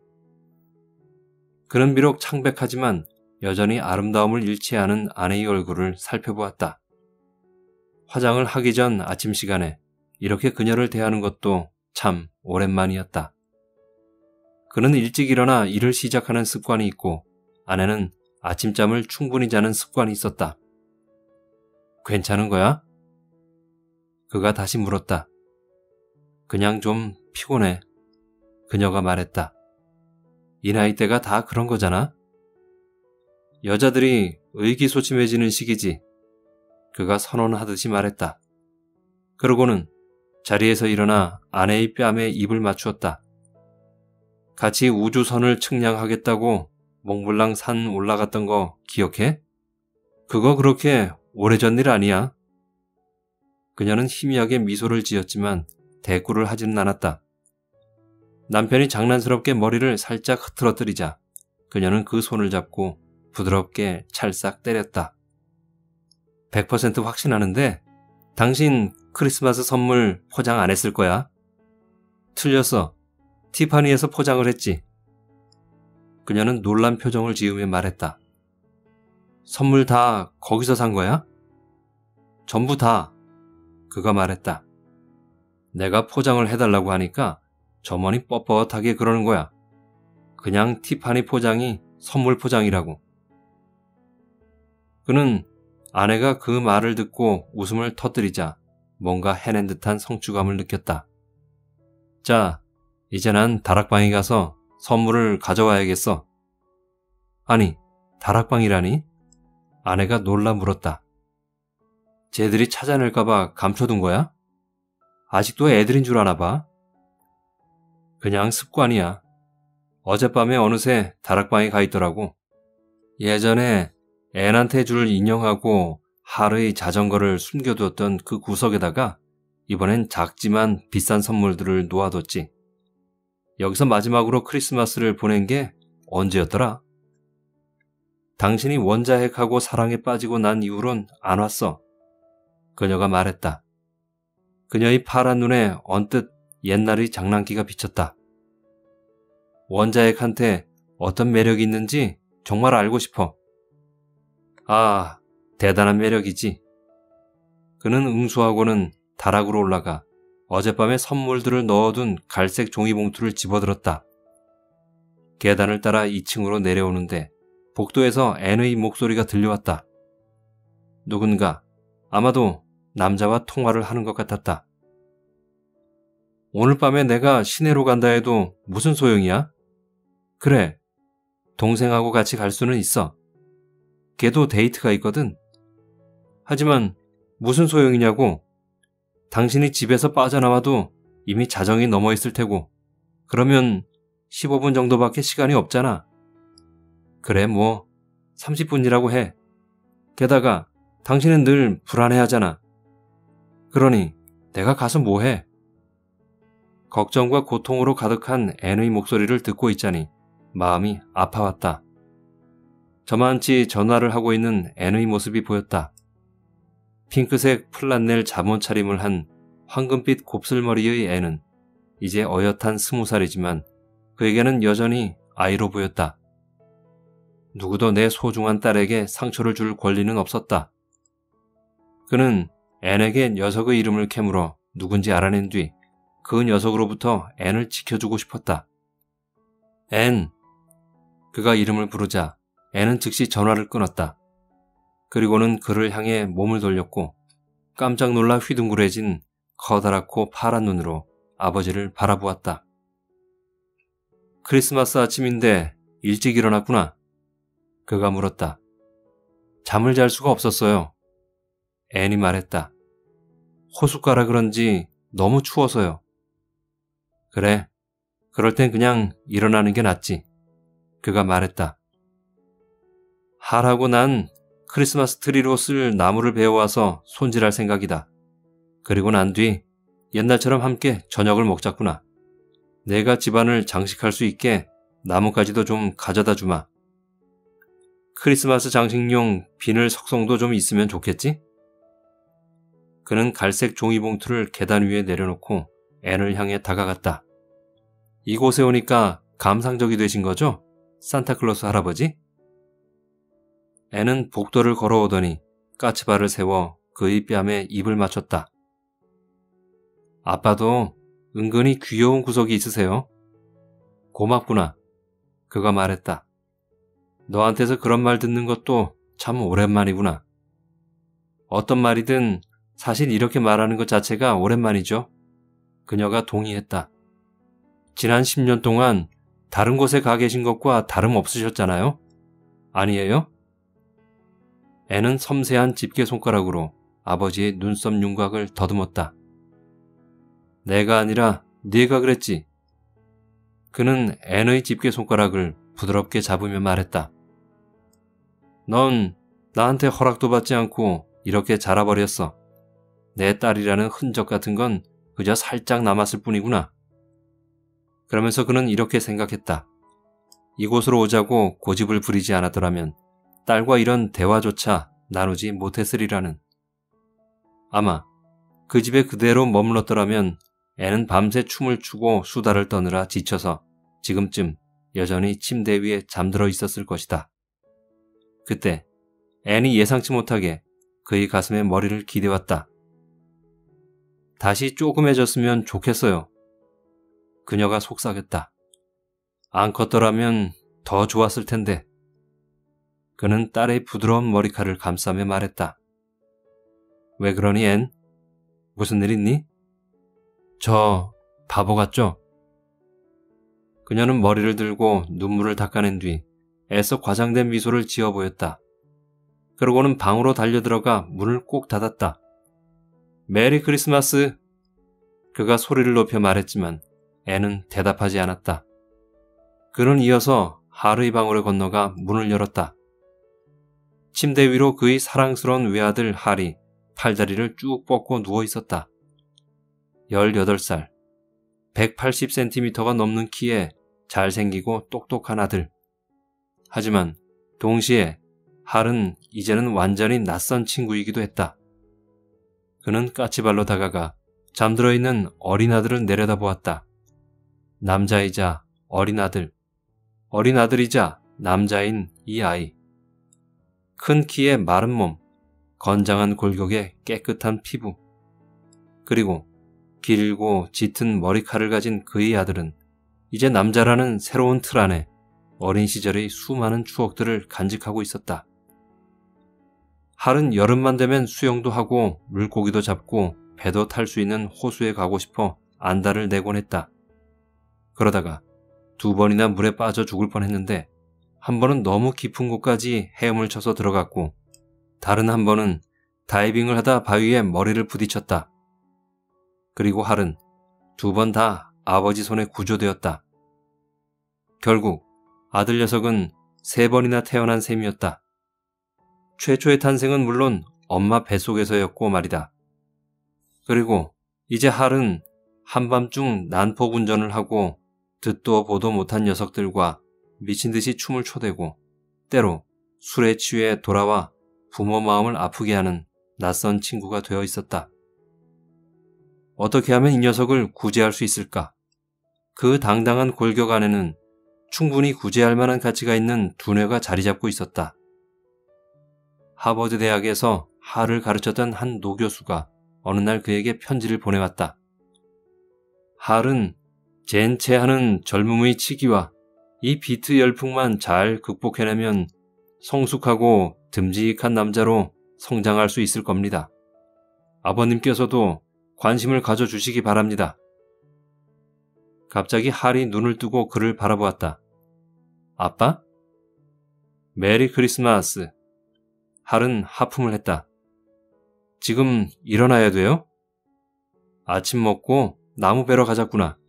그는 비록 창백하지만 여전히 아름다움을 잃지 않은 아내의 얼굴을 살펴보았다. 화장을 하기 전 아침 시간에 이렇게 그녀를 대하는 것도 참 오랜만이었다. 그는 일찍 일어나 일을 시작하는 습관이 있고 아내는 아침잠을 충분히 자는 습관이 있었다. 괜찮은 거야? 그가 다시 물었다. 그냥 좀 피곤해. 그녀가 말했다. 이 나이대가 다 그런 거잖아? 여자들이 의기소침해지는 시기지. 그가 선언하듯이 말했다. 그러고는 자리에서 일어나 아내의 뺨에 입을 맞추었다. 같이 우주선을 측량하겠다고 몽블랑 산 올라갔던 거 기억해? 그거 그렇게 오래전 일 아니야. 그녀는 희미하게 미소를 지었지만 대꾸를 하지는 않았다. 남편이 장난스럽게 머리를 살짝 흐트러뜨리자 그녀는 그 손을 잡고 부드럽게 찰싹 때렸다. 100% 확신하는데 당신 크리스마스 선물 포장 안 했을 거야. 틀렸어. 티파니에서 포장을 했지. 그녀는 놀란 표정을 지으며 말했다. 선물 다 거기서 산 거야? 전부 다. 그가 말했다. 내가 포장을 해달라고 하니까 점원이 뻣뻣하게 그러는 거야. 그냥 티파니 포장이 선물 포장이라고. 그는 아내가 그 말을 듣고 웃음을 터뜨리자 뭔가 해낸 듯한 성취감을 느꼈다. 자, 이제 난 다락방에 가서 선물을 가져와야겠어. 아니, 다락방이라니? 아내가 놀라 물었다. 쟤들이 찾아낼까봐 감춰둔 거야? 아직도 애들인 줄 아나 봐. 그냥 습관이야. 어젯밤에 어느새 다락방에 가 있더라고. 예전에 앤한테 줄 인형하고 하르의 자전거를 숨겨두었던 그 구석에다가 이번엔 작지만 비싼 선물들을 놓아뒀지. 여기서 마지막으로 크리스마스를 보낸 게 언제였더라? 당신이 원자핵하고 사랑에 빠지고 난 이후론 안 왔어. 그녀가 말했다. 그녀의 파란 눈에 언뜻 옛날의 장난기가 비쳤다. 원자핵한테 어떤 매력이 있는지 정말 알고 싶어. 아, 대단한 매력이지. 그는 응수하고는 다락으로 올라가 어젯밤에 선물들을 넣어둔 갈색 종이봉투를 집어들었다. 계단을 따라 2층으로 내려오는데 복도에서 앤의 목소리가 들려왔다. 누군가, 아마도 남자와 통화를 하는 것 같았다. 오늘 밤에 내가 시내로 간다 해도 무슨 소용이야? 그래, 동생하고 같이 갈 수는 있어. 걔도 데이트가 있거든. 하지만 무슨 소용이냐고. 당신이 집에서 빠져나와도 이미 자정이 넘어 있을 테고, 그러면 15분 정도밖에 시간이 없잖아. 그래, 뭐 30분이라고 해. 게다가 당신은 늘 불안해하잖아. 그러니 내가 가서 뭐해? 걱정과 고통으로 가득한 앤의 목소리를 듣고 있자니 마음이 아파왔다. 저만치 전화를 하고 있는 앤의 모습이 보였다. 핑크색 플란넬 잠옷 차림을 한 황금빛 곱슬머리의 앤은 이제 어엿한 20살이지만 그에게는 여전히 아이로 보였다. 누구도 내 소중한 딸에게 상처를 줄 권리는 없었다. 그는 앤에게 녀석의 이름을 캐물어 누군지 알아낸 뒤 그 녀석으로부터 앤을 지켜주고 싶었다. 앤! 그가 이름을 부르자 앤은 즉시 전화를 끊었다. 그리고는 그를 향해 몸을 돌렸고 깜짝 놀라 휘둥그레진 커다랗고 파란 눈으로 아버지를 바라보았다. 크리스마스 아침인데 일찍 일어났구나. 그가 물었다. 잠을 잘 수가 없었어요. 앤이 말했다. 호숫가라 그런지 너무 추워서요. 그래, 그럴 땐 그냥 일어나는 게 낫지. 그가 말했다. 하라고 난 크리스마스 트리로 쓸 나무를 베어와서 손질할 생각이다. 그리고 난 뒤 옛날처럼 함께 저녁을 먹자꾸나. 내가 집안을 장식할 수 있게 나무까지도 좀 가져다 주마. 크리스마스 장식용 비늘 석송도 좀 있으면 좋겠지? 그는 갈색 종이봉투를 계단 위에 내려놓고 앤을 향해 다가갔다. 이곳에 오니까 감상적이 되신 거죠? 산타클로스 할아버지? 앤은 복도를 걸어오더니 까치발을 세워 그의 뺨에 입을 맞췄다. 아빠도 은근히 귀여운 구석이 있으세요. 고맙구나. 그가 말했다. 너한테서 그런 말 듣는 것도 참 오랜만이구나. 어떤 말이든 사실 이렇게 말하는 것 자체가 오랜만이죠. 그녀가 동의했다. 지난 10년 동안 다른 곳에 가 계신 것과 다름없으셨잖아요? 아니에요? 앤은 섬세한 집게 손가락으로 아버지의 눈썹 윤곽을 더듬었다. 내가 아니라 네가 그랬지. 그는 앤의 집게 손가락을 부드럽게 잡으며 말했다. 넌 나한테 허락도 받지 않고 이렇게 자라버렸어. 내 딸이라는 흔적 같은 건 그저 살짝 남았을 뿐이구나. 그러면서 그는 이렇게 생각했다. 이곳으로 오자고 고집을 부리지 않았더라면 딸과 이런 대화조차 나누지 못했으리라는. 아마 그 집에 그대로 머물렀더라면 애는 밤새 춤을 추고 수다를 떠느라 지쳐서 지금쯤 여전히 침대 위에 잠들어 있었을 것이다. 그때 앤이 예상치 못하게 그의 가슴에 머리를 기대왔다. 다시 쪼그매졌으면 좋겠어요. 그녀가 속삭였다. 안 컸더라면 더 좋았을 텐데. 그는 딸의 부드러운 머리칼을 감싸며 말했다. 왜 그러니 앤? 무슨 일 있니? 저 바보 같죠? 그녀는 머리를 들고 눈물을 닦아낸 뒤 애써 과장된 미소를 지어 보였다. 그러고는 방으로 달려들어가 문을 꼭 닫았다. 메리 크리스마스! 그가 소리를 높여 말했지만 앤은 대답하지 않았다. 그는 이어서 하르의 방으로 건너가 문을 열었다. 침대 위로 그의 사랑스러운 외아들 하리 팔다리를 쭉 뻗고 누워 있었다. 18살, 180cm가 넘는 키에 잘생기고 똑똑한 아들. 하지만 동시에 할은 이제는 완전히 낯선 친구이기도 했다. 그는 까치발로 다가가 잠들어 있는 어린 아들을 내려다보았다. 남자이자 어린 아들, 어린 아들이자 남자인 이 아이. 큰 키에 마른 몸, 건장한 골격에 깨끗한 피부, 그리고 길고 짙은 머리칼을 가진 그의 아들은 이제 남자라는 새로운 틀 안에 어린 시절의 수많은 추억들을 간직하고 있었다. 할은 여름만 되면 수영도 하고 물고기도 잡고 배도 탈 수 있는 호수에 가고 싶어 안달을 내곤 했다. 그러다가 2번이나 물에 빠져 죽을 뻔했는데 한 번은 너무 깊은 곳까지 헤엄을 쳐서 들어갔고 다른 한 번은 다이빙을 하다 바위에 머리를 부딪혔다. 그리고 할은 2번 다 아버지 손에 구조되었다. 결국 아들 녀석은 3번이나 태어난 셈이었다. 최초의 탄생은 물론 엄마 뱃속에서였고 말이다. 그리고 이제 할은 한밤중 난폭 운전을 하고 듣도 보도 못한 녀석들과 미친 듯이 춤을 춰대고 때로 술에 취해 돌아와 부모 마음을 아프게 하는 낯선 친구가 되어 있었다. 어떻게 하면 이 녀석을 구제할 수 있을까? 그 당당한 골격 안에는 충분히 구제할 만한 가치가 있는 두뇌가 자리 잡고 있었다. 하버드 대학에서 할을 가르쳤던 한 노교수가 어느 날 그에게 편지를 보내왔다. 할은 젠체하는 젊음의 치기와 이 비트 열풍만 잘 극복해내면 성숙하고 듬직한 남자로 성장할 수 있을 겁니다. 아버님께서도 관심을 가져주시기 바랍니다. 갑자기 할이 눈을 뜨고 그를 바라보았다. 아빠? 메리 크리스마스. 할은 하품을 했다. 지금 일어나야 돼요? 아침 먹고 나무 베러 가자꾸나.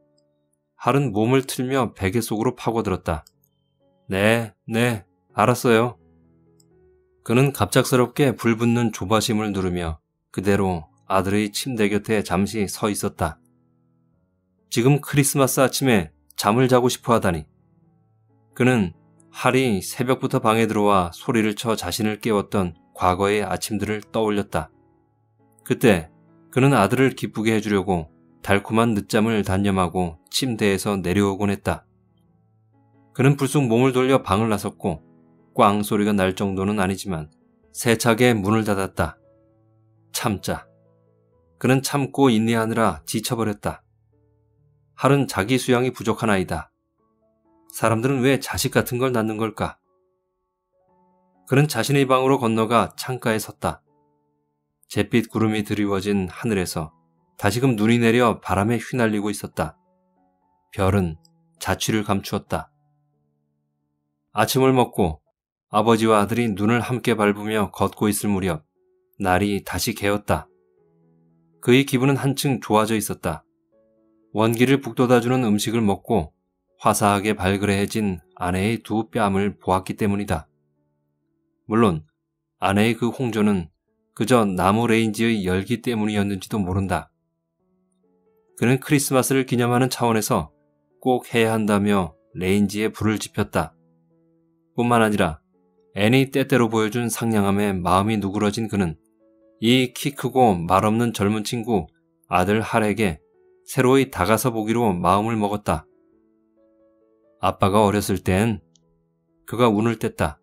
할은 몸을 틀며 베개 속으로 파고들었다. 네, 알았어요. 그는 갑작스럽게 불붙는 조바심을 누르며 그대로 아들의 침대 곁에 잠시 서 있었다. 지금 크리스마스 아침에 잠을 자고 싶어 하다니. 그는 할이 새벽부터 방에 들어와 소리를 쳐 자신을 깨웠던 과거의 아침들을 떠올렸다. 그때 그는 아들을 기쁘게 해주려고 달콤한 늦잠을 단념하고 침대에서 내려오곤 했다. 그는 불쑥 몸을 돌려 방을 나섰고 꽝 소리가 날 정도는 아니지만 세차게 문을 닫았다. 참자. 그는 참고 인내하느라 지쳐버렸다. 할은 자기 수양이 부족한 아이다. 사람들은 왜 자식 같은 걸 낳는 걸까? 그는 자신의 방으로 건너가 창가에 섰다. 잿빛 구름이 드리워진 하늘에서 다시금 눈이 내려 바람에 휘날리고 있었다. 별은 자취를 감추었다. 아침을 먹고 아버지와 아들이 눈을 함께 밟으며 걷고 있을 무렵 날이 다시 개었다. 그의 기분은 한층 좋아져 있었다. 원기를 북돋아주는 음식을 먹고 화사하게 발그레해진 아내의 2 뺨을 보았기 때문이다. 물론 아내의 그 홍조는 그저 나무 레인지의 열기 때문이었는지도 모른다. 그는 크리스마스를 기념하는 차원에서 꼭 해야 한다며 레인지에 불을 지폈다. 뿐만 아니라 앤이 때때로 보여준 상냥함에 마음이 누그러진 그는 이 키 크고 말없는 젊은 친구 아들 할에게 새로이 다가서 보기로 마음을 먹었다. 아빠가 어렸을 땐 그가 운을 뗐다.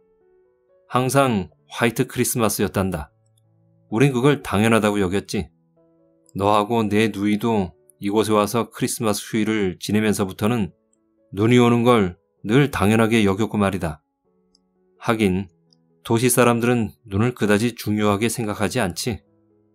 항상 화이트 크리스마스였단다. 우린 그걸 당연하다고 여겼지. 너하고 내 누이도 이곳에 와서 크리스마스 휴일을 지내면서부터는 눈이 오는 걸 늘 당연하게 여겼고 말이다. 하긴 도시 사람들은 눈을 그다지 중요하게 생각하지 않지.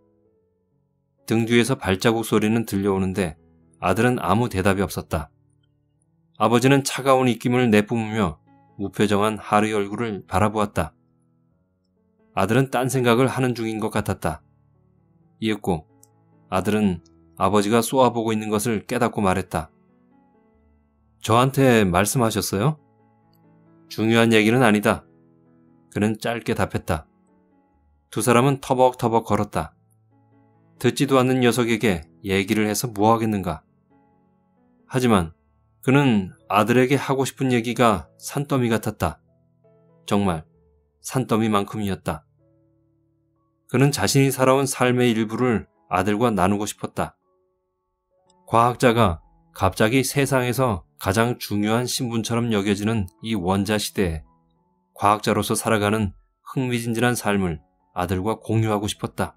등 뒤에서 발자국 소리는 들려오는데 아들은 아무 대답이 없었다. 아버지는 차가운 입김을 내뿜으며 무표정한 할의 얼굴을 바라보았다. 아들은 딴 생각을 하는 중인 것 같았다. 이윽고 아들은 아버지가 쏘아보고 있는 것을 깨닫고 말했다. 저한테 말씀하셨어요? 중요한 얘기는 아니다. 그는 짧게 답했다. 2 사람은 터벅터벅 걸었다. 듣지도 않는 녀석에게 얘기를 해서 뭐 하겠는가. 하지만 그는 아들에게 하고 싶은 얘기가 산더미 같았다. 정말 산더미만큼이었다. 그는 자신이 살아온 삶의 일부를 아들과 나누고 싶었다. 과학자가 갑자기 세상에서 가장 중요한 신분처럼 여겨지는 이 원자 시대에 과학자로서 살아가는 흥미진진한 삶을 아들과 공유하고 싶었다.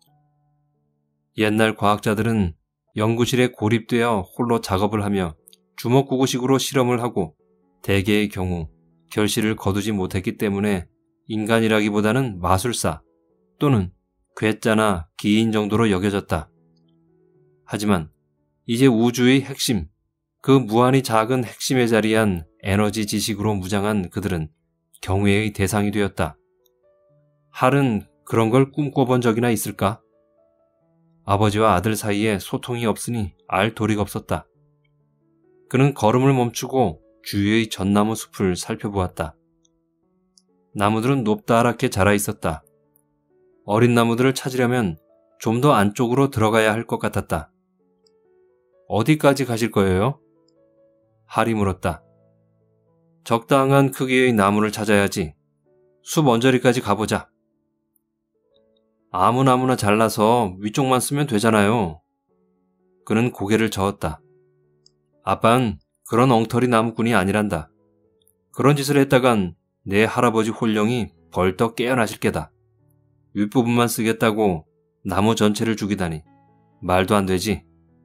옛날 과학자들은 연구실에 고립되어 홀로 작업을 하며 주먹구구식으로 실험을 하고 대개의 경우 결실을 거두지 못했기 때문에 인간이라기보다는 마술사 또는 괴짜나 기인 정도로 여겨졌다. 하지만 이제 우주의 핵심, 그 무한히 작은 핵심에 자리한 에너지 지식으로 무장한 그들은 경외의 대상이 되었다. 할은 그런 걸 꿈꿔본 적이나 있을까? 아버지와 아들 사이에 소통이 없으니 알 도리가 없었다. 그는 걸음을 멈추고 주위의 전나무 숲을 살펴보았다. 나무들은 높다랗게 자라 있었다. 어린 나무들을 찾으려면 좀 더 안쪽으로 들어가야 할 것 같았다. 어디까지 가실 거예요? 할이 물었다. 적당한 크기의 나무를 찾아야지. 숲 언저리까지 가보자. 아무 나무나 잘라서 위쪽만 쓰면 되잖아요. 그는 고개를 저었다. 아빤 그런 엉터리 나무꾼이 아니란다. 그런 짓을 했다간 내 할아버지 홀령이 벌떡 깨어나실 게다. 윗부분만 쓰겠다고 나무 전체를 죽이다니. 말도 안 되지.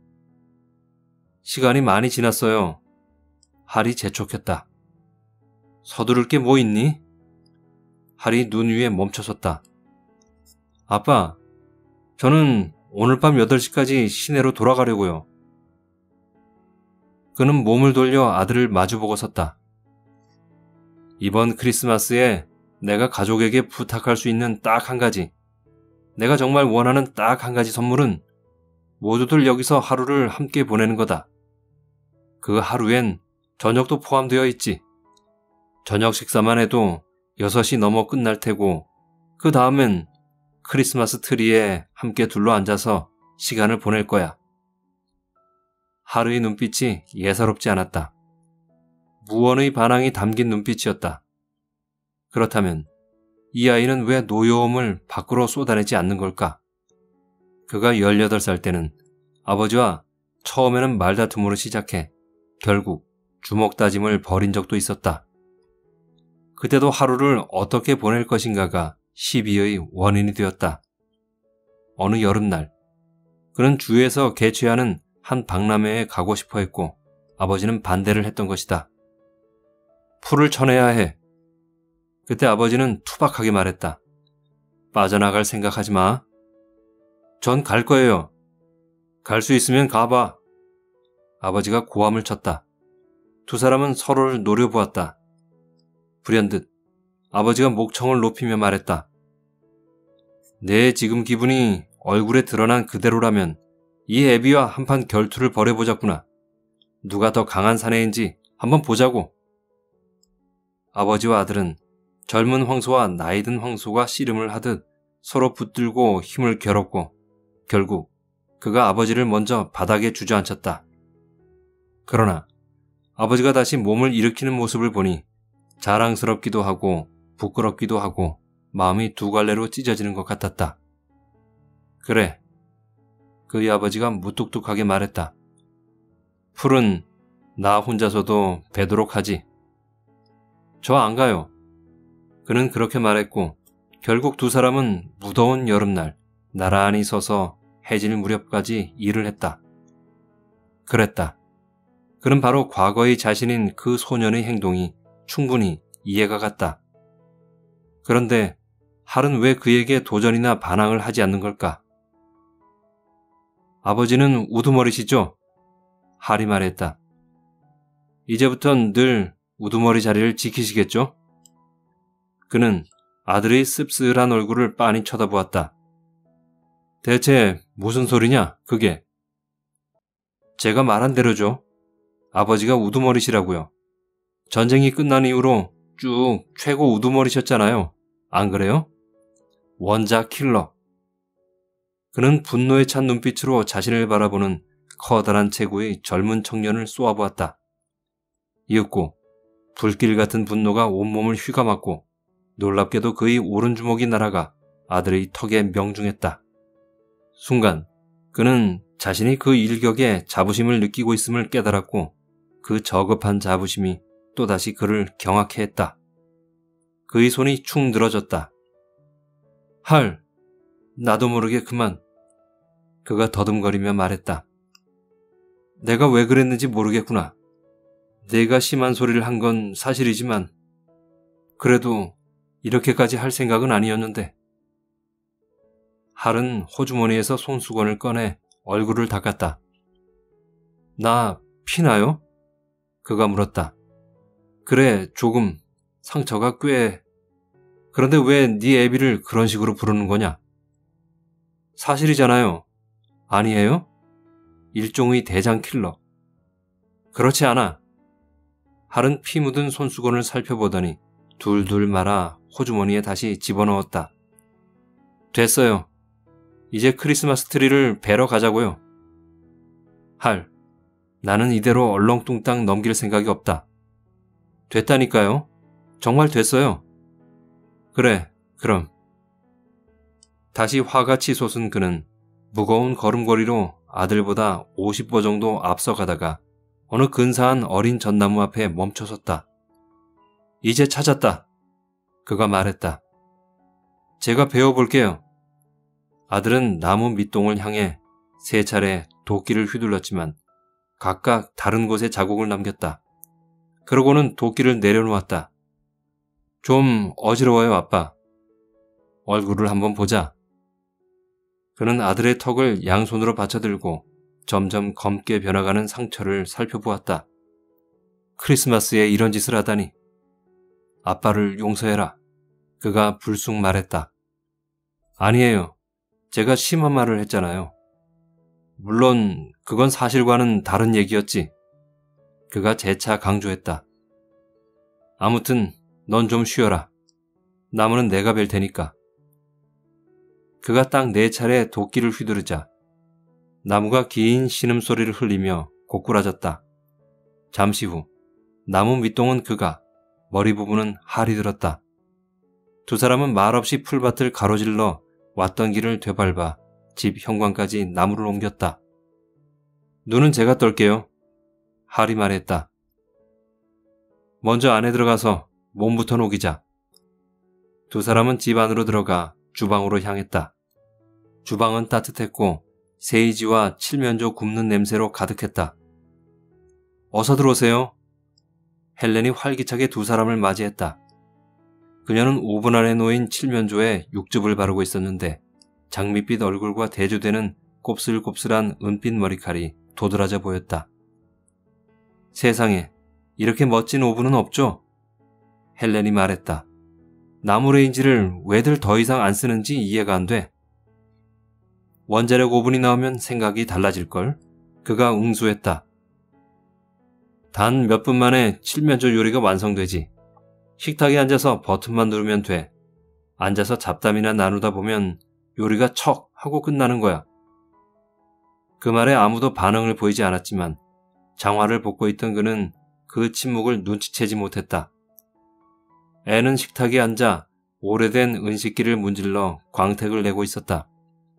시간이 많이 지났어요. 할이 재촉했다. 서두를 게 뭐 있니? 할이 눈 위에 멈춰섰다. 아빠, 저는 오늘 밤 8시까지 시내로 돌아가려고요. 그는 몸을 돌려 아들을 마주보고 섰다. 이번 크리스마스에 내가 가족에게 부탁할 수 있는 딱 한 가지, 내가 정말 원하는 딱 한 가지 선물은 모두들 여기서 하루를 함께 보내는 거다. 그 하루엔 저녁도 포함되어 있지. 저녁 식사만 해도 6시 넘어 끝날 테고 그 다음엔 크리스마스 트리에 함께 둘러앉아서 시간을 보낼 거야. 하루의 눈빛이 예사롭지 않았다. 무언의 반항이 담긴 눈빛이었다. 그렇다면 이 아이는 왜 노여움을 밖으로 쏟아내지 않는 걸까? 그가 18살 때는 아버지와 처음에는 말다툼으로 시작해 결국 주먹 다짐을 벌인 적도 있었다. 그때도 하루를 어떻게 보낼 것인가가 시비의 원인이 되었다. 어느 여름날, 그는 주에서 개최하는 한 박람회에 가고 싶어 했고 아버지는 반대를 했던 것이다. 풀을 쳐내야 해. 그때 아버지는 투박하게 말했다. 빠져나갈 생각하지 마. 전 갈 거예요. 갈 수 있으면 가봐. 아버지가 고함을 쳤다. 두 사람은 서로를 노려보았다. 불현듯 아버지가 목청을 높이며 말했다. 내 지금 기분이 얼굴에 드러난 그대로라면 이 애비와 한판 결투를 벌여보자꾸나. 누가 더 강한 사내인지 한번 보자고. 아버지와 아들은 젊은 황소와 나이든 황소가 씨름을 하듯 서로 붙들고 힘을 겨뤘고 결국 그가 아버지를 먼저 바닥에 주저앉혔다. 그러나 아버지가 다시 몸을 일으키는 모습을 보니 자랑스럽기도 하고 부끄럽기도 하고 마음이 두 갈래로 찢어지는 것 같았다. 그래, 그의 아버지가 무뚝뚝하게 말했다. 풀은 나 혼자서도 베도록 하지. 저 안 가요. 그는 그렇게 말했고 결국 두 사람은 무더운 여름날 나란히 서서 해질 무렵까지 일을 했다. 그랬다. 그는 바로 과거의 자신인 그 소년의 행동이 충분히 이해가 갔다. 그런데 할은 왜 그에게 도전이나 반항을 하지 않는 걸까? 아버지는 우두머리시죠? 할이 말했다. 이제부턴 늘 우두머리 자리를 지키시겠죠? 그는 아들의 씁쓸한 얼굴을 빤히 쳐다보았다. 대체 무슨 소리냐, 그게? 제가 말한 대로죠. 아버지가 우두머리시라고요. 전쟁이 끝난 이후로 쭉 최고 우두머리셨잖아요. 안 그래요? 원작 킬러. 그는 분노에 찬 눈빛으로 자신을 바라보는 커다란 체구의 젊은 청년을 쏘아보았다. 이윽고 불길 같은 분노가 온몸을 휘감았고 놀랍게도 그의 오른주먹이 날아가 아들의 턱에 명중했다. 순간 그는 자신이 그 일격에 자부심을 느끼고 있음을 깨달았고 그 저급한 자부심이 또다시 그를 경악해 했다. 그의 손이 축 늘어졌다. 할, 나도 모르게 그만. 그가 더듬거리며 말했다. 내가 왜 그랬는지 모르겠구나. 내가 심한 소리를 한 건 사실이지만 그래도 이렇게까지 할 생각은 아니었는데. 할은 호주머니에서 손수건을 꺼내 얼굴을 닦았다. 나 피나요? 그가 물었다. 그래, 조금. 상처가 꽤. 그런데 왜 네 애비를 그런 식으로 부르는 거냐? 사실이잖아요. 아니에요? 일종의 대장킬러. 그렇지 않아. 할은 피 묻은 손수건을 살펴보더니 둘둘 말아 호주머니에 다시 집어넣었다. 됐어요. 이제 크리스마스 트리를 베러 가자고요. 할, 나는 이대로 얼렁뚱땅 넘길 생각이 없다. 됐다니까요. 정말 됐어요. 그래, 그럼. 다시 화가 치솟은 그는 무거운 걸음걸이로 아들보다 50보 정도 앞서가다가 어느 근사한 어린 전나무 앞에 멈춰섰다. 이제 찾았다. 그가 말했다. 제가 배워볼게요. 아들은 나무 밑동을 향해 3차례 도끼를 휘둘렀지만 각각 다른 곳에 자국을 남겼다. 그러고는 도끼를 내려놓았다. 좀 어지러워요, 아빠. 얼굴을 한번 보자. 그는 아들의 턱을 양손으로 받쳐들고 점점 검게 변화가는 상처를 살펴보았다. 크리스마스에 이런 짓을 하다니. 아빠를 용서해라. 그가 불쑥 말했다. 아니에요. 제가 심한 말을 했잖아요. 물론 그건 사실과는 다른 얘기였지. 그가 재차 강조했다. 아무튼 넌 좀 쉬어라. 나무는 내가 벨 테니까. 그가 딱 4차례 도끼를 휘두르자 나무가 긴 신음소리를 흘리며 고꾸라졌다. 잠시 후 나무 밑동은 그가, 머리 부분은 할이 들었다. 두 사람은 말없이 풀밭을 가로질러 왔던 길을 되밟아 집 현관까지 나무를 옮겼다. 눈은 제가 떨게요. 할이 말했다. 먼저 안에 들어가서 몸부터 녹이자. 두 사람은 집 안으로 들어가 주방으로 향했다. 주방은 따뜻했고 세이지와 칠면조 굽는 냄새로 가득했다. 어서 들어오세요. 헬렌이 활기차게 두 사람을 맞이했다. 그녀는 오븐 안에 놓인 칠면조에 육즙을 바르고 있었는데 장밋빛 얼굴과 대조되는 곱슬곱슬한 은빛 머리칼이 도드라져 보였다. 세상에, 이렇게 멋진 오븐은 없죠? 헬렌이 말했다. 나무 레인지를 왜들 더 이상 안 쓰는지 이해가 안 돼. 원자력 오븐이 나오면 생각이 달라질걸? 그가 응수했다. 단 몇 분 만에 칠면조 요리가 완성되지. 식탁에 앉아서 버튼만 누르면 돼. 앉아서 잡담이나 나누다 보면 요리가 척 하고 끝나는 거야. 그 말에 아무도 반응을 보이지 않았지만 장화를 벗고 있던 그는 그 침묵을 눈치채지 못했다. 애는 식탁에 앉아 오래된 은식기를 문질러 광택을 내고 있었다.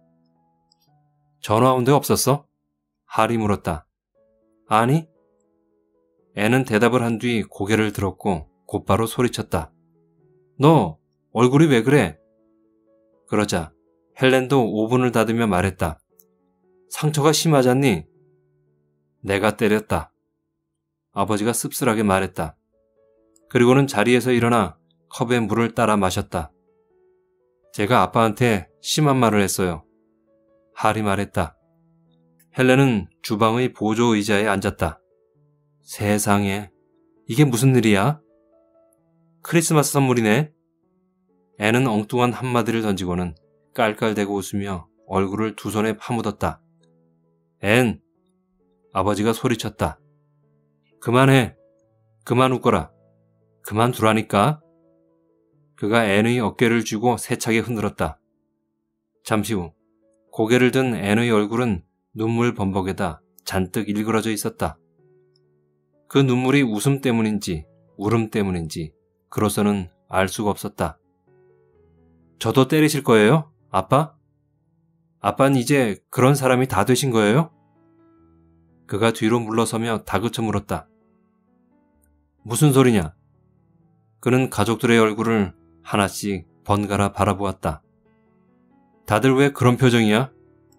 전화 온 데 없었어? 할이 물었다. 아니? 애는 대답을 한 뒤 고개를 들었고 곧바로 소리쳤다. 너 얼굴이 왜 그래? 그러자 헬렌도 오븐을 닫으며 말했다. 상처가 심하잖니? 내가 때렸다. 아버지가 씁쓸하게 말했다. 그리고는 자리에서 일어나 컵에 물을 따라 마셨다. 제가 아빠한테 심한 말을 했어요. 할이 말했다. 헬렌은 주방의 보조 의자에 앉았다. 세상에, 이게 무슨 일이야? 크리스마스 선물이네. 애는 엉뚱한 한마디를 던지고는 깔깔대고 웃으며 얼굴을 두 손에 파묻었다. 앤, 아버지가 소리쳤다. 그만해. 그만 웃거라. 그만 두라니까. 그가 앤의 어깨를 쥐고 세차게 흔들었다. 잠시 후 고개를 든 앤의 얼굴은 눈물 범벅에다 잔뜩 일그러져 있었다. 그 눈물이 웃음 때문인지 울음 때문인지 그로서는 알 수가 없었다. 저도 때리실 거예요? 아빠? 아빠는 이제 그런 사람이 다 되신 거예요? 그가 뒤로 물러서며 다그쳐 물었다. 무슨 소리냐? 그는 가족들의 얼굴을 하나씩 번갈아 바라보았다. 다들 왜 그런 표정이야?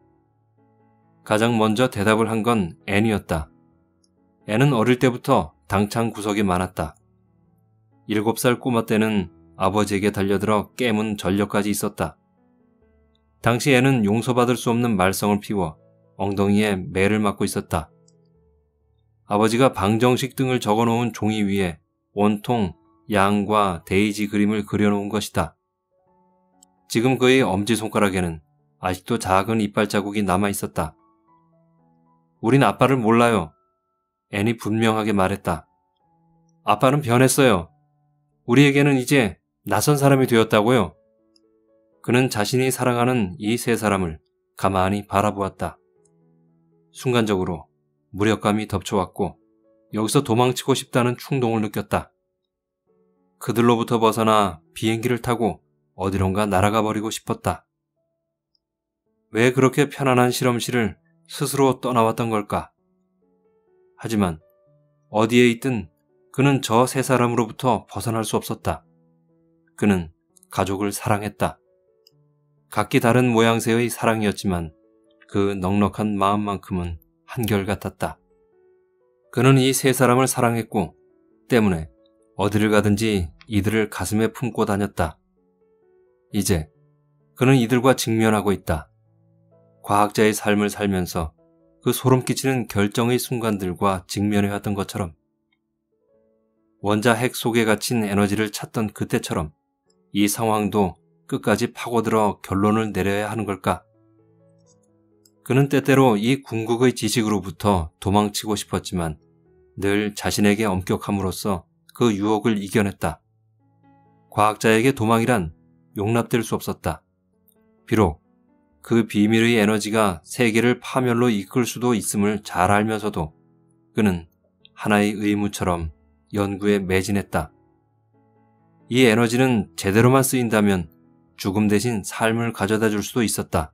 가장 먼저 대답을 한 건 앤이었다. 앤은 어릴 때부터 당찬 구석이 많았다. 7살 꼬마 때는 아버지에게 달려들어 깨문 전력까지 있었다. 당시 앤은 용서받을 수 없는 말썽을 피워 엉덩이에 매를 맞고 있었다. 아버지가 방정식 등을 적어놓은 종이 위에 온통 양과 데이지 그림을 그려놓은 것이다. 지금 그의 엄지손가락에는 아직도 작은 이빨 자국이 남아있었다. 우린 아빠를 몰라요. 앤이 분명하게 말했다. 아빠는 변했어요. 우리에게는 이제 낯선 사람이 되었다고요. 그는 자신이 사랑하는 이 세 사람을 가만히 바라보았다. 순간적으로 무력감이 덮쳐왔고 여기서 도망치고 싶다는 충동을 느꼈다. 그들로부터 벗어나 비행기를 타고 어디론가 날아가 버리고 싶었다. 왜 그렇게 편안한 실험실을 스스로 떠나왔던 걸까? 하지만 어디에 있든 그는 저 세 사람으로부터 벗어날 수 없었다. 그는 가족을 사랑했다. 각기 다른 모양새의 사랑이었지만 그 넉넉한 마음만큼은 한결같았다. 그는 이 세 사람을 사랑했고 때문에 어디를 가든지 이들을 가슴에 품고 다녔다. 이제 그는 이들과 직면하고 있다. 과학자의 삶을 살면서 그 소름 끼치는 결정의 순간들과 직면해 왔던 것처럼 원자 핵 속에 갇힌 에너지를 찾던 그때처럼 이 상황도 끝까지 파고들어 결론을 내려야 하는 걸까? 그는 때때로 이 궁극의 지식으로부터 도망치고 싶었지만 늘 자신에게 엄격함으로써 그 유혹을 이겨냈다. 과학자에게 도망이란 용납될 수 없었다. 비록 그 비밀의 에너지가 세계를 파멸로 이끌 수도 있음을 잘 알면서도 그는 하나의 의무처럼 연구에 매진했다. 이 에너지는 제대로만 쓰인다면 죽음 대신 삶을 가져다 줄 수도 있었다.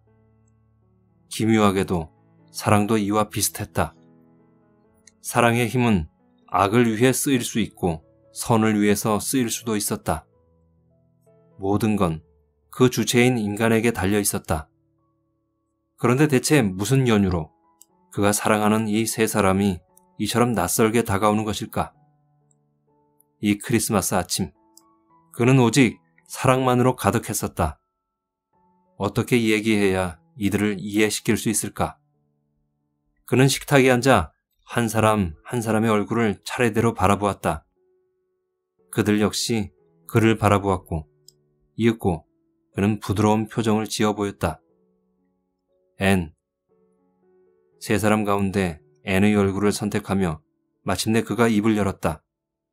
기묘하게도 사랑도 이와 비슷했다. 사랑의 힘은 악을 위해 쓰일 수 있고 선을 위해서 쓰일 수도 있었다. 모든 건 그 주체인 인간에게 달려 있었다. 그런데 대체 무슨 연유로 그가 사랑하는 이 세 사람이 이처럼 낯설게 다가오는 것일까? 이 크리스마스 아침, 그는 오직 사랑만으로 가득했었다. 어떻게 얘기해야 이들을 이해시킬 수 있을까? 그는 식탁에 앉아 한 사람 한 사람의 얼굴을 차례대로 바라보았다. 그들 역시 그를 바라보았고 이윽고 그는 부드러운 표정을 지어 보였다. 앤. 세 사람 가운데 앤의 얼굴을 선택하며 마침내 그가 입을 열었다.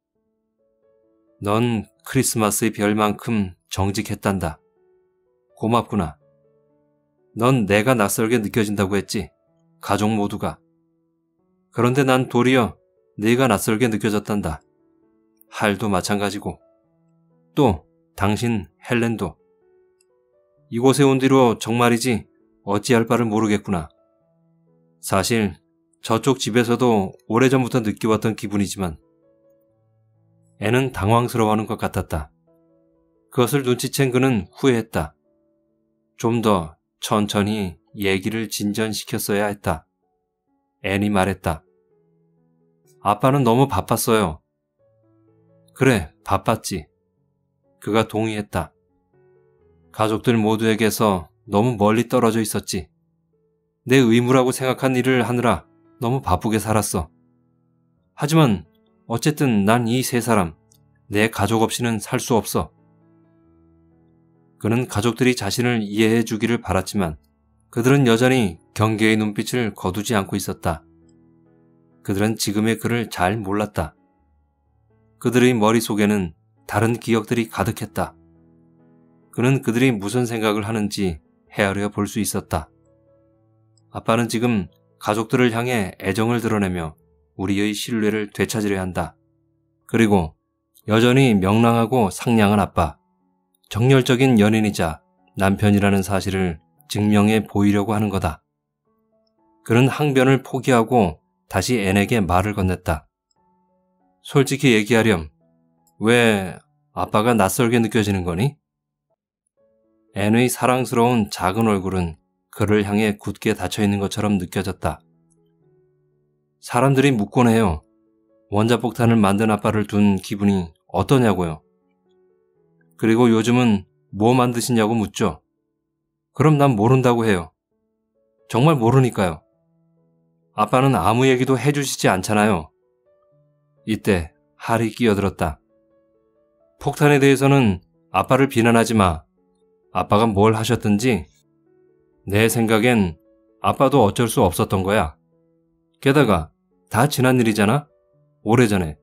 넌 크리스마스의 별만큼 정직했단다. 고맙구나. 넌 내가 낯설게 느껴진다고 했지. 가족 모두가. 그런데 난 도리어 네가 낯설게 느껴졌단다. 할도 마찬가지고. 또 당신 헬렌도. 이곳에 온 뒤로 정말이지 어찌할 바를 모르겠구나. 사실 저쪽 집에서도 오래전부터 느껴왔던 기분이지만 애는 당황스러워하는 것 같았다. 그것을 눈치챈 그는 후회했다. 좀 더 천천히 얘기를 진전시켰어야 했다. 앤이 말했다. 아빠는 너무 바빴어요. 그래, 바빴지. 그가 동의했다. 가족들 모두에게서 너무 멀리 떨어져 있었지. 내 의무라고 생각한 일을 하느라 너무 바쁘게 살았어. 하지만 어쨌든 난 이 세 사람, 내 가족 없이는 살 수 없어. 그는 가족들이 자신을 이해해 주기를 바랐지만 그들은 여전히 경계의 눈빛을 거두지 않고 있었다. 그들은 지금의 그를 잘 몰랐다. 그들의 머릿속에는 다른 기억들이 가득했다. 그는 그들이 무슨 생각을 하는지 헤아려 볼 수 있었다. 아빠는 지금 가족들을 향해 애정을 드러내며 우리의 신뢰를 되찾으려 한다. 그리고 여전히 명랑하고 상냥한 아빠, 정열적인 연인이자 남편이라는 사실을 증명해 보이려고 하는 거다. 그는 항변을 포기하고 다시 앤에게 말을 건넸다. 솔직히 얘기하렴. 왜 아빠가 낯설게 느껴지는 거니? 앤의 사랑스러운 작은 얼굴은 그를 향해 굳게 닫혀있는 것처럼 느껴졌다. 사람들이 묻곤 해요. 원자폭탄을 만든 아빠를 둔 기분이 어떠냐고요. 그리고 요즘은 뭐 만드시냐고 묻죠. 그럼 난 모른다고 해요. 정말 모르니까요. 아빠는 아무 얘기도 해주시지 않잖아요. 이때 할이 끼어들었다. 폭탄에 대해서는 아빠를 비난하지 마. 아빠가 뭘 하셨든지 내 생각엔 아빠도 어쩔 수 없었던 거야. 게다가 다 지난 일이잖아? 오래전에.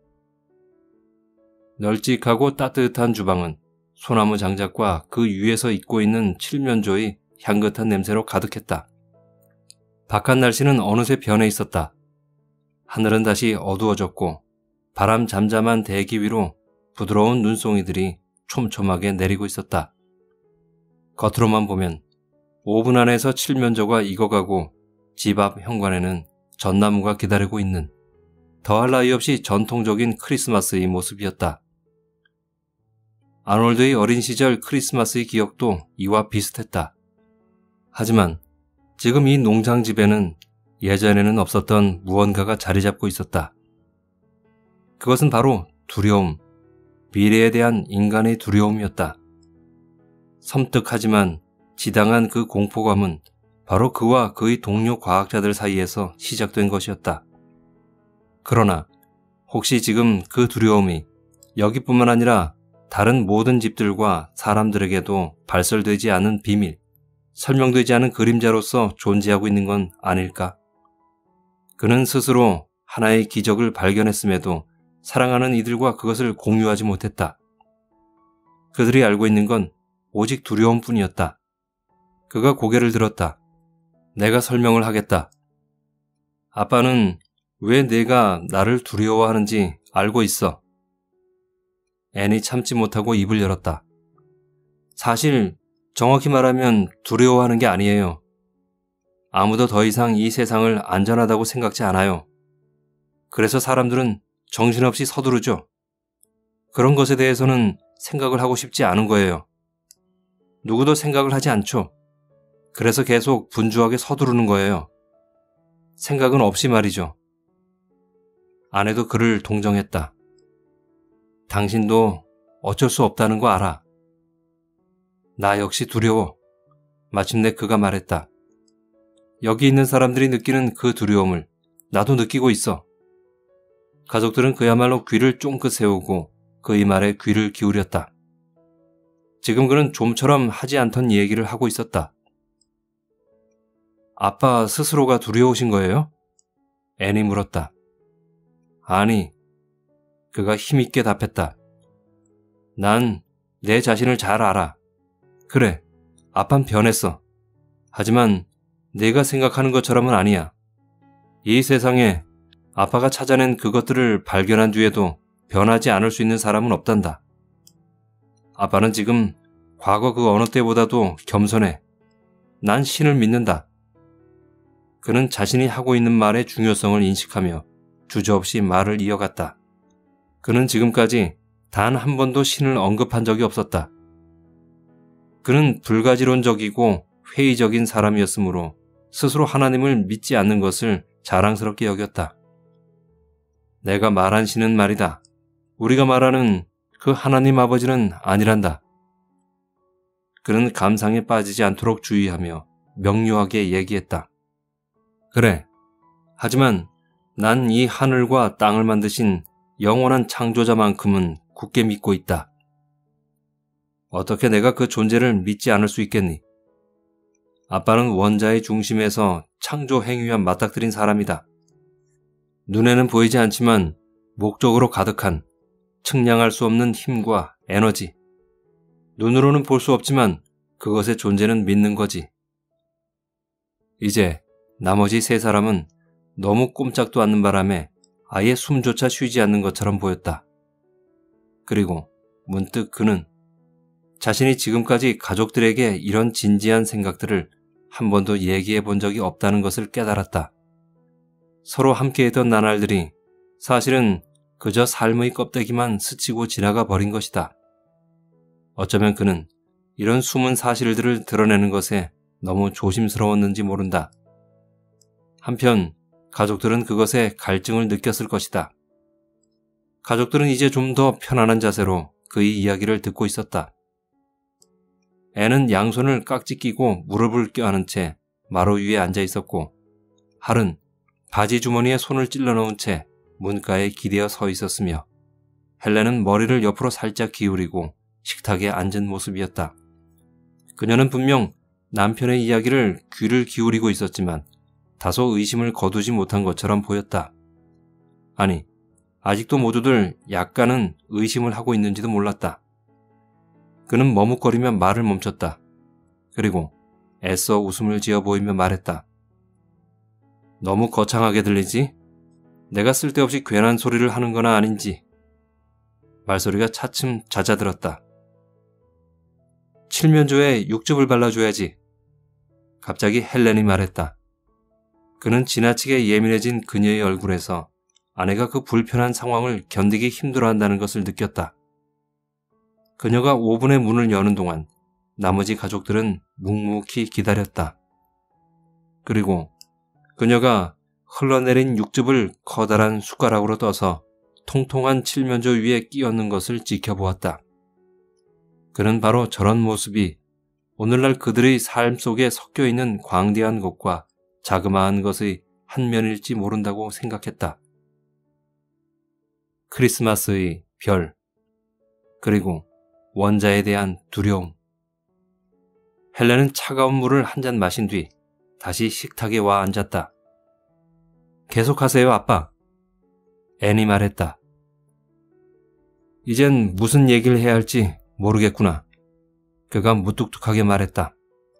널찍하고 따뜻한 주방은 소나무 장작과 그 위에서 익고 있는 칠면조의 향긋한 냄새로 가득했다. 바깥 날씨는 어느새 변해 있었다. 하늘은 다시 어두워졌고 바람 잠잠한 대기 위로 부드러운 눈송이들이 촘촘하게 내리고 있었다. 겉으로만 보면 5분 안에서 칠면조가 익어가고 집 앞 현관에는 전나무가 기다리고 있는 더할 나위 없이 전통적인 크리스마스의 모습이었다. 아놀드의 어린 시절 크리스마스의 기억도 이와 비슷했다. 하지만 지금 이 농장집에는 예전에는 없었던 무언가가 자리 잡고 있었다. 그것은 바로 두려움, 미래에 대한 인간의 두려움이었다. 섬뜩하지만 지당한 그 공포감은 바로 그와 그의 동료 과학자들 사이에서 시작된 것이었다. 그러나 혹시 지금 그 두려움이 여기뿐만 아니라 다른 모든 집들과 사람들에게도 발설되지 않은 비밀, 설명되지 않은 그림자로서 존재하고 있는 건 아닐까? 그는 스스로 하나의 기적을 발견했음에도 사랑하는 이들과 그것을 공유하지 못했다. 그들이 알고 있는 건 오직 두려움뿐이었다. 그가 고개를 들었다. 내가 설명을 하겠다. 아빠는 왜 내가 나를 두려워하는지 알고 있어. 앤이 참지 못하고 입을 열었다. 사실 정확히 말하면 두려워하는 게 아니에요. 아무도 더 이상 이 세상을 안전하다고 생각지 않아요. 그래서 사람들은 정신없이 서두르죠. 그런 것에 대해서는 생각을 하고 싶지 않은 거예요. 누구도 생각을 하지 않죠. 그래서 계속 분주하게 서두르는 거예요. 생각은 없이 말이죠. 아내도 그를 동정했다. 당신도 어쩔 수 없다는 거 알아. 나 역시 두려워. 마침내 그가 말했다. 여기 있는 사람들이 느끼는 그 두려움을 나도 느끼고 있어. 가족들은 그야말로 귀를 쫑긋 세우고 그의 말에 귀를 기울였다. 지금 그는 좀처럼 하지 않던 얘기를 하고 있었다. 아빠 스스로가 두려우신 거예요? 앤이 물었다. 아니, 그가 힘있게 답했다. 난 내 자신을 잘 알아. 그래, 아빤 변했어. 하지만 내가 생각하는 것처럼은 아니야. 이 세상에 아빠가 찾아낸 그것들을 발견한 뒤에도 변하지 않을 수 있는 사람은 없단다. 아빠는 지금 과거 그 어느 때보다도 겸손해. 난 신을 믿는다. 그는 자신이 하고 있는 말의 중요성을 인식하며 주저없이 말을 이어갔다. 그는 지금까지 단 한 번도 신을 언급한 적이 없었다. 그는 불가지론적이고 회의적인 사람이었으므로 스스로 하나님을 믿지 않는 것을 자랑스럽게 여겼다. 내가 말한 신은 말이다. 우리가 말하는 그 하나님 아버지는 아니란다. 그는 감상에 빠지지 않도록 주의하며 명료하게 얘기했다. 그래. 하지만 난 이 하늘과 땅을 만드신 영원한 창조자만큼은 굳게 믿고 있다. 어떻게 내가 그 존재를 믿지 않을 수 있겠니? 아빠는 원자의 중심에서 창조 행위와 맞닥뜨린 사람이다. 눈에는 보이지 않지만 목적으로 가득한 측량할 수 없는 힘과 에너지. 눈으로는 볼 수 없지만 그것의 존재는 믿는 거지. 이제 나머지 세 사람은 너무 꼼짝도 않는 바람에 아예 숨조차 쉬지 않는 것처럼 보였다. 그리고 문득 그는 자신이 지금까지 가족들에게 이런 진지한 생각들을 한 번도 얘기해 본 적이 없다는 것을 깨달았다. 서로 함께했던 나날들이 사실은 그저 삶의 껍데기만 스치고 지나가 버린 것이다. 어쩌면 그는 이런 숨은 사실들을 드러내는 것에 너무 조심스러웠는지 모른다. 한편 가족들은 그것에 갈증을 느꼈을 것이다. 가족들은 이제 좀 더 편안한 자세로 그의 이야기를 듣고 있었다. 애는 양손을 깍지 끼고 무릎을 껴안은 채 마루 위에 앉아 있었고, 할은 바지 주머니에 손을 찔러 넣은 채 문가에 기대어 서 있었으며, 헬렌은 머리를 옆으로 살짝 기울이고 식탁에 앉은 모습이었다. 그녀는 분명 남편의 이야기를 귀를 기울이고 있었지만 다소 의심을 거두지 못한 것처럼 보였다. 아니, 아직도 모두들 약간은 의심을 하고 있는지도 몰랐다. 그는 머뭇거리며 말을 멈췄다. 그리고 애써 웃음을 지어 보이며 말했다. 너무 거창하게 들리지? 내가 쓸데없이 괜한 소리를 하는 거나 아닌지. 말소리가 차츰 잦아들었다. 칠면조에 육즙을 발라줘야지. 갑자기 헬렌이 말했다. 그는 지나치게 예민해진 그녀의 얼굴에서 아내가 그 불편한 상황을 견디기 힘들어한다는 것을 느꼈다. 그녀가 오븐의 문을 여는 동안 나머지 가족들은 묵묵히 기다렸다. 그리고 그녀가 흘러내린 육즙을 커다란 숟가락으로 떠서 통통한 칠면조 위에 끼얹는 것을 지켜보았다. 그는 바로 저런 모습이 오늘날 그들의 삶 속에 섞여 있는 광대한 것과 자그마한 것의 한 면일지 모른다고 생각했다. 크리스마스의 별, 그리고 원자에 대한 두려움. 헬렌은 차가운 물을 한 잔 마신 뒤 다시 식탁에 와 앉았다. 계속하세요, 아빠. 앤이 말했다. 이젠 무슨 얘기를 해야 할지 모르겠구나. 그가 무뚝뚝하게 말했다.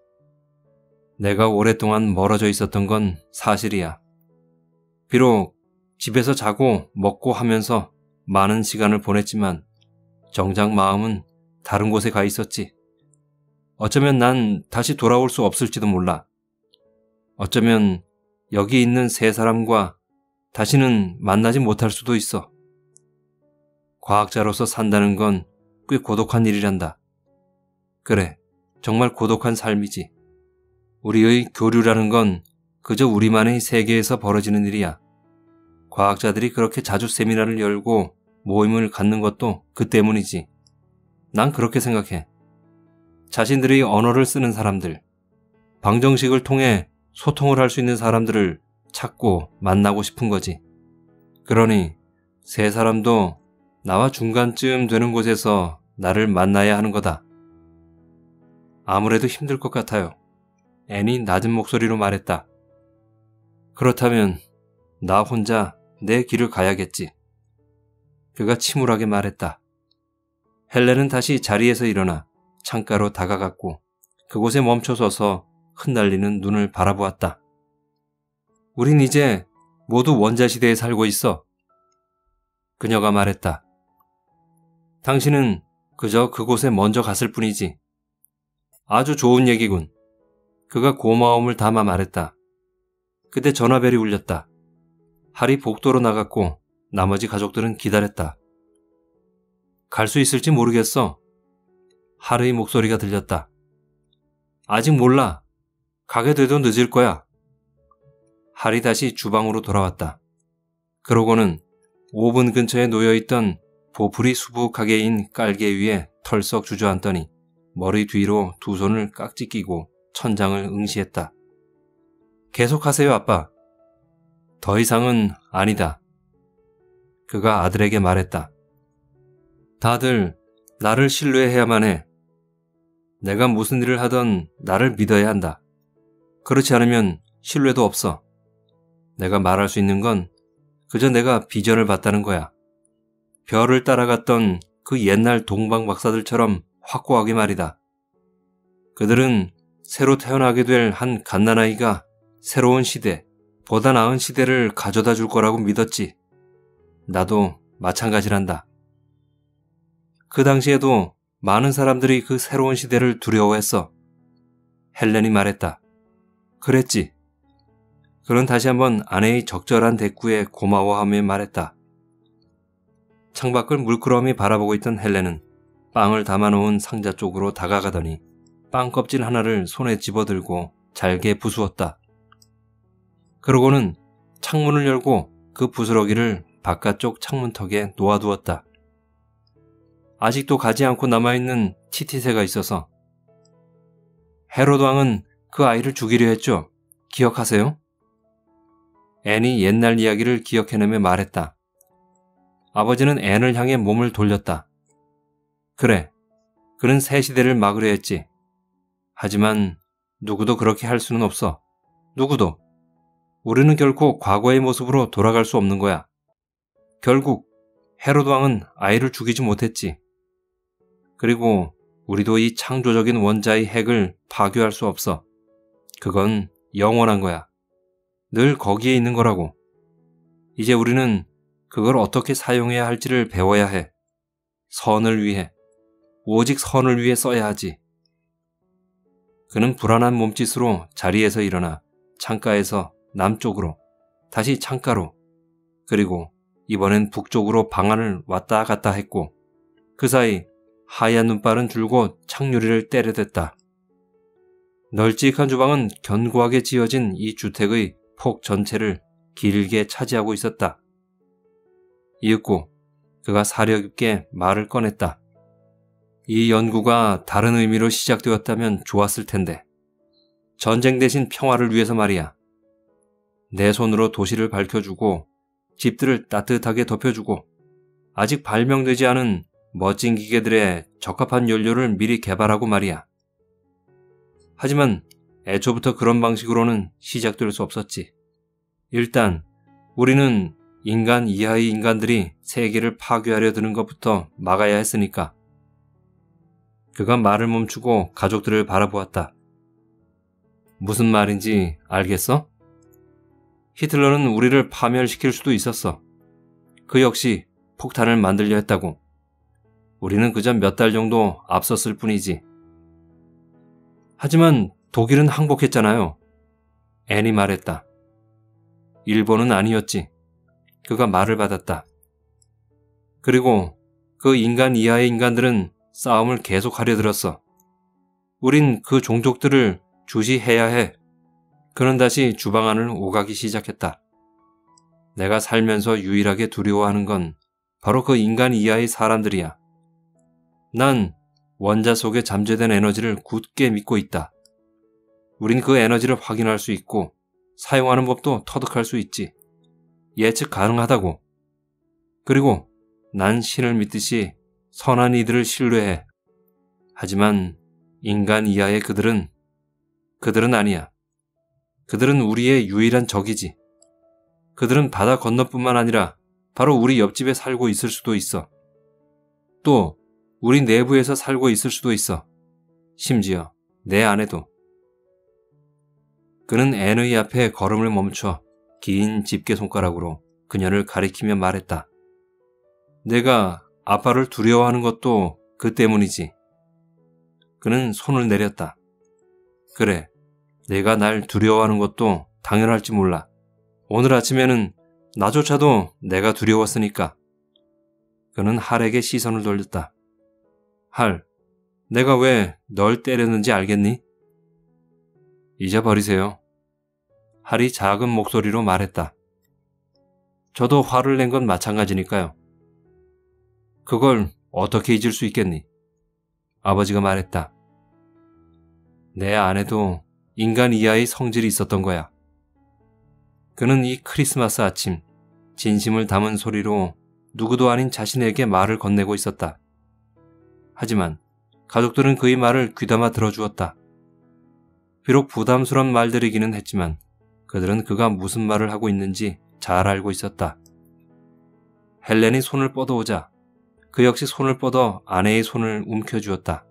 내가 오랫동안 멀어져 있었던 건 사실이야. 비록 집에서 자고 먹고 하면서 많은 시간을 보냈지만 정작 마음은 다른 곳에 가 있었지. 어쩌면 난 다시 돌아올 수 없을지도 몰라. 어쩌면 여기 있는 세 사람과 다시는 만나지 못할 수도 있어. 과학자로서 산다는 건 꽤 고독한 일이란다. 그래, 정말 고독한 삶이지. 우리의 교류라는 건 그저 우리만의 세계에서 벌어지는 일이야. 과학자들이 그렇게 자주 세미나를 열고 모임을 갖는 것도 그 때문이지. 난 그렇게 생각해. 자신들의 언어를 쓰는 사람들, 방정식을 통해 소통을 할 수 있는 사람들을 찾고 만나고 싶은 거지. 그러니 세 사람도 나와 중간쯤 되는 곳에서 나를 만나야 하는 거다. 아무래도 힘들 것 같아요. 앤이 낮은 목소리로 말했다. 그렇다면 나 혼자 내 길을 가야겠지. 그가 침울하게 말했다. 헬렌은 다시 자리에서 일어나 창가로 다가갔고 그곳에 멈춰서서 흩날리는 눈을 바라보았다. 우린 이제 모두 원자시대에 살고 있어. 그녀가 말했다. 당신은 그저 그곳에 먼저 갔을 뿐이지. 아주 좋은 얘기군. 그가 고마움을 담아 말했다. 그때 전화벨이 울렸다. 할이 복도로 나갔고 나머지 가족들은 기다렸다. 갈 수 있을지 모르겠어. 할의 목소리가 들렸다. 아직 몰라. 가게 돼도 늦을 거야. 할이 다시 주방으로 돌아왔다. 그러고는 오븐 근처에 놓여있던 보풀이 수북하게 인 깔개 위에 털썩 주저앉더니 머리 뒤로 두 손을 깍지 끼고 천장을 응시했다. 계속하세요, 아빠. 더 이상은 아니다. 그가 아들에게 말했다. 다들 나를 신뢰해야만 해. 내가 무슨 일을 하든 나를 믿어야 한다. 그렇지 않으면 신뢰도 없어. 내가 말할 수 있는 건 그저 내가 비전을 봤다는 거야. 별을 따라갔던 그 옛날 동방 박사들처럼 확고하게 말이다. 그들은 새로 태어나게 될 한 갓난아이가 새로운 시대, 보다 나은 시대를 가져다 줄 거라고 믿었지. 나도 마찬가지란다. 그 당시에도 많은 사람들이 그 새로운 시대를 두려워했어. 헬렌이 말했다. 그랬지. 그는 다시 한번 아내의 적절한 대꾸에 고마워하며 말했다. 창밖을 물끄러미 바라보고 있던 헬렌은 빵을 담아놓은 상자 쪽으로 다가가더니 빵 껍질 하나를 손에 집어들고 잘게 부수었다. 그러고는 창문을 열고 그 부스러기를 바깥쪽 창문턱에 놓아두었다. 아직도 가지 않고 남아있는 치티새가 있어서 헤로드 왕은 그 아이를 죽이려 했죠. 기억하세요? 앤이 옛날 이야기를 기억해내며 말했다. 아버지는 앤을 향해 몸을 돌렸다. 그래, 그는 새 시대를 막으려 했지. 하지만 누구도 그렇게 할 수는 없어. 누구도. 우리는 결코 과거의 모습으로 돌아갈 수 없는 거야. 결국 헤로드 왕은 아이를 죽이지 못했지. 그리고 우리도 이 창조적인 원자의 핵을 파괴할 수 없어. 그건 영원한 거야. 늘 거기에 있는 거라고. 이제 우리는 그걸 어떻게 사용해야 할지를 배워야 해. 선을 위해. 오직 선을 위해 써야 하지. 그는 불안한 몸짓으로 자리에서 일어나 창가에서 남쪽으로, 다시 창가로, 그리고 이번엔 북쪽으로 방안을 왔다 갔다 했고 그 사이 하얀 눈발은 줄곧 창유리를 때려댔다. 널찍한 주방은 견고하게 지어진 이 주택의 폭 전체를 길게 차지하고 있었다. 이윽고 그가 사려 깊게 말을 꺼냈다. 이 연구가 다른 의미로 시작되었다면 좋았을 텐데. 전쟁 대신 평화를 위해서 말이야. 내 손으로 도시를 밝혀주고 집들을 따뜻하게 덮여주고 아직 발명되지 않은 멋진 기계들의 적합한 연료를 미리 개발하고 말이야. 하지만 애초부터 그런 방식으로는 시작될 수 없었지. 일단 우리는 인간 이하의 인간들이 세계를 파괴하려 드는 것부터 막아야 했으니까. 그가 말을 멈추고 가족들을 바라보았다. 무슨 말인지 알겠어? 히틀러는 우리를 파멸시킬 수도 있었어. 그 역시 폭탄을 만들려 했다고. 우리는 그저 몇 달 정도 앞섰을 뿐이지. 하지만 독일은 항복했잖아요. 앤이 말했다. 일본은 아니었지. 그가 말을 받았다. 그리고 그 인간 이하의 인간들은 싸움을 계속하려 들었어. 우린 그 종족들을 주시해야 해. 그는 다시 주방 안을 오가기 시작했다. 내가 살면서 유일하게 두려워하는 건 바로 그 인간 이하의 사람들이야. 난 원자 속에 잠재된 에너지를 굳게 믿고 있다. 우린 그 에너지를 확인할 수 있고 사용하는 법도 터득할 수 있지. 예측 가능하다고. 그리고 난 신을 믿듯이 선한 이들을 신뢰해. 하지만 인간 이하의 그들은 아니야. 그들은 우리의 유일한 적이지. 그들은 바다 건너뿐만 아니라 바로 우리 옆집에 살고 있을 수도 있어. 또 우리 내부에서 살고 있을 수도 있어. 심지어 내 안에도. 그는 앤의 앞에 걸음을 멈춰 긴 집게 손가락으로 그녀를 가리키며 말했다. 내가 아빠를 두려워하는 것도 그 때문이지. 그는 손을 내렸다. 그래, 내가 날 두려워하는 것도 당연할지 몰라. 오늘 아침에는 나조차도 내가 두려웠으니까. 그는 할에게 시선을 돌렸다. 할, 내가 왜 널 때렸는지 알겠니? 잊어버리세요. 할이 작은 목소리로 말했다. 저도 화를 낸 건 마찬가지니까요. 그걸 어떻게 잊을 수 있겠니? 아버지가 말했다. 내 안에도 인간 이하의 성질이 있었던 거야. 그는 이 크리스마스 아침 진심을 담은 소리로 누구도 아닌 자신에게 말을 건네고 있었다. 하지만 가족들은 그의 말을 귀담아 들어주었다. 비록 부담스러운 말들이기는 했지만 그들은 그가 무슨 말을 하고 있는지 잘 알고 있었다. 헬렌이 손을 뻗어오자 그 역시 손을 뻗어 아내의 손을 움켜쥐었다.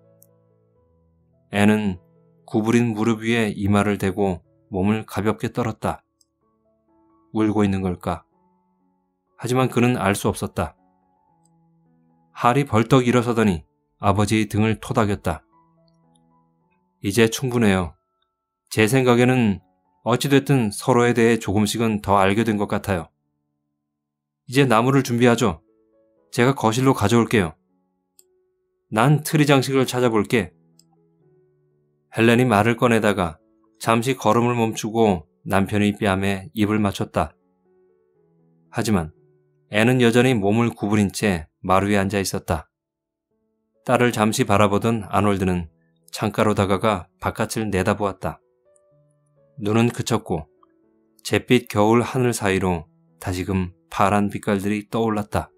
앤은 구부린 무릎 위에 이마를 대고 몸을 가볍게 떨었다. 울고 있는 걸까? 하지만 그는 알 수 없었다. 할이 벌떡 일어서더니 아버지의 등을 토닥였다. 이제 충분해요. 제 생각에는 어찌됐든 서로에 대해 조금씩은 더 알게 된 것 같아요. 이제 나무를 준비하죠. 제가 거실로 가져올게요. 난 트리 장식을 찾아볼게. 헬렌이 말을 꺼내다가 잠시 걸음을 멈추고 남편의 뺨에 입을 맞췄다. 하지만 앤은 여전히 몸을 구부린 채 마루에 앉아 있었다. 딸을 잠시 바라보던 아놀드는 창가로 다가가 바깥을 내다보았다. 눈은 그쳤고 잿빛 겨울 하늘 사이로 다시금 파란 빛깔들이 떠올랐다.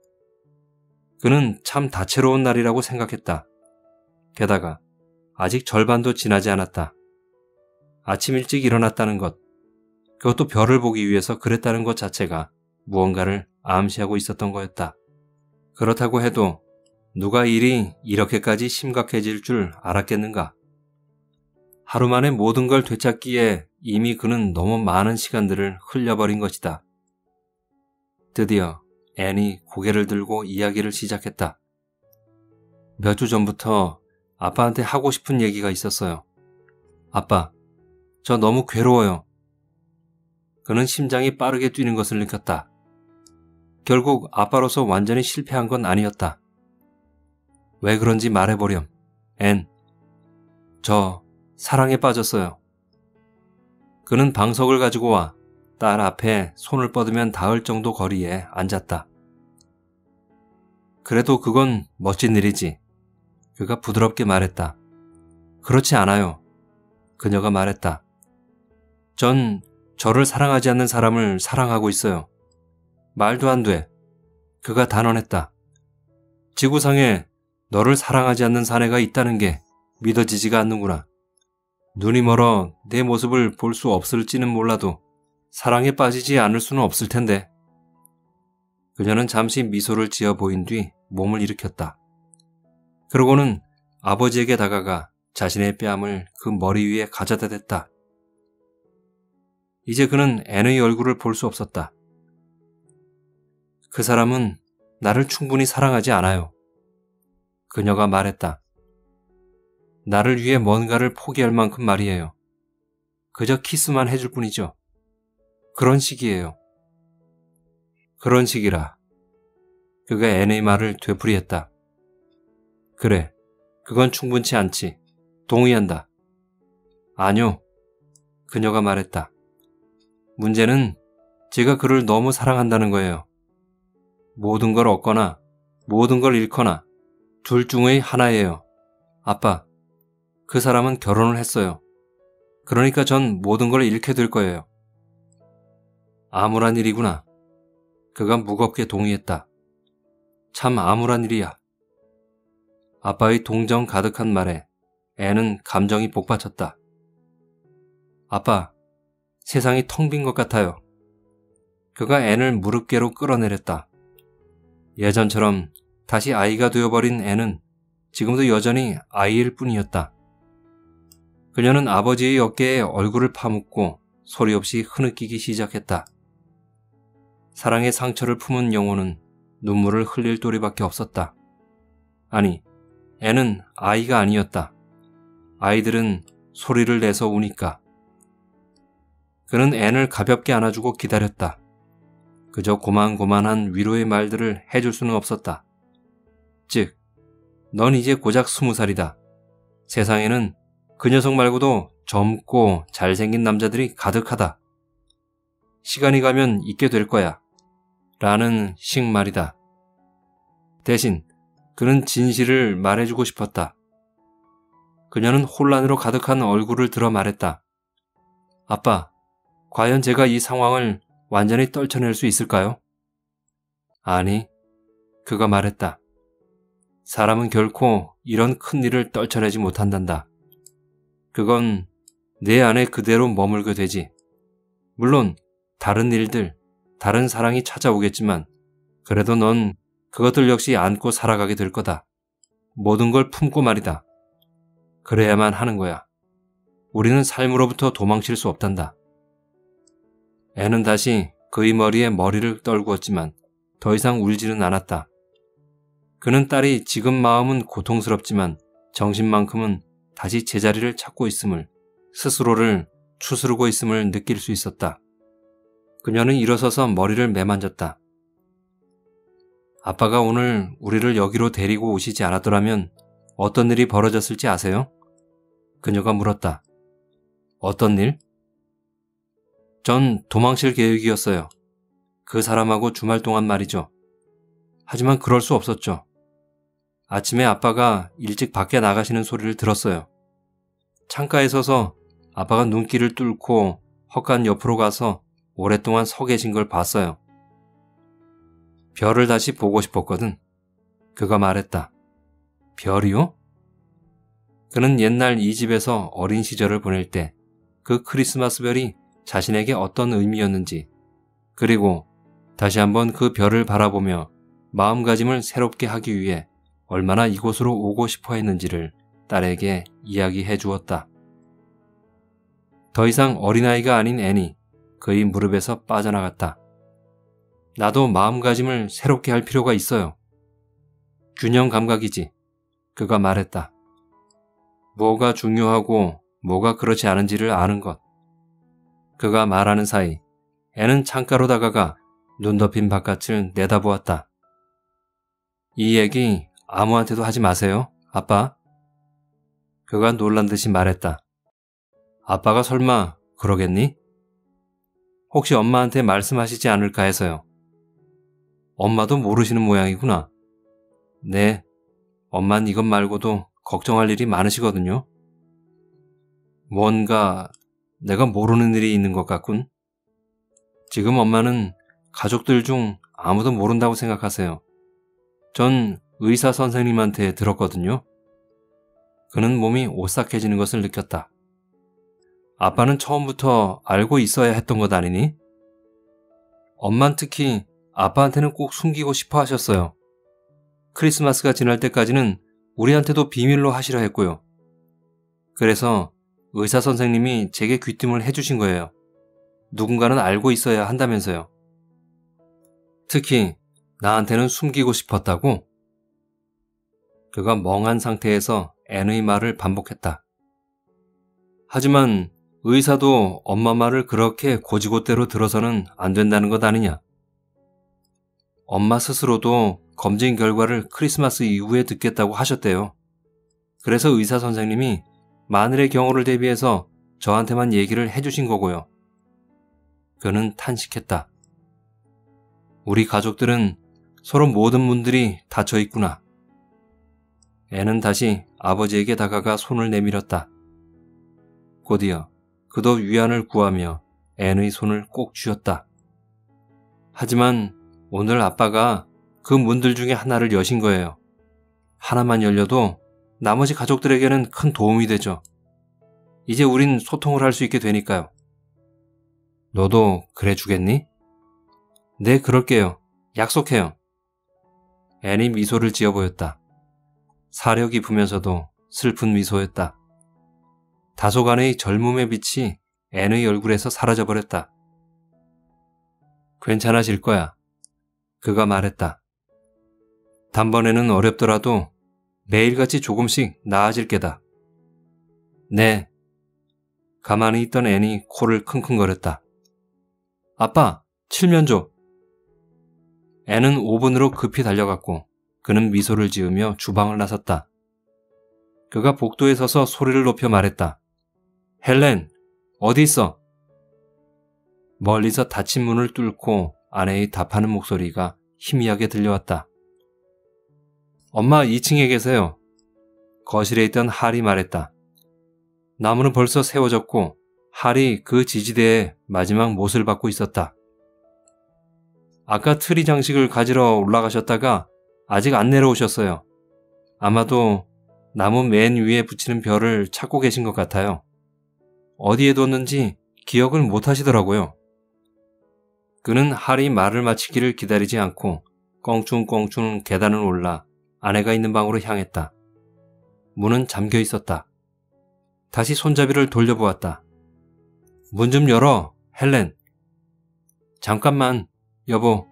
그는 참 다채로운 날이라고 생각했다. 게다가 아직 절반도 지나지 않았다. 아침 일찍 일어났다는 것, 그것도 별을 보기 위해서 그랬다는 것 자체가 무언가를 암시하고 있었던 거였다. 그렇다고 해도 누가 일이 이렇게까지 심각해질 줄 알았겠는가? 하루 만에 모든 걸 되찾기에 이미 그는 너무 많은 시간들을 흘려버린 것이다. 드디어 앤이 고개를 들고 이야기를 시작했다. 몇 주 전부터 아빠한테 하고 싶은 얘기가 있었어요. 아빠, 저 너무 괴로워요. 그는 심장이 빠르게 뛰는 것을 느꼈다. 결국 아빠로서 완전히 실패한 건 아니었다. 왜 그런지 말해보렴. 앤, 저 사랑에 빠졌어요. 그는 방석을 가지고 와 딸 앞에 손을 뻗으면 닿을 정도 거리에 앉았다. 그래도 그건 멋진 일이지. 그가 부드럽게 말했다. 그렇지 않아요. 그녀가 말했다. 전 저를 사랑하지 않는 사람을 사랑하고 있어요. 말도 안 돼. 그가 단언했다. 지구상에 너를 사랑하지 않는 사내가 있다는 게 믿어지지가 않는구나. 눈이 멀어 내 모습을 볼 수 없을지는 몰라도 사랑에 빠지지 않을 수는 없을 텐데. 그녀는 잠시 미소를 지어 보인 뒤 몸을 일으켰다. 그러고는 아버지에게 다가가 자신의 뺨을 그 머리 위에 가져다 댔다. 이제 그는 앤의 얼굴을 볼 수 없었다. 그 사람은 나를 충분히 사랑하지 않아요. 그녀가 말했다. 나를 위해 뭔가를 포기할 만큼 말이에요. 그저 키스만 해줄 뿐이죠. 그런 식이에요. 그런 식이라. 그가 앤의 말을 되풀이했다. 그래, 그건 충분치 않지. 동의한다. 아니요. 그녀가 말했다. 문제는 제가 그를 너무 사랑한다는 거예요. 모든 걸 얻거나 모든 걸 잃거나 둘 중의 하나예요. 아빠, 그 사람은 결혼을 했어요. 그러니까 전 모든 걸 잃게 될 거예요. 암울한 일이구나. 그가 무겁게 동의했다. 참 암울한 일이야. 아빠의 동정 가득한 말에 앤은 감정이 복받쳤다. 아빠, 세상이 텅 빈 것 같아요. 그가 앤을 무릎께로 끌어내렸다. 예전처럼 다시 아이가 되어버린 앤은 지금도 여전히 아이일 뿐이었다. 그녀는 아버지의 어깨에 얼굴을 파묻고 소리 없이 흐느끼기 시작했다. 사랑의 상처를 품은 영혼은 눈물을 흘릴 도리밖에 없었다. 아니, 앤은 아이가 아니었다. 아이들은 소리를 내서 우니까. 그는 앤을 가볍게 안아주고 기다렸다. 그저 고만고만한 위로의 말들을 해줄 수는 없었다. 즉, 넌 이제 고작 20살이다. 세상에는 그 녀석 말고도 젊고 잘생긴 남자들이 가득하다. 시간이 가면 있게 될 거야. 라는 식말이다. 대신 그는 진실을 말해주고 싶었다. 그녀는 혼란으로 가득한 얼굴을 들어 말했다. 아빠, 과연 제가 이 상황을 완전히 떨쳐낼 수 있을까요? 아니, 그가 말했다. 사람은 결코 이런 큰일을 떨쳐내지 못한단다. 그건 내 안에 그대로 머물게 되지. 물론 다른 일들, 다른 사랑이 찾아오겠지만 그래도 넌 그것들 역시 안고 살아가게 될 거다. 모든 걸 품고 말이다. 그래야만 하는 거야. 우리는 삶으로부터 도망칠 수 없단다. 앤은 다시 그의 머리에 머리를 떨구었지만 더 이상 울지는 않았다. 그는 딸이 지금 마음은 고통스럽지만 정신만큼은 다시 제자리를 찾고 있음을, 스스로를 추스르고 있음을 느낄 수 있었다. 그녀는 일어서서 머리를 매만졌다. 아빠가 오늘 우리를 여기로 데리고 오시지 않았더라면 어떤 일이 벌어졌을지 아세요? 그녀가 물었다. 어떤 일? 전 도망칠 계획이었어요. 그 사람하고 주말 동안 말이죠. 하지만 그럴 수 없었죠. 아침에 아빠가 일찍 밖에 나가시는 소리를 들었어요. 창가에 서서 아빠가 눈길을 뚫고 헛간 옆으로 가서 오랫동안 서 계신 걸 봤어요. 별을 다시 보고 싶었거든. 그가 말했다. 별이요? 그는 옛날 이 집에서 어린 시절을 보낼 때 그 크리스마스 별이 자신에게 어떤 의미였는지, 그리고 다시 한번 그 별을 바라보며 마음가짐을 새롭게 하기 위해 얼마나 이곳으로 오고 싶어 했는지를 딸에게 이야기해 주었다. 더 이상 어린아이가 아닌 앤이 그의 무릎에서 빠져나갔다. 나도 마음가짐을 새롭게 할 필요가 있어요. 균형 감각이지. 그가 말했다. 뭐가 중요하고 뭐가 그렇지 않은지를 아는 것. 그가 말하는 사이 앤은 창가로 다가가 눈 덮인 바깥을 내다보았다. 이 얘기 아무한테도 하지 마세요, 아빠. 그가 놀란 듯이 말했다. 아빠가 설마 그러겠니? 혹시 엄마한테 말씀하시지 않을까 해서요. 엄마도 모르시는 모양이구나. 네, 엄만 이것 말고도 걱정할 일이 많으시거든요. 뭔가 내가 모르는 일이 있는 것 같군. 지금 엄마는 가족들 중 아무도 모른다고 생각하세요. 전 의사 선생님한테 들었거든요. 그는 몸이 오싹해지는 것을 느꼈다. 아빠는 처음부터 알고 있어야 했던 것 아니니? 엄만 특히 아빠한테는 꼭 숨기고 싶어 하셨어요. 크리스마스가 지날 때까지는 우리한테도 비밀로 하시려 했고요. 그래서 의사 선생님이 제게 귀띔을 해주신 거예요. 누군가는 알고 있어야 한다면서요. 특히 나한테는 숨기고 싶었다고? 그가 멍한 상태에서 앤의 말을 반복했다. 하지만 의사도 엄마 말을 그렇게 고지고대로 들어서는 안 된다는 것 아니냐? 엄마 스스로도 검진 결과를 크리스마스 이후에 듣겠다고 하셨대요. 그래서 의사 선생님이 만일의 경우를 대비해서 저한테만 얘기를 해주신 거고요. 그는 탄식했다. 우리 가족들은 서로 모든 문들이 닫혀 있구나. 앤은 다시 아버지에게 다가가 손을 내밀었다. 곧이어 그도 위안을 구하며 앤의 손을 꼭 쥐었다. 하지만 오늘 아빠가 그 문들 중에 하나를 여신 거예요. 하나만 열려도 나머지 가족들에게는 큰 도움이 되죠. 이제 우린 소통을 할 수 있게 되니까요. 너도 그래 주겠니? 네, 그럴게요. 약속해요. 앤이 미소를 지어 보였다. 사려 깊으면서도 슬픈 미소였다. 다소간의 젊음의 빛이 앤의 얼굴에서 사라져버렸다. 괜찮아질 거야. 그가 말했다. 단번에는 어렵더라도 매일같이 조금씩 나아질 게다. 네. 가만히 있던 앤이 코를 킁킁거렸다. 아빠, 칠면조. 앤은 오븐으로 급히 달려갔고 그는 미소를 지으며 주방을 나섰다. 그가 복도에 서서 소리를 높여 말했다. 헬렌, 어디 있어? 멀리서 닫힌 문을 뚫고 아내의 답하는 목소리가 희미하게 들려왔다. 엄마 2층에 계세요. 거실에 있던 할이 말했다. 나무는 벌써 세워졌고 할이 그 지지대에 마지막 못을 받고 있었다. 아까 트리 장식을 가지러 올라가셨다가 아직 안 내려오셨어요. 아마도 나무 맨 위에 붙이는 별을 찾고 계신 것 같아요. 어디에 뒀는지 기억을 못 하시더라고요. 그는 할이 말을 마치기를 기다리지 않고 껑충껑충 계단을 올라 아내가 있는 방으로 향했다. 문은 잠겨 있었다. 다시 손잡이를 돌려보았다. 문 좀 열어, 헬렌. 잠깐만, 여보.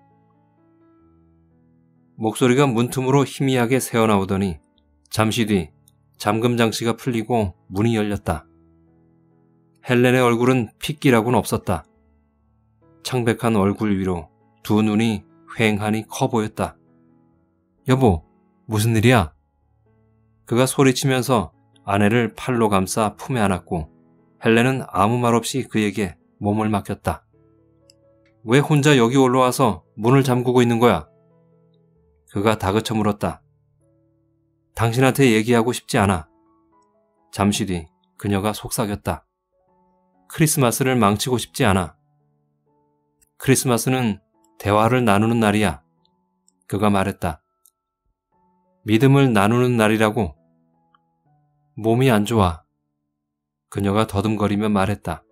목소리가 문틈으로 희미하게 새어나오더니 잠시 뒤 잠금 장치가 풀리고 문이 열렸다. 헬렌의 얼굴은 핏기라고는 없었다. 창백한 얼굴 위로 두 눈이 휑하니 커 보였다. 여보, 무슨 일이야? 그가 소리치면서 아내를 팔로 감싸 품에 안았고 헬렌은 아무 말 없이 그에게 몸을 맡겼다. 왜 혼자 여기 올라와서 문을 잠그고 있는 거야? 그가 다그쳐 물었다. 당신한테 얘기하고 싶지 않아. 잠시 뒤 그녀가 속삭였다. 크리스마스를 망치고 싶지 않아. 크리스마스는 대화를 나누는 날이야. 그가 말했다. 믿음을 나누는 날이라고. 몸이 안 좋아. 그녀가 더듬거리며 말했다.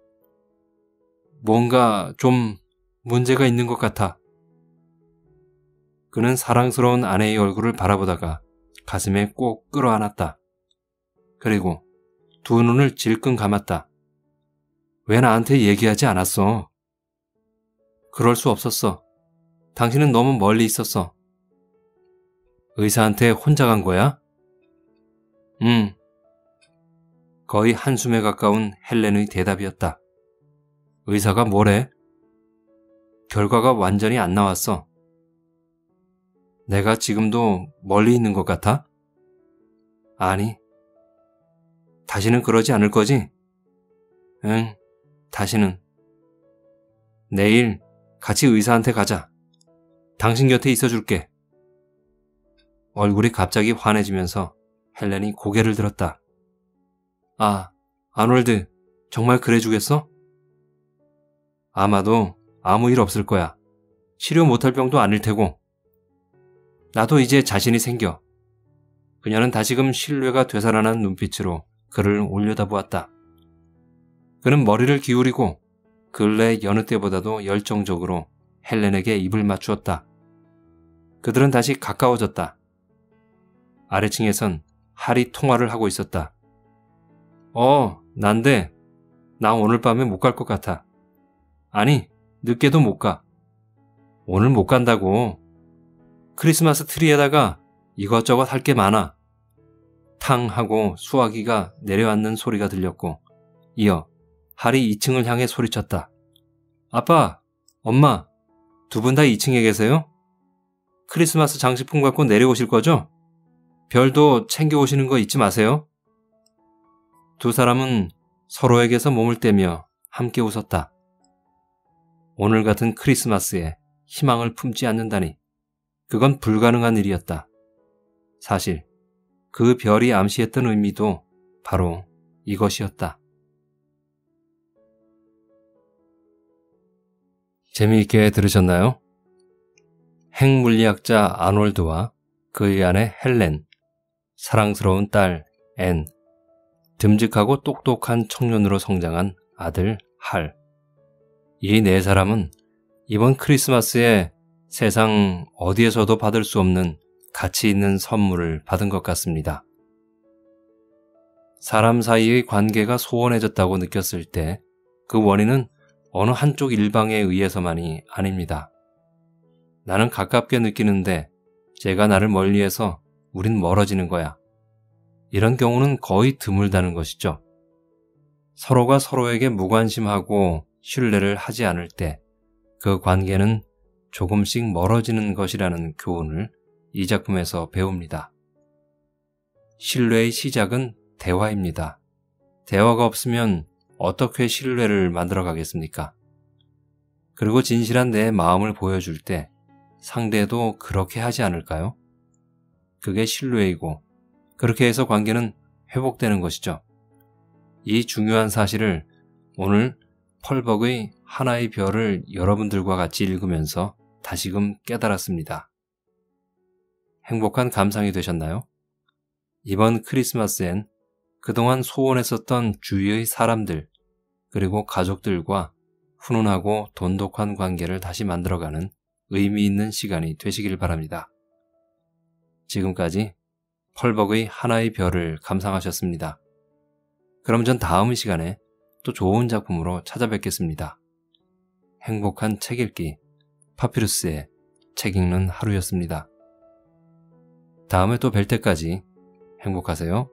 뭔가 좀 문제가 있는 것 같아. 그는 사랑스러운 아내의 얼굴을 바라보다가 가슴에 꼭 끌어안았다. 그리고 두 눈을 질끈 감았다. 왜 나한테 얘기하지 않았어? 그럴 수 없었어. 당신은 너무 멀리 있었어. 의사한테 혼자 간 거야? 응. 거의 한숨에 가까운 헬렌의 대답이었다. 의사가 뭐래? 결과가 완전히 안 나왔어. 내가 지금도 멀리 있는 것 같아? 아니. 다시는 그러지 않을 거지? 응, 다시는. 내일 같이 의사한테 가자. 당신 곁에 있어줄게. 얼굴이 갑자기 환해지면서 헬렌이 고개를 들었다. 아, 아놀드, 정말 그래주겠어? 아마도 아무 일 없을 거야. 치료 못할 병도 아닐 테고. 나도 이제 자신이 생겨. 그녀는 다시금 신뢰가 되살아난 눈빛으로 그를 올려다보았다. 그는 머리를 기울이고 근래 여느 때보다도 열정적으로 헬렌에게 입을 맞추었다. 그들은 다시 가까워졌다. 아래층에선 할이 통화를 하고 있었다. 난데 나 오늘 밤에 못 갈 것 같아. 아니, 늦게도 못 가. 오늘 못 간다고. 크리스마스 트리에다가 이것저것 할 게 많아. 탕 하고 수화기가 내려앉는 소리가 들렸고 이어 할이 2층을 향해 소리쳤다. 아빠, 엄마, 두 분 다 2층에 계세요? 크리스마스 장식품 갖고 내려오실 거죠? 별도 챙겨오시는 거 잊지 마세요. 두 사람은 서로에게서 몸을 떼며 함께 웃었다. 오늘 같은 크리스마스에 희망을 품지 않는다니 그건 불가능한 일이었다. 사실 그 별이 암시했던 의미도 바로 이것이었다. 재미있게 들으셨나요? 핵물리학자 아놀드와 그의 아내 헬렌, 사랑스러운 딸 앤, 듬직하고 똑똑한 청년으로 성장한 아들 할. 이 네 사람은 이번 크리스마스에 세상 어디에서도 받을 수 없는 가치 있는 선물을 받은 것 같습니다. 사람 사이의 관계가 소원해졌다고 느꼈을 때 그 원인은 어느 한쪽 일방에 의해서만이 아닙니다. 나는 가깝게 느끼는데 쟤가 나를 멀리해서 우린 멀어지는 거야. 이런 경우는 거의 드물다는 것이죠. 서로가 서로에게 무관심하고 신뢰를 하지 않을 때 그 관계는 조금씩 멀어지는 것이라는 교훈을 이 작품에서 배웁니다. 신뢰의 시작은 대화입니다. 대화가 없으면 어떻게 신뢰를 만들어 가겠습니까? 그리고 진실한 내 마음을 보여줄 때 상대도 그렇게 하지 않을까요? 그게 신뢰이고 그렇게 해서 관계는 회복되는 것이죠. 이 중요한 사실을 오늘 펄벅의 하나의 별을 여러분들과 같이 읽으면서 다시금 깨달았습니다. 행복한 감상이 되셨나요? 이번 크리스마스엔 그동안 소원했었던 주위의 사람들 그리고 가족들과 훈훈하고 돈독한 관계를 다시 만들어가는 의미 있는 시간이 되시길 바랍니다. 지금까지 펄벅의 하나의 별을 감상하셨습니다. 그럼 전 다음 시간에 또 좋은 작품으로 찾아뵙겠습니다. 행복한 책 읽기 파피루스의 책 읽는 하루였습니다. 다음에 또 뵐 때까지 행복하세요.